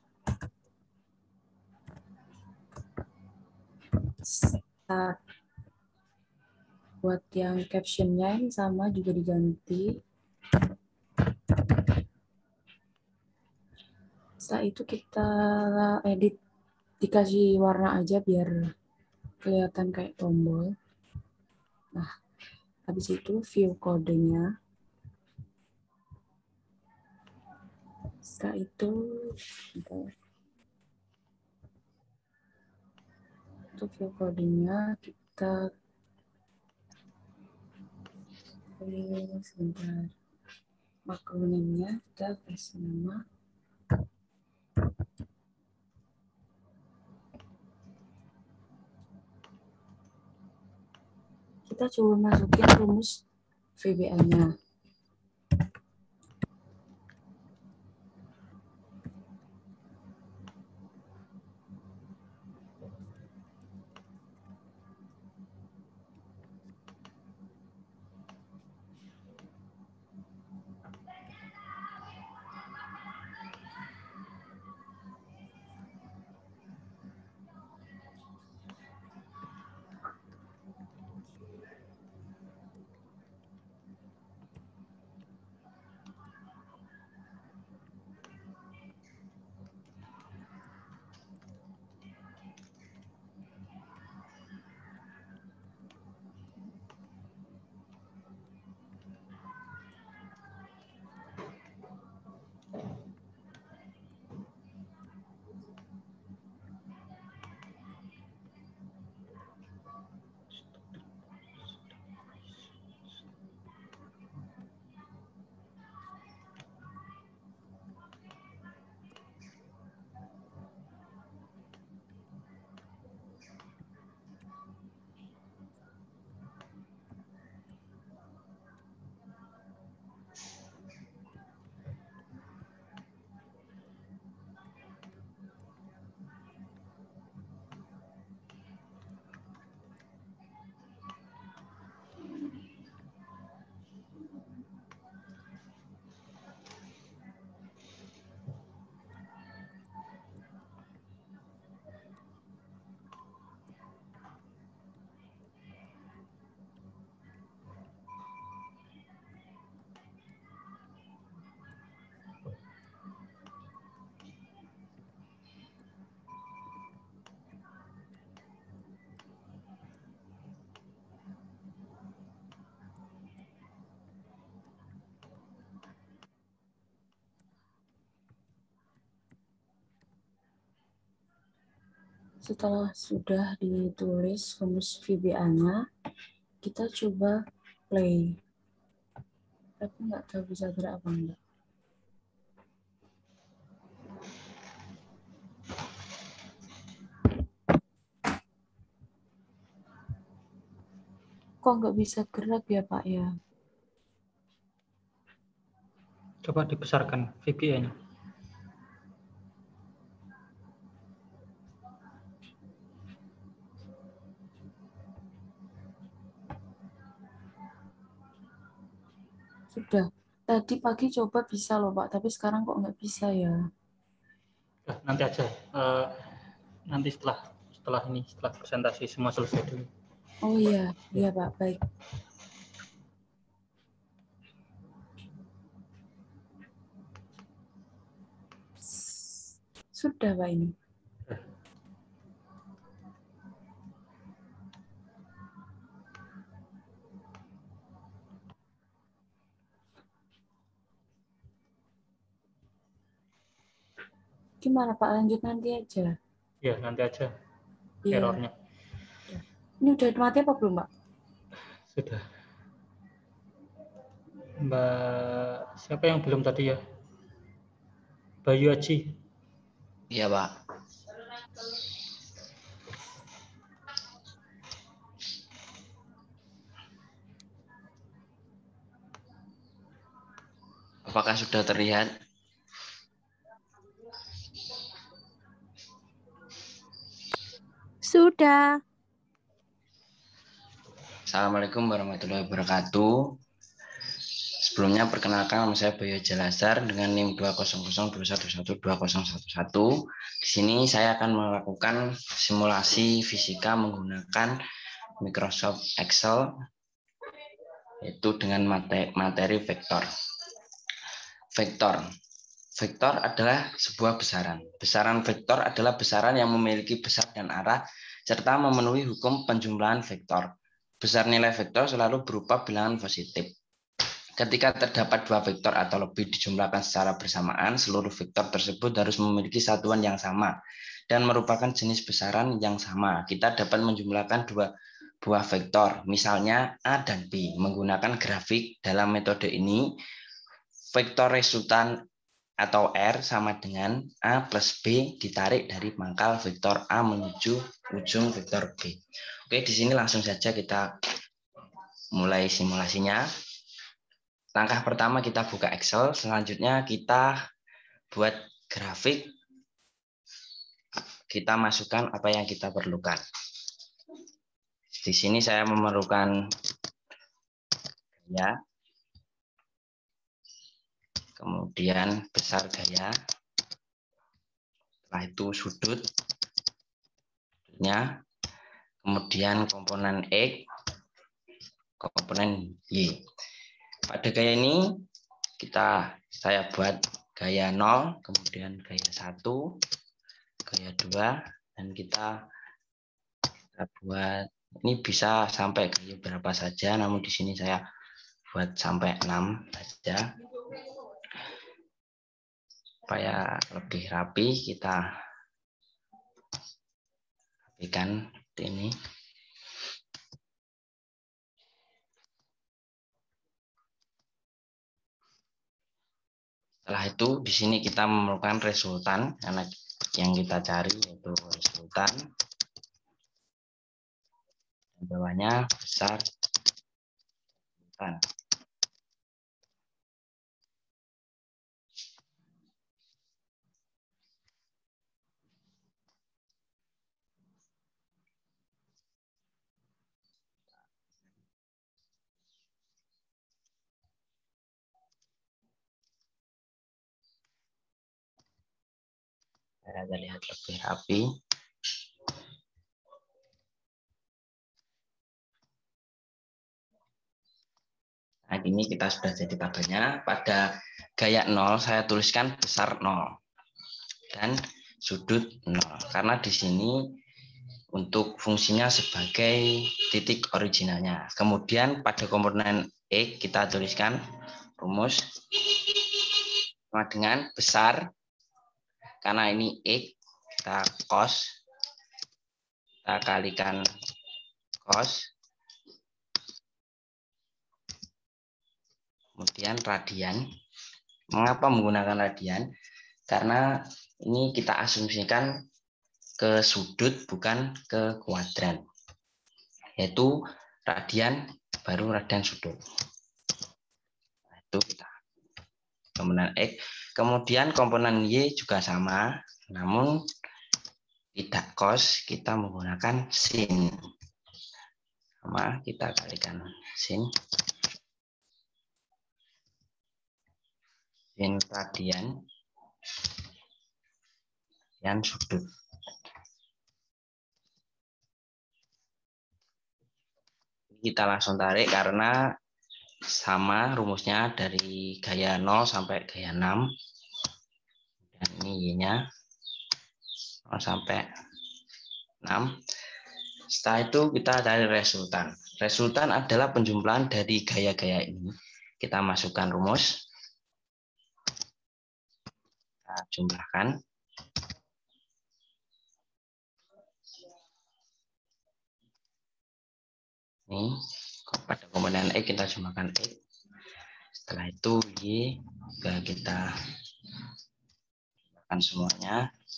start. Buat yang captionnya ini sama juga diganti. Setelah itu kita edit, dikasih warna aja biar kelihatan kayak tombol. Nah, habis itu view kodenya. Setelah itu untuk view kodenya kita pilih sebentar. Makronimnya kita kasih nama kita coba masukin rumus V B A-nya. Setelah sudah ditulis rumus V B A-nya, kita coba play. Tapi nggak tahu bisa gerak apa enggak. Kok nggak bisa gerak ya Pak ya? Coba dibesarkan V B A-nya. Sudah. Tadi pagi coba bisa loh Pak, tapi sekarang kok nggak bisa ya? Nah, nanti aja. Uh, nanti setelah setelah ini, setelah presentasi semua selesai dulu. Oh iya, iya Pak, baik. Sudah Pak ini. Gimana Pak, lanjut nanti aja? Ya, nanti aja ya. Errornya. Ini udah mati apa belum Pak? Sudah. Mbak, siapa yang belum tadi ya? Bayu Aji. Iya Pak. Apakah sudah terlihat? Sudah. Assalamualaikum warahmatullahi wabarakatuh. Sebelumnya perkenalkan nama saya Bayu Jalasar dengan NIM dua nol nol dua satu satu dua nol satu satu. Di sini saya akan melakukan simulasi fisika menggunakan Microsoft Excel, yaitu dengan materi vektor. Vektor. Vektor adalah sebuah besaran. Besaran vektor adalah besaran yang memiliki besar dan arah serta memenuhi hukum penjumlahan vektor. Besar nilai vektor selalu berupa bilangan positif. Ketika terdapat dua vektor atau lebih dijumlahkan secara bersamaan, seluruh vektor tersebut harus memiliki satuan yang sama dan merupakan jenis besaran yang sama. Kita dapat menjumlahkan dua buah vektor, misalnya A dan B. Menggunakan grafik dalam metode ini, vektor resultan atau R sama dengan A plus B ditarik dari pangkal vektor A menuju ujung vektor B. Oke, di sini langsung saja kita mulai simulasinya. Langkah pertama kita buka Excel, selanjutnya kita buat grafik. Kita masukkan apa yang kita perlukan. Di sini saya memerlukan gaya. Kemudian besar gaya, setelah itu sudutnya, kemudian komponen X, komponen Y. Pada gaya ini kita saya buat gaya nol, kemudian gaya satu, gaya dua, dan kita, kita buat ini bisa sampai gaya berapa saja, namun di sini saya buat sampai enam saja. Supaya lebih rapi kita rapikan seperti ini. Setelah itu di sini kita memerlukan resultan karena yang kita cari yaitu resultan. Di bawahnya besar resultan. Saya lihat lebih rapi. Nah, ini kita sudah jadi tabelnya. Pada gaya nol saya tuliskan besar nol dan sudut nol. Karena di sini untuk fungsinya sebagai titik originalnya. Kemudian pada komponen X kita tuliskan rumus sama dengan besar. Karena ini X, kita cos kita kalikan cos, kemudian radian. Mengapa menggunakan radian? Karena ini kita asumsikan ke sudut bukan ke kuadran, yaitu radian baru radian sudut. Nah, itu kita komponen X. Kemudian komponen Y juga sama, namun tidak cos, kita menggunakan sin. Sama, kita kalikan sin. Sin radian, radian sudut. Kita langsung tarik karena sama rumusnya dari gaya nol sampai gaya enam. Dan ini Y-nya nol sampai enam. Setelah itu kita cari resultan. Resultan adalah penjumlahan dari gaya-gaya ini. Kita masukkan rumus. Kita jumlahkan. Ini pada komponen X kita jumlahkan X. Setelah itu Y juga kita jumlahkan semuanya.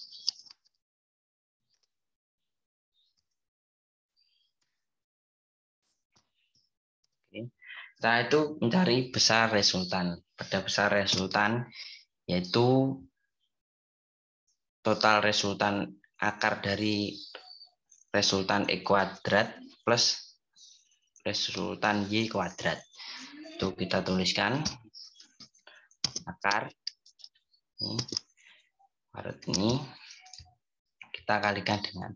Oke. Setelah itu mencari besar resultan. Pada besar resultan yaitu total resultan akar dari resultan X kuadrat plus resultan Y kuadrat. Itu kita tuliskan akar ini, kuadrat ini kita kalikan dengan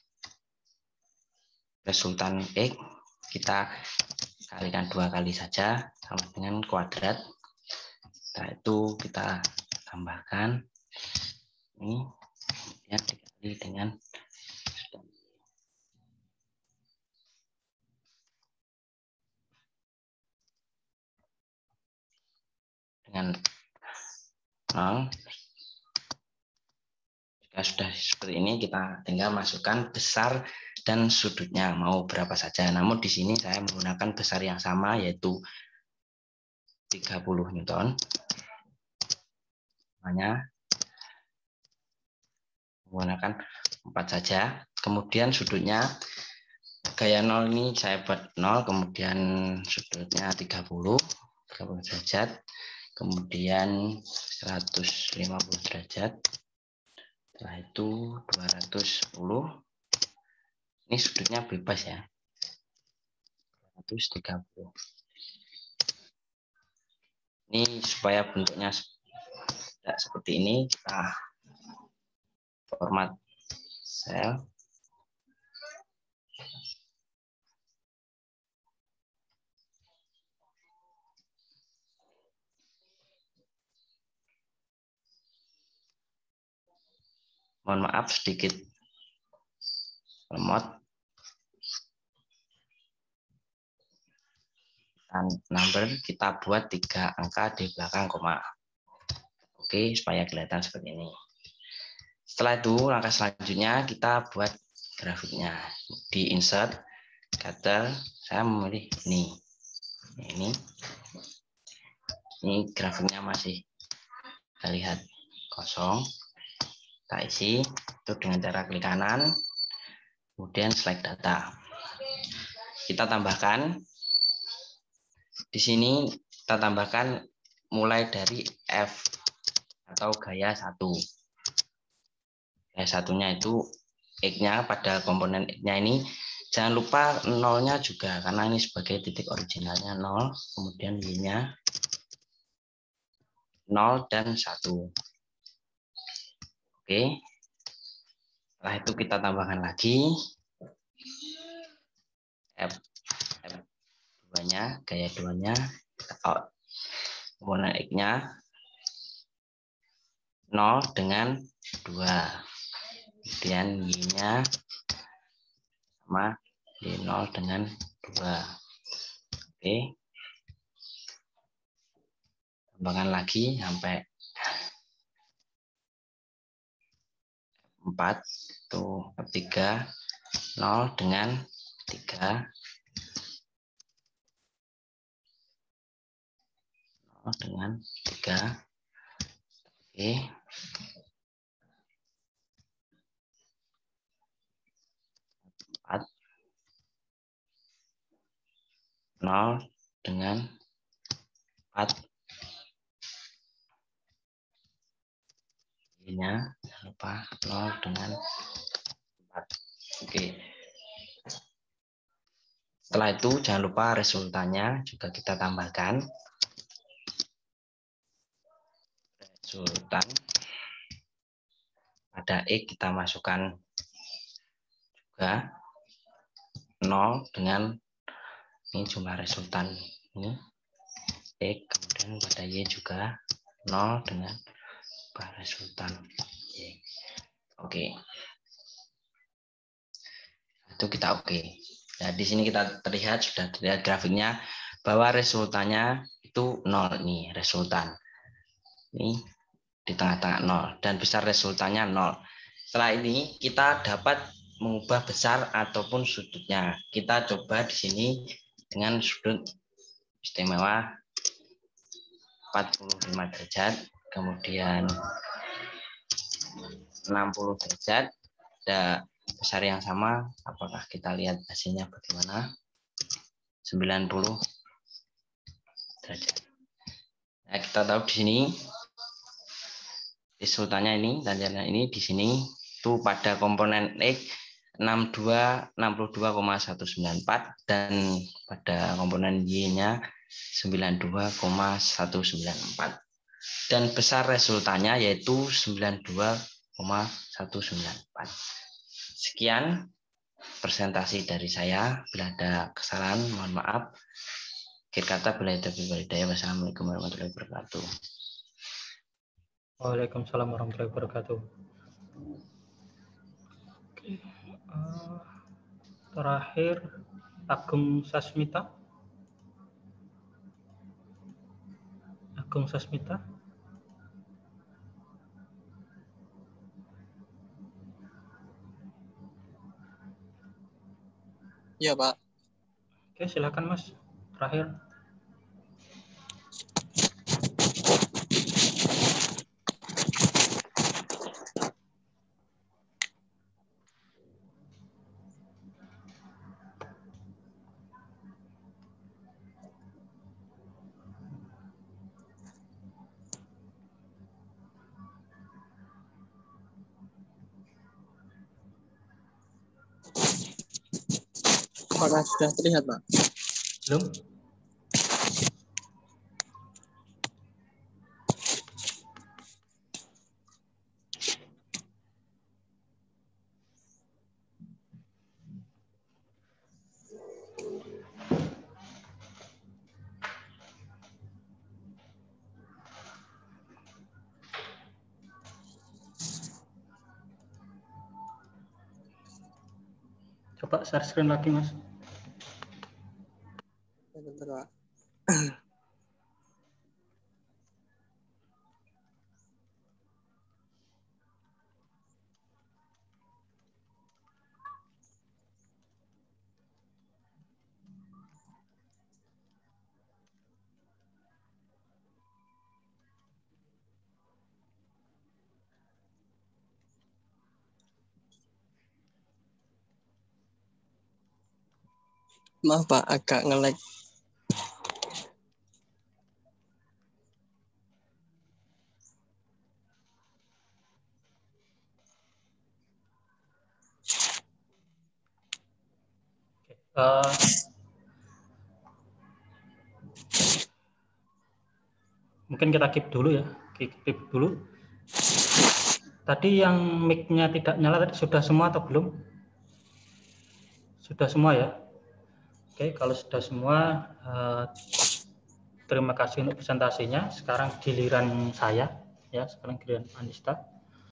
resultan X, kita kalikan dua kali saja sama dengan kuadrat. Setelah itu kita tambahkan ini, kemudian dikali dengan dengan nol. Jika sudah seperti ini, kita tinggal masukkan besar dan sudutnya mau berapa saja. Namun di sini saya menggunakan besar yang sama, yaitu tiga puluh newton. Hanya menggunakan empat saja. Kemudian sudutnya gaya nol ini saya buat nol, kemudian sudutnya tiga puluh, tiga puluh derajat. Kemudian seratus lima puluh derajat, setelah itu dua ratus sepuluh, ini sudutnya bebas ya, dua ratus tiga puluh. Ini supaya bentuknya tidak seperti ini, kita format sel. Mohon maaf sedikit lemot. Dan number kita buat tiga angka di belakang koma. Oke, supaya kelihatan seperti ini. Setelah itu langkah selanjutnya kita buat grafiknya. Di insert, scatter, saya memilih ini. Ini, ini grafiknya masih kita lihat kosong. Kita isi itu dengan cara klik kanan, kemudian select data. Kita tambahkan di sini, kita tambahkan mulai dari F atau gaya satu. Gaya satunya itu X-nya pada komponen X-nya ini jangan lupa nolnya juga karena ini sebagai titik originalnya nol, kemudian Y-nya nol dan satu. Oke, setelah itu kita tambahkan lagi F, F dua-nya, gaya dua-nya, komponen X-nya nol dengan dua, kemudian Y-nya sama Y nol dengan dua. Oke, tambahkan lagi sampai empat, itu F tiga, nol dengan tiga. nol dengan tiga. Oke. empat. nol dengan empat. Nya jangan lupa nol dengan empat. Oke. Setelah itu jangan lupa resultannya juga kita tambahkan. Resultan pada X kita masukkan juga nol dengan ini jumlah resultan ini X, kemudian pada Y juga nol dengan resultan Y. Oke. Itu kita oke. Nah, di sini kita terlihat sudah terlihat grafiknya bahwa resultannya itu nol nih, resultan. Ini di tengah-tengah nol dan besar resultannya nol. Setelah ini kita dapat mengubah besar ataupun sudutnya. Kita coba di sini dengan sudut istimewa empat puluh lima derajat, kemudian enam puluh derajat, ada besar yang sama. Apakah kita lihat hasilnya bagaimana? sembilan puluh derajat. Nah, kita tahu di sini resultannya ini, tandanya ini di sini itu pada komponen X enam puluh dua koma seratus sembilan puluh empat dan pada komponen Y-nya sembilan puluh dua koma seratus sembilan puluh empat. Dan besar resultannya yaitu sembilan puluh dua koma seratus sembilan puluh empat. Sekian presentasi dari saya. Bila ada kesalahan, mohon maaf. Akhir kata, bila itu berhidayah. Wassalamualaikum warahmatullahi wabarakatuh. Waalaikumsalam warahmatullahi wabarakatuh. Oke. Uh, terakhir, Agung Sasmita. Agung Sasmita. Iya, Pak. Oke, silakan Mas. Terakhir. Apakah sudah terlihat, Pak? Belum. Coba share screen lagi, Mas. Bentar, Pak. Maaf, Pak, agak nge-lag. Uh, mungkin kita keep dulu ya, keep, keep dulu. Tadi yang mic-nya tidak nyala tadi sudah semua atau belum? Sudah semua ya? Oke, kalau sudah semua, uh, terima kasih untuk presentasinya. Sekarang giliran saya, ya. Sekarang giliran Anista.